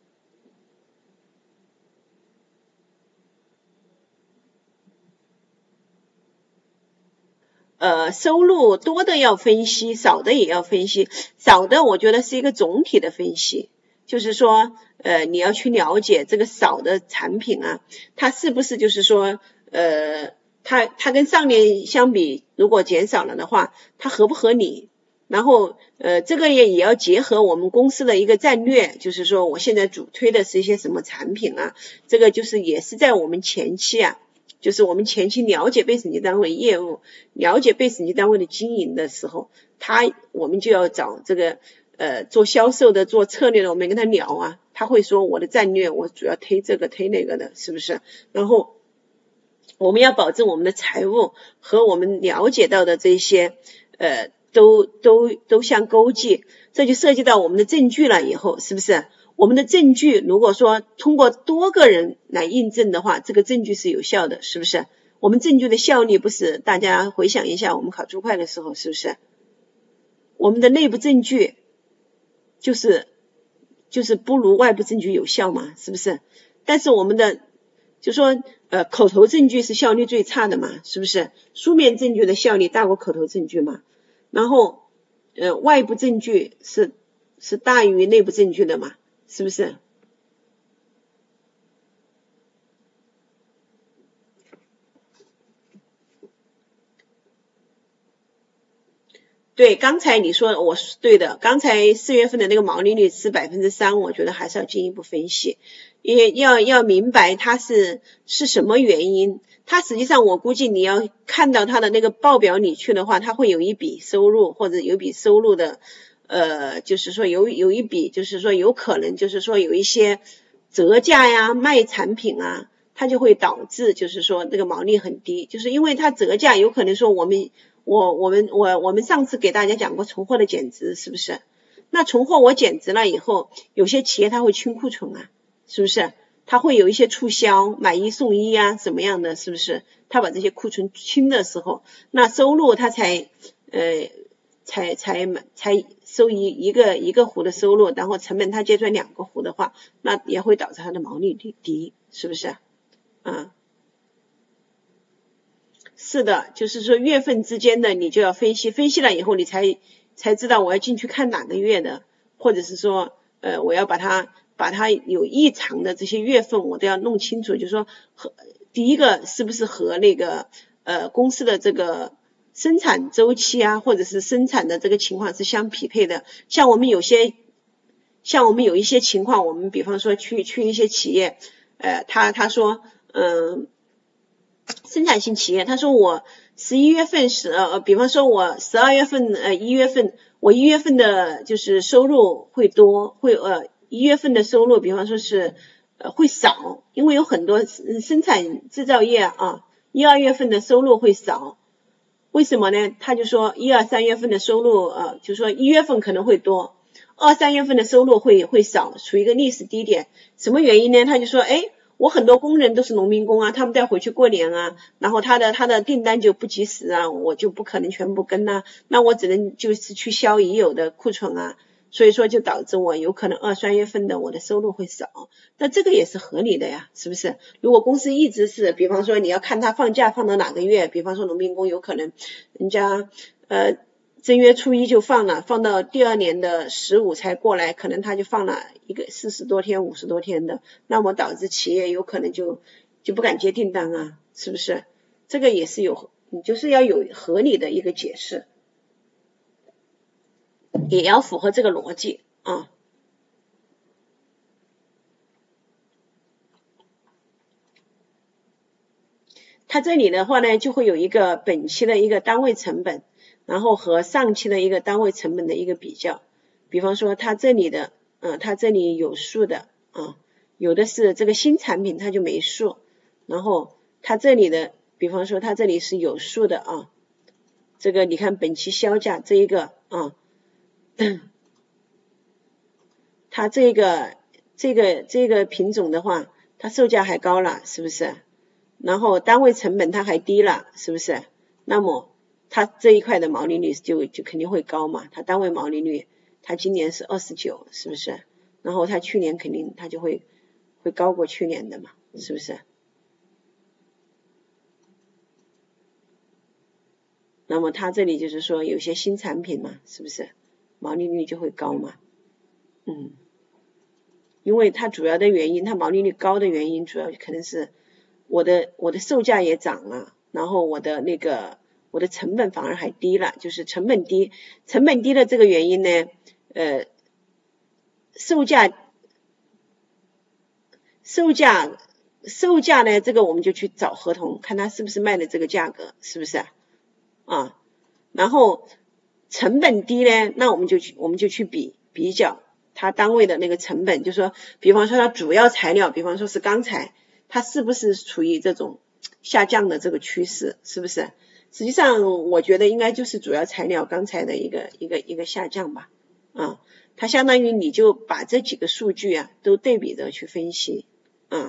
呃，收入多的要分析，少的也要分析。少的我觉得是一个总体的分析，就是说，呃，你要去了解这个少的产品啊，它是不是就是说，呃，它它跟上年相比，如果减少了的话，它合不合理？然后呃，这个也也要结合我们公司的一个战略，就是说我现在主推的是一些什么产品啊，这个就是也是在我们前期啊，就是我们前期了解被审计单位业务，了解被审计单位的经营的时候，他我们就要找这个呃做销售的做策略的，我们跟他聊啊，他会说我的战略我主要推这个推那个的，是不是？然后我们要保证我们的财务和我们了解到的这些呃都都都相勾稽，这就涉及到我们的证据了以后，是不是？我们的证据如果说通过多个人来印证的话，这个证据是有效的，是不是？我们证据的效率不是，大家回想一下我们考注会的时候，是不是？我们的内部证据就是就是不如外部证据有效嘛，是不是？但是我们的就说呃口头证据是效率最差的嘛，是不是？书面证据的效率大过口头证据嘛？然后呃外部证据是是大于内部证据的嘛，是不是？对，刚才你说我是对的，刚才四月份的那个毛利率是百分之三，我觉得还是要进一步分析，也要要明白它是是什么原因。它实际上我估计你要看到它的那个报表里去的话，它会有一笔收入或者有一笔收入的，呃，就是说有有一笔就是说有可能就是说有一些折价呀、卖产品啊，它就会导致就是说那个毛利很低，就是因为它折价有可能说我们。我我们我我们上次给大家讲过存货的减值，是不是？那存货我减值了以后，有些企业它会清库存啊，是不是？它会有一些促销，买一送一啊，怎么样的，是不是？它把这些库存清的时候，那收入它才呃才才才收一一个一个壶的收入，然后成本它结算两个壶的话，那也会导致它的毛利率低，是不是？嗯。是的，就是说月份之间的你就要分析，分析了以后你才才知道我要进去看哪个月的，或者是说呃我要把它把它有异常的这些月份我都要弄清楚，就是说和第一个是不是和那个呃公司的这个生产周期啊，或者是生产的这个情况是相匹配的。像我们有些像我们有一些情况，我们比方说去去一些企业，呃他他说嗯。呃生产性企业，他说我十一月份十呃，比方说我十二月份呃一月份，我一月份的就是收入会多，会呃一月份的收入，比方说是呃会少，因为有很多生产制造业啊，一二月份的收入会少，为什么呢？他就说一二三月份的收入呃，就说一月份可能会多， 二三月份的收入会会少，处于一个历史低点。什么原因呢？他就说，哎，我很多工人都是农民工啊，他们都要回去过年啊，然后他的他的订单就不及时啊，我就不可能全部跟啊，那我只能就是去销已有的库存啊，所以说就导致我有可能二三月份的我的收入会少，那这个也是合理的呀，是不是？如果公司一直是，比方说你要看他放假放到哪个月，比方说农民工有可能人家呃正月初一就放了，放到第二年的十五才过来，可能他就放了一个四十多天、五十多天的，那么导致企业有可能就就不敢接订单啊，是不是？这个也是有，你就是要有合理的一个解释，也要符合这个逻辑啊。它这里的话呢，就会有一个本期的一个单位成本，然后和上期的一个单位成本的一个比较。比方说它这里的，嗯，它这里有数的，啊，有的是这个新产品它就没数，然后它这里的，比方说它这里是有数的啊，这个你看本期销价这一个啊，它这个这个这个品种的话，它售价还高了，是不是？然后单位成本它还低了，是不是？那么它这一块的毛利率就就肯定会高嘛，它单位毛利率它今年是二十九，是不是？然后它去年肯定它就会会高过去年的嘛，是不是？那么它这里就是说有些新产品嘛，是不是？毛利率就会高嘛，嗯，因为它主要的原因，它毛利率高的原因主要可能是我的我的售价也涨了，然后我的那个我的成本反而还低了，就是成本低，成本低的这个原因呢，呃，售价售价售价呢，这个我们就去找合同，看它是不是卖的这个价格，是不是啊？然后成本低呢，那我们就去我们就去比比较它单位的那个成本，就是说，比方说它主要材料，比方说是钢材，它是不是处于这种下降的这个趋势，是不是？实际上我觉得应该就是主要材料钢材的一个一个一个下降吧，啊，它相当于你就把这几个数据啊都对比着去分析，啊。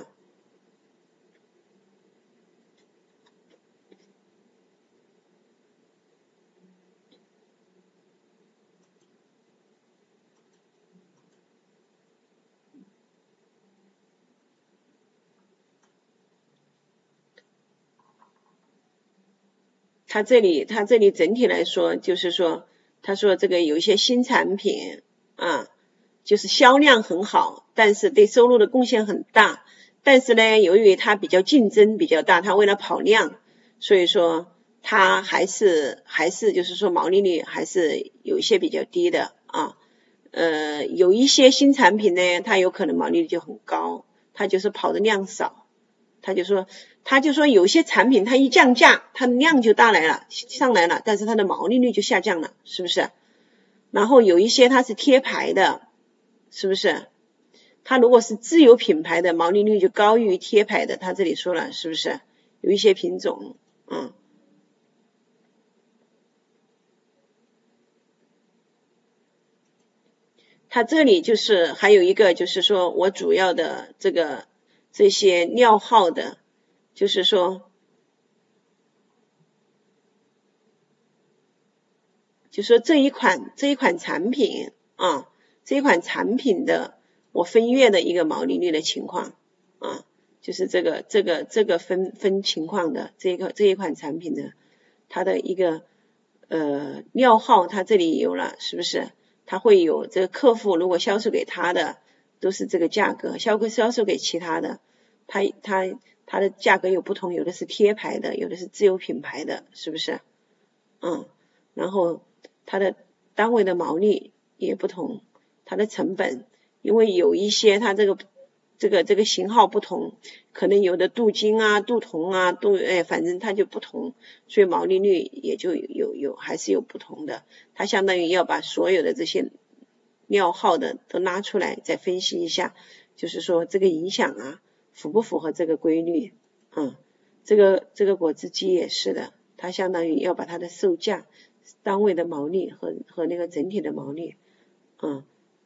他这里他这里整体来说就是说，他说这个有一些新产品啊，就是销量很好，但是对收入的贡献很大，但是呢，由于它比较竞争比较大，它为了跑量，所以说它还是还是就是说毛利率还是有一些比较低的啊。呃，有一些新产品呢，它有可能毛利率就很高，它就是跑的量少。他就说，他就说有些产品它一降价，它的量就大来了，上来了，但是它的毛利率就下降了，是不是？然后有一些它是贴牌的，是不是？它如果是自有品牌的，毛利率就高于贴牌的，他这里说了，是不是？有一些品种，嗯。它这里就是还有一个就是说我主要的这个这些料号的，就是说就说这一款这一款产品啊，这一款产品的我分月的一个毛利率的情况啊，就是这个这个这个分分情况的这个这一款产品的它的一个呃料号，它这里有了，是不是？它会有这个客户如果销售给他的都是这个价格，销售销售给其他的，它它它的价格有不同，有的是贴牌的，有的是自有品牌的，是不是？嗯，然后它的单位的毛利也不同，它的成本，因为有一些它这个这个这个型号不同，可能有的镀金啊、镀铜啊、镀哎，反正它就不同，所以毛利率也就有有还是有不同的。它相当于要把所有的这些料号的都拉出来，再分析一下，就是说这个影响啊，符不符合这个规律？嗯，这个这个果汁机也是的。它相当于要把它的售价单位的毛利和和那个整体的毛利，嗯，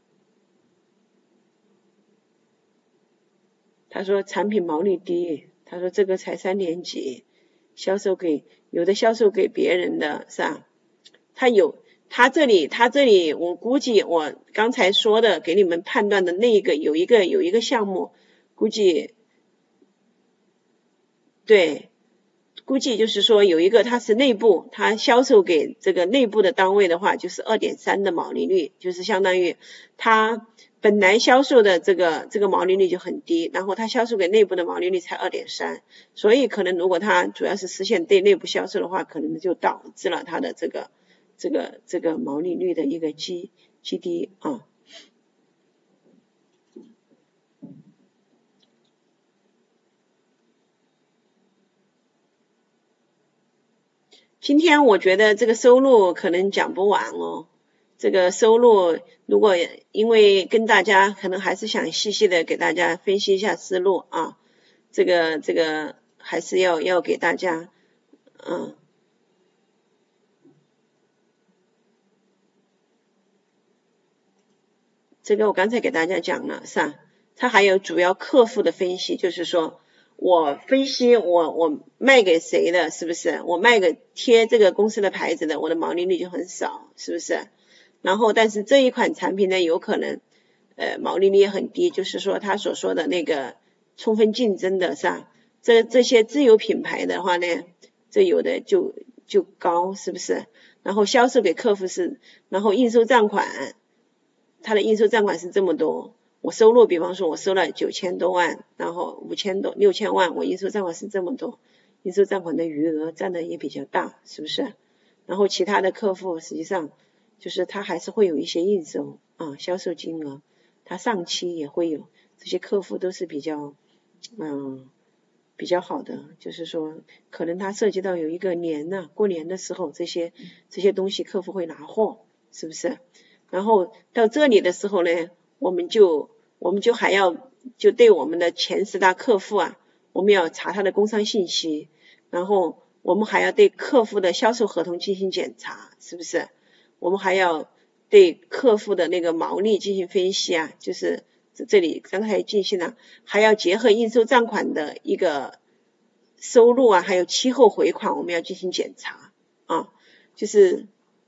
他说产品毛利低，他说这个才三点几，销售给有的销售给别人的是吧？他有他这里他这里我估计我刚才说的给你们判断的那个有一个有一个项目，估计对。估计就是说有一个它是内部，它销售给这个内部的单位的话，就是 二点三 的毛利率，就是相当于它本来销售的这个这个毛利率就很低，然后它销售给内部的毛利率才 二点三， 所以可能如果它主要是实现对内部销售的话，可能就导致了它的这个这个这个毛利率的一个极极低啊。今天我觉得这个收入可能讲不完哦，这个收入如果因为跟大家可能还是想细细的给大家分析一下思路啊，这个这个还是要要给大家嗯。这个我刚才给大家讲了是吧？它还有主要客户的分析，就是说我分析我我卖给谁的，是不是？我卖给贴这个公司的牌子的，我的毛利率就很少，是不是？然后但是这一款产品呢，有可能呃毛利率也很低，就是说他所说的那个充分竞争的是吧？这这些自有品牌的话呢，这有的就就高，是不是？然后销售给客户是，然后应收账款，他的应收账款是这么多。我收入比方说我收了九千多万，然后五千多六千万，我应收账款是这么多，应收账款的余额占的也比较大，是不是？然后其他的客户实际上就是他还是会有一些应收啊，销售金额他上期也会有，这些客户都是比较嗯比较好的，就是说可能他涉及到有一个年呢、啊，过年的时候这些这些东西客户会拿货，是不是？然后到这里的时候呢，我们就我们就还要就对我们的前十大客户啊，我们要查他的工商信息，然后我们还要对客户的销售合同进行检查，是不是？我们还要对客户的那个毛利进行分析啊，就是这里刚才进行了，还要结合应收账款的一个收入啊，还有期后回款，我们要进行检查啊，就是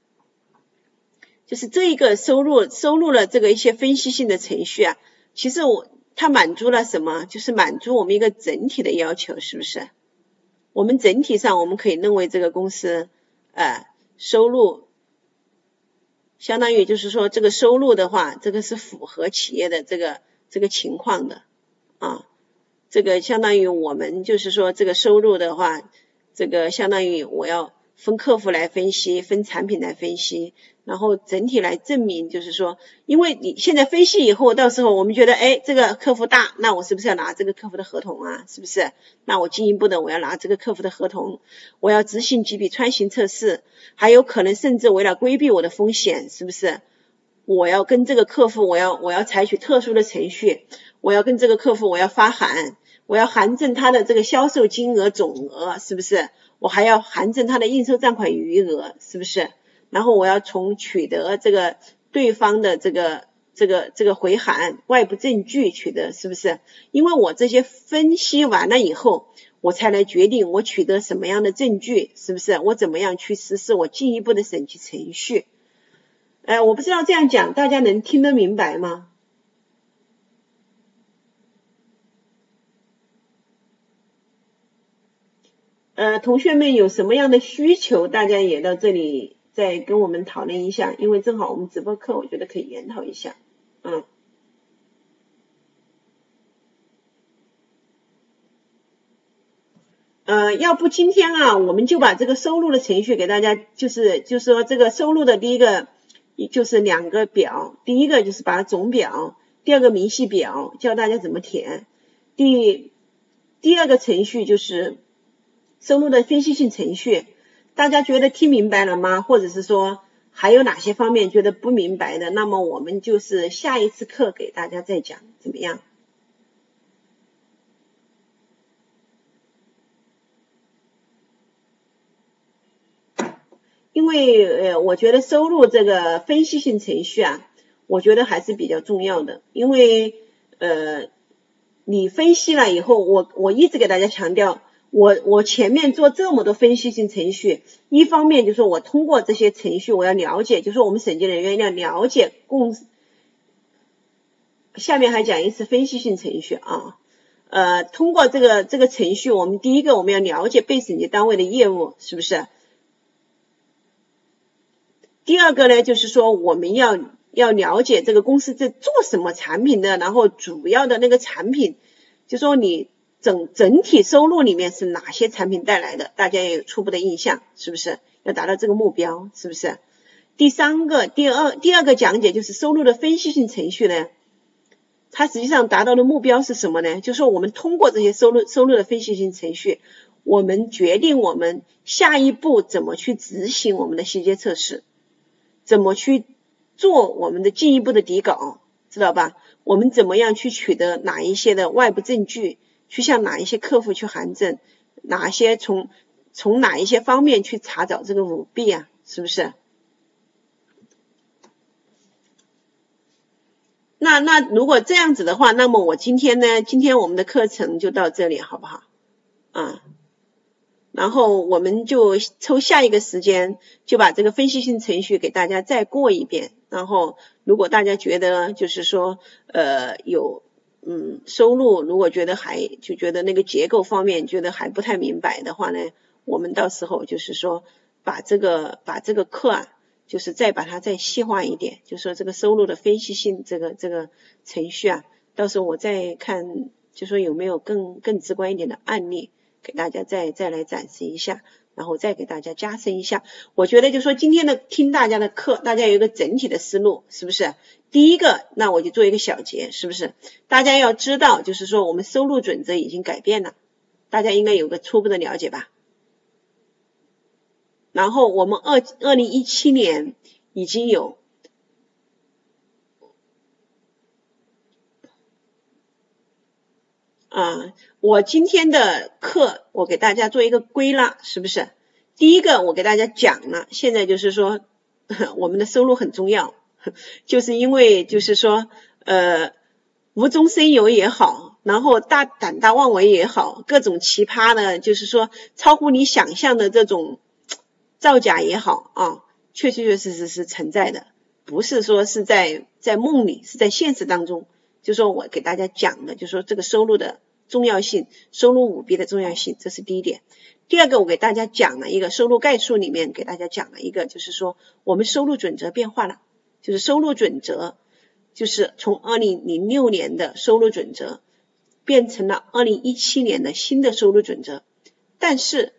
就是这一个收入收入了这个一些分析性的程序啊，其实我它满足了什么？就是满足我们一个整体的要求，是不是？我们整体上我们可以认为这个公司呃收入相当于就是说这个收入的话，这个是符合企业的这个这个情况的啊，这个相当于我们就是说这个收入的话，这个相当于我要分客户来分析，分产品来分析，然后整体来证明，就是说因为你现在分析以后，到时候我们觉得哎这个客户大，那我是不是要拿这个客户的合同啊，是不是？那我进一步的我要拿这个客户的合同，我要执行几笔穿行测试，还有可能甚至为了规避我的风险，是不是？我要跟这个客户我要我要采取特殊的程序，我要跟这个客户我要发函，我要函证他的这个销售金额总额，是不是？我还要函证他的应收账款余额，是不是？然后我要从取得这个对方的这个这个这个回函外部证据取得，是不是？因为我这些分析完了以后，我才来决定我取得什么样的证据，是不是？我怎么样去实施我进一步的审计程序？呃，我不知道这样讲大家能听得明白吗？呃，同学们有什么样的需求，大家也到这里再跟我们讨论一下，因为正好我们直播课我觉得可以研讨一下。嗯。呃，要不今天啊，我们就把这个收入的程序给大家，就是就是说这个收入的第一个就是两个表，第一个就是把总表，第二个明细表，教大家怎么填。第第二个程序就是收入的分析性程序，大家觉得听明白了吗？或者是说还有哪些方面觉得不明白的？那么我们就是下一次课给大家再讲，怎么样？因为呃，我觉得收入这个分析性程序啊，我觉得还是比较重要的，因为呃， 你分析了以后，我我一直给大家强调，我我前面做这么多分析性程序，一方面就是说我通过这些程序我要了解，就是说我们审计人员要了解共，下面还讲一次分析性程序啊。呃，通过这个这个程序，我们第一个我们要了解被审计单位的业务，是不是？第二个呢，就是说我们要要了解这个公司在做什么产品的，然后主要的那个产品，就说你整整体收入里面是哪些产品带来的，大家也有初步的印象，是不是？要达到这个目标，是不是？第三个，第二第二个讲解就是收入的分析性程序呢。它实际上达到的目标是什么呢？就是说我们通过这些收入收入的分析性程序，我们决定我们下一步怎么去执行我们的细节测试，怎么去做我们的进一步的底稿，知道吧？我们怎么样去取得哪一些的外部证据，去向哪一些客户去函证，哪些从从哪一些方面去查找这个舞弊啊，是不是？那那如果这样子的话，那么我今天呢，今天我们的课程就到这里，好不好？啊，然后我们就抽下一个时间，就把这个分析性程序给大家再过一遍。然后，如果大家觉得就是说，呃，有嗯收入，如果觉得还就觉得那个结构方面觉得还不太明白的话呢，我们到时候就是说把这个把这个课啊。就是再把它再细化一点，就是说这个收入的分析性这个这个程序啊，到时候我再看，就说有没有更更直观一点的案例给大家再再来展示一下，然后再给大家加深一下。我觉得就说今天的听大家的课，大家有一个整体的思路，是不是？第一个，那我就做一个小结，是不是？大家要知道，就是说我们收入准则已经改变了，大家应该有个初步的了解吧。然后我们二二零一七年已经有啊，我今天的课我给大家做一个归纳，是不是？第一个我给大家讲了，现在就是说我们的收入很重要，就是因为就是说呃无中生有也好，然后大胆大妄为也好，各种奇葩的，就是说超乎你想象的这种造假也好啊，确确确实实是存在的，不是说是在在梦里，是在现实当中。就说我给大家讲的，就说这个收入的重要性，收入舞弊的重要性，这是第一点。第二个，我给大家讲了一个收入概述里面给大家讲了一个，就是说我们收入准则变化了，就是收入准则就是从二零零六年的收入准则变成了二零一七年的新的收入准则，但是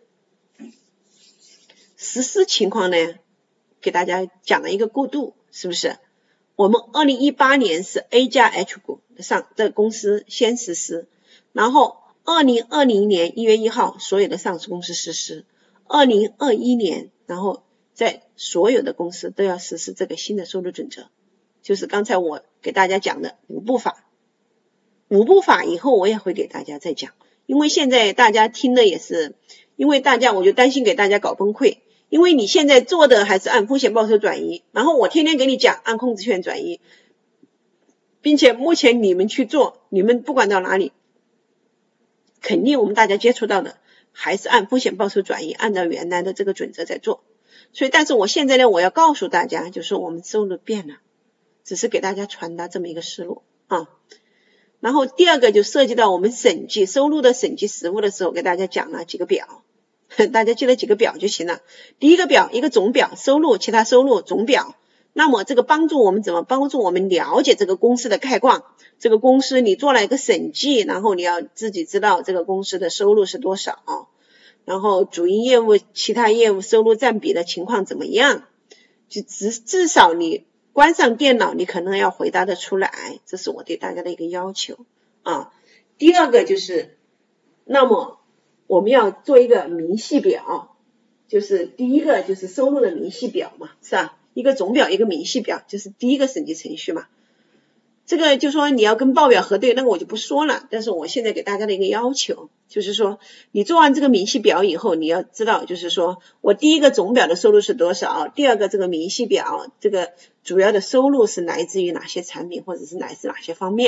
实施情况呢，给大家讲了一个过渡，是不是？我们二零一八年是 A 加 H 股上的公司先实施，然后二零二零年一月一号所有的上市公司实施，二零二一年然后在所有的公司都要实施这个新的收入准则，就是刚才我给大家讲的五步法。五步法以后我也会给大家再讲，因为现在大家听的也是，因为大家我就担心给大家搞崩溃，因为你现在做的还是按风险报酬转移，然后我天天给你讲按控制权转移，并且目前你们去做，你们不管到哪里，肯定我们大家接触到的还是按风险报酬转移，按照原来的这个准则在做。所以但是我现在呢，我要告诉大家，就是我们收入变了，只是给大家传达这么一个思路啊。然后第二个就涉及到我们审计收入的审计实务的时候，给大家讲了几个表，大家记得几个表就行了。第一个表，一个总表，收入其他收入总表，那么这个帮助我们怎么帮助我们了解这个公司的概况，这个公司你做了一个审计，然后你要自己知道这个公司的收入是多少，然后主营业务其他业务收入占比的情况怎么样，就至至少你关上电脑你可能要回答得出来，这是我对大家的一个要求啊。第二个就是那么我们要做一个明细表，就是第一个就是收入的明细表嘛，是吧？一个总表一个明细表，就是第一个审计程序嘛。这个就说你要跟报表核对，那个我就不说了，但是我现在给大家的一个要求就是说，你做完这个明细表以后，你要知道就是说我第一个总表的收入是多少，第二个这个明细表这个主要的收入是来自于哪些产品或者是来自哪些方面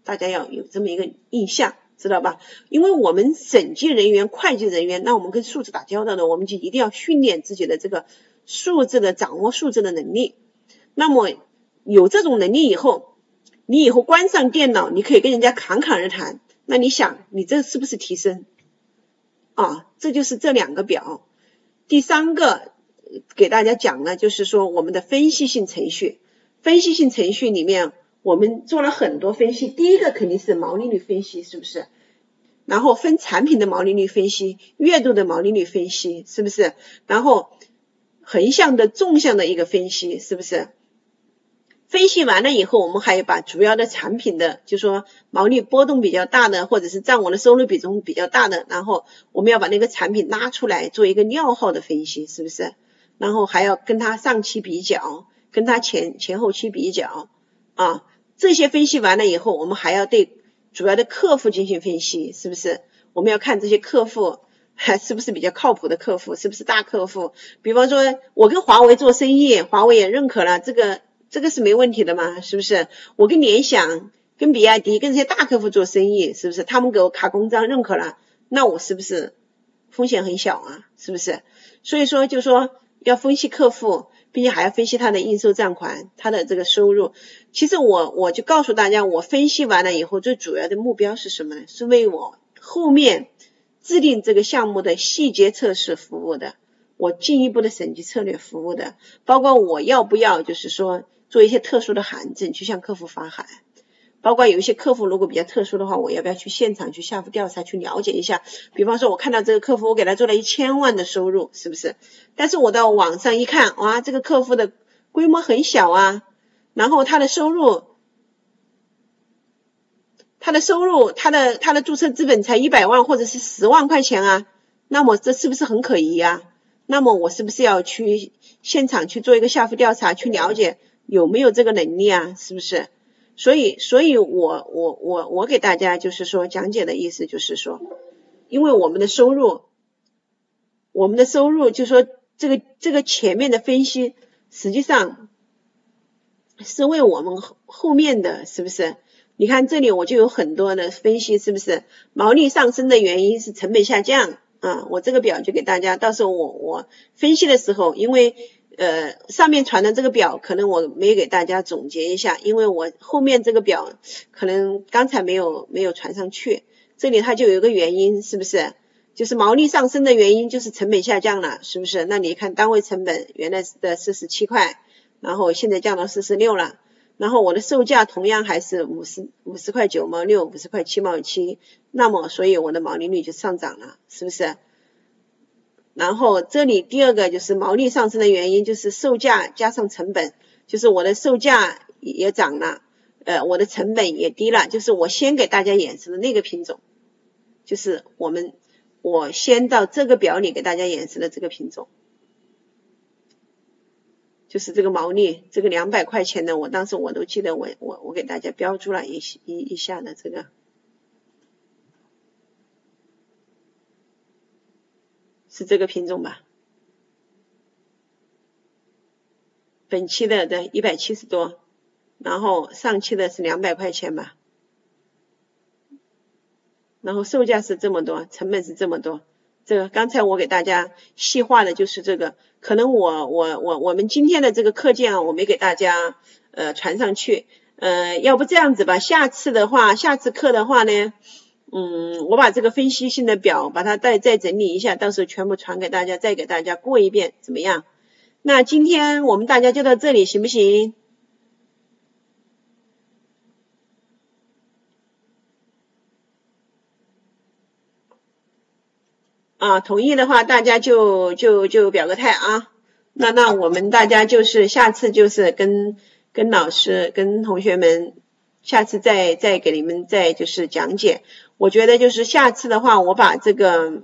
大家要有这么一个印象，知道吧？因为我们审计人员、会计人员，那我们跟数字打交道的，我们就一定要训练自己的这个数字的掌握数字的能力。那么有这种能力以后，你以后关上电脑，你可以跟人家侃侃而谈，那你想你这是不是提升啊？这就是这两个表。第三个给大家讲了，就是说我们的分析性程序。分析性程序里面我们做了很多分析，第一个肯定是毛利率分析，是不是？然后分产品的毛利率分析，月度的毛利率分析，是不是？然后横向的纵向的一个分析，是不是？分析完了以后，我们还要把主要的产品的，就说毛利波动比较大的，或者是占我的收入比重比较大的，然后我们要把那个产品拉出来做一个料号的分析，是不是？然后还要跟它上期比较，跟它前前后期比较啊，这些分析完了以后，我们还要对主要的客户进行分析，是不是？我们要看这些客户还是不是比较靠谱的客户，是不是大客户？比方说我跟华为做生意，华为也认可了，这个这个是没问题的嘛，是不是？我跟联想、跟比亚迪、跟这些大客户做生意，是不是？他们给我卡公章认可了，那我是不是风险很小啊？是不是？所以说就说要分析客户，并且还要分析他的应收账款，他的这个收入。其实我我就告诉大家，我分析完了以后，最主要的目标是什么呢？是为我后面制定这个项目的细节测试服务的，我进一步的审计策略服务的，包括我要不要就是说做一些特殊的函证去向客户发函，包括有一些客户如果比较特殊的话，我要不要去现场去下腹调查去了解一下。比方说我看到这个客户，我给他做了一千万的收入，是不是？但是我到网上一看，哇，这个客户的规模很小啊，然后他的收入他的收入他的他的注册资本才一百万或者是十万块钱啊，那么这是不是很可疑啊？那么我是不是要去现场去做一个下腹调查，去了解有没有这个能力啊？是不是？所以所以我我我我给大家就是说讲解的意思就是说，因为我们的收入我们的收入就是说这个这个前面的分析实际上是为我们后后面的，是不是？你看这里我就有很多的分析，是不是？毛利上升的原因是成本下降啊，我这个表就给大家，到时候我我分析的时候，因为呃上面传的这个表可能我没给大家总结一下，因为我后面这个表可能刚才没有没有传上去，这里它就有一个原因，是不是？就是毛利上升的原因就是成本下降了，是不是？那你看单位成本原来的四十七块，然后现在降到四十六了。然后我的售价同样还是五十五十块九毛六，五十块七毛七，那么所以我的毛利率就上涨了，是不是？然后这里第二个就是毛利上升的原因，就是售价加上成本，就是我的售价也涨了，呃，我的成本也低了，就是我先给大家演示的那个品种，就是我们我先到这个表里给大家演示的这个品种。就是这个毛利，这个两百块钱的，我当时我都记得我我我给大家标注了一一一下的这个，是这个品种吧？本期的的一百七十多，然后上期的是两百块钱吧，然后售价是这么多，成本是这么多。这个刚才我给大家细化的就是这个，可能我我我我们今天的这个课件啊，我没给大家呃传上去，呃，要不这样子吧，下次的话，下次课的话呢，嗯，我把这个分析性的表把它再再整理一下，到时候全部传给大家，再给大家过一遍，怎么样？那今天我们大家就到这里，行不行？啊，同意的话，大家就就就表个态啊。那那我们大家就是下次就是跟跟老师跟同学们，下次再再给你们再就是讲解。我觉得就是下次的话，我把这个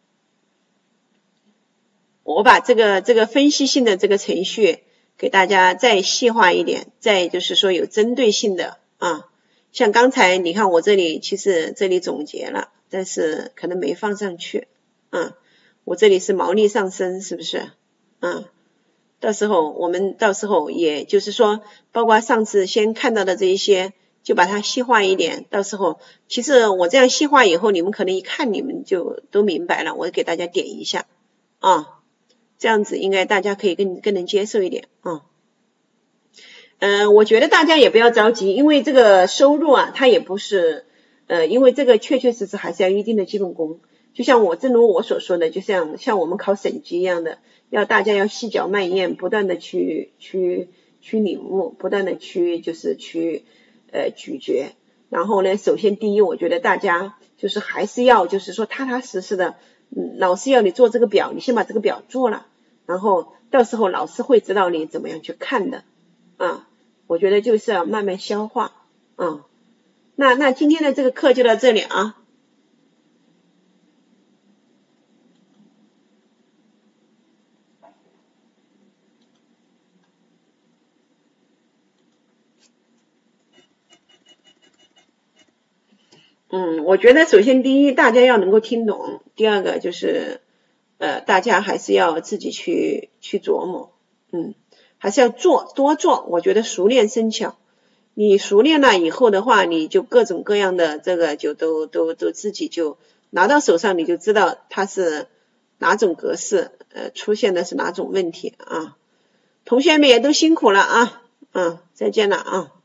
我把这个这个分析性的这个程序给大家再细化一点，再就是说有针对性的啊。像刚才你看我这里其实这里总结了，但是可能没放上去。嗯，我这里是毛利上升，是不是？嗯，到时候我们到时候也就是说，包括上次先看到的这一些就把它细化一点，到时候其实我这样细化以后，你们可能一看你们就都明白了，我给大家点一下啊，这样子应该大家可以更更能接受一点啊。嗯、呃，我觉得大家也不要着急，因为这个收入啊，它也不是呃，因为这个确确实实还是要一定的基本功，就像我正如我所说的，就像像我们考省级一样的，要大家要细嚼慢咽，不断的去去去领悟，不断的去就是去呃咀嚼。然后呢，首先第一，我觉得大家就是还是要就是说踏踏实实的，嗯，老师要你做这个表，你先把这个表做了，然后到时候老师会指导你怎么样去看的啊。我觉得就是要慢慢消化啊。那那今天的这个课就到这里啊。嗯，我觉得首先第一，大家要能够听懂；第二个就是，呃，大家还是要自己去去琢磨，嗯，还是要做多做。我觉得熟练生巧，你熟练了以后的话，你就各种各样的这个就都都都自己就拿到手上，你就知道它是哪种格式，呃，出现的是哪种问题啊。同学们也都辛苦了啊，嗯，再见了啊。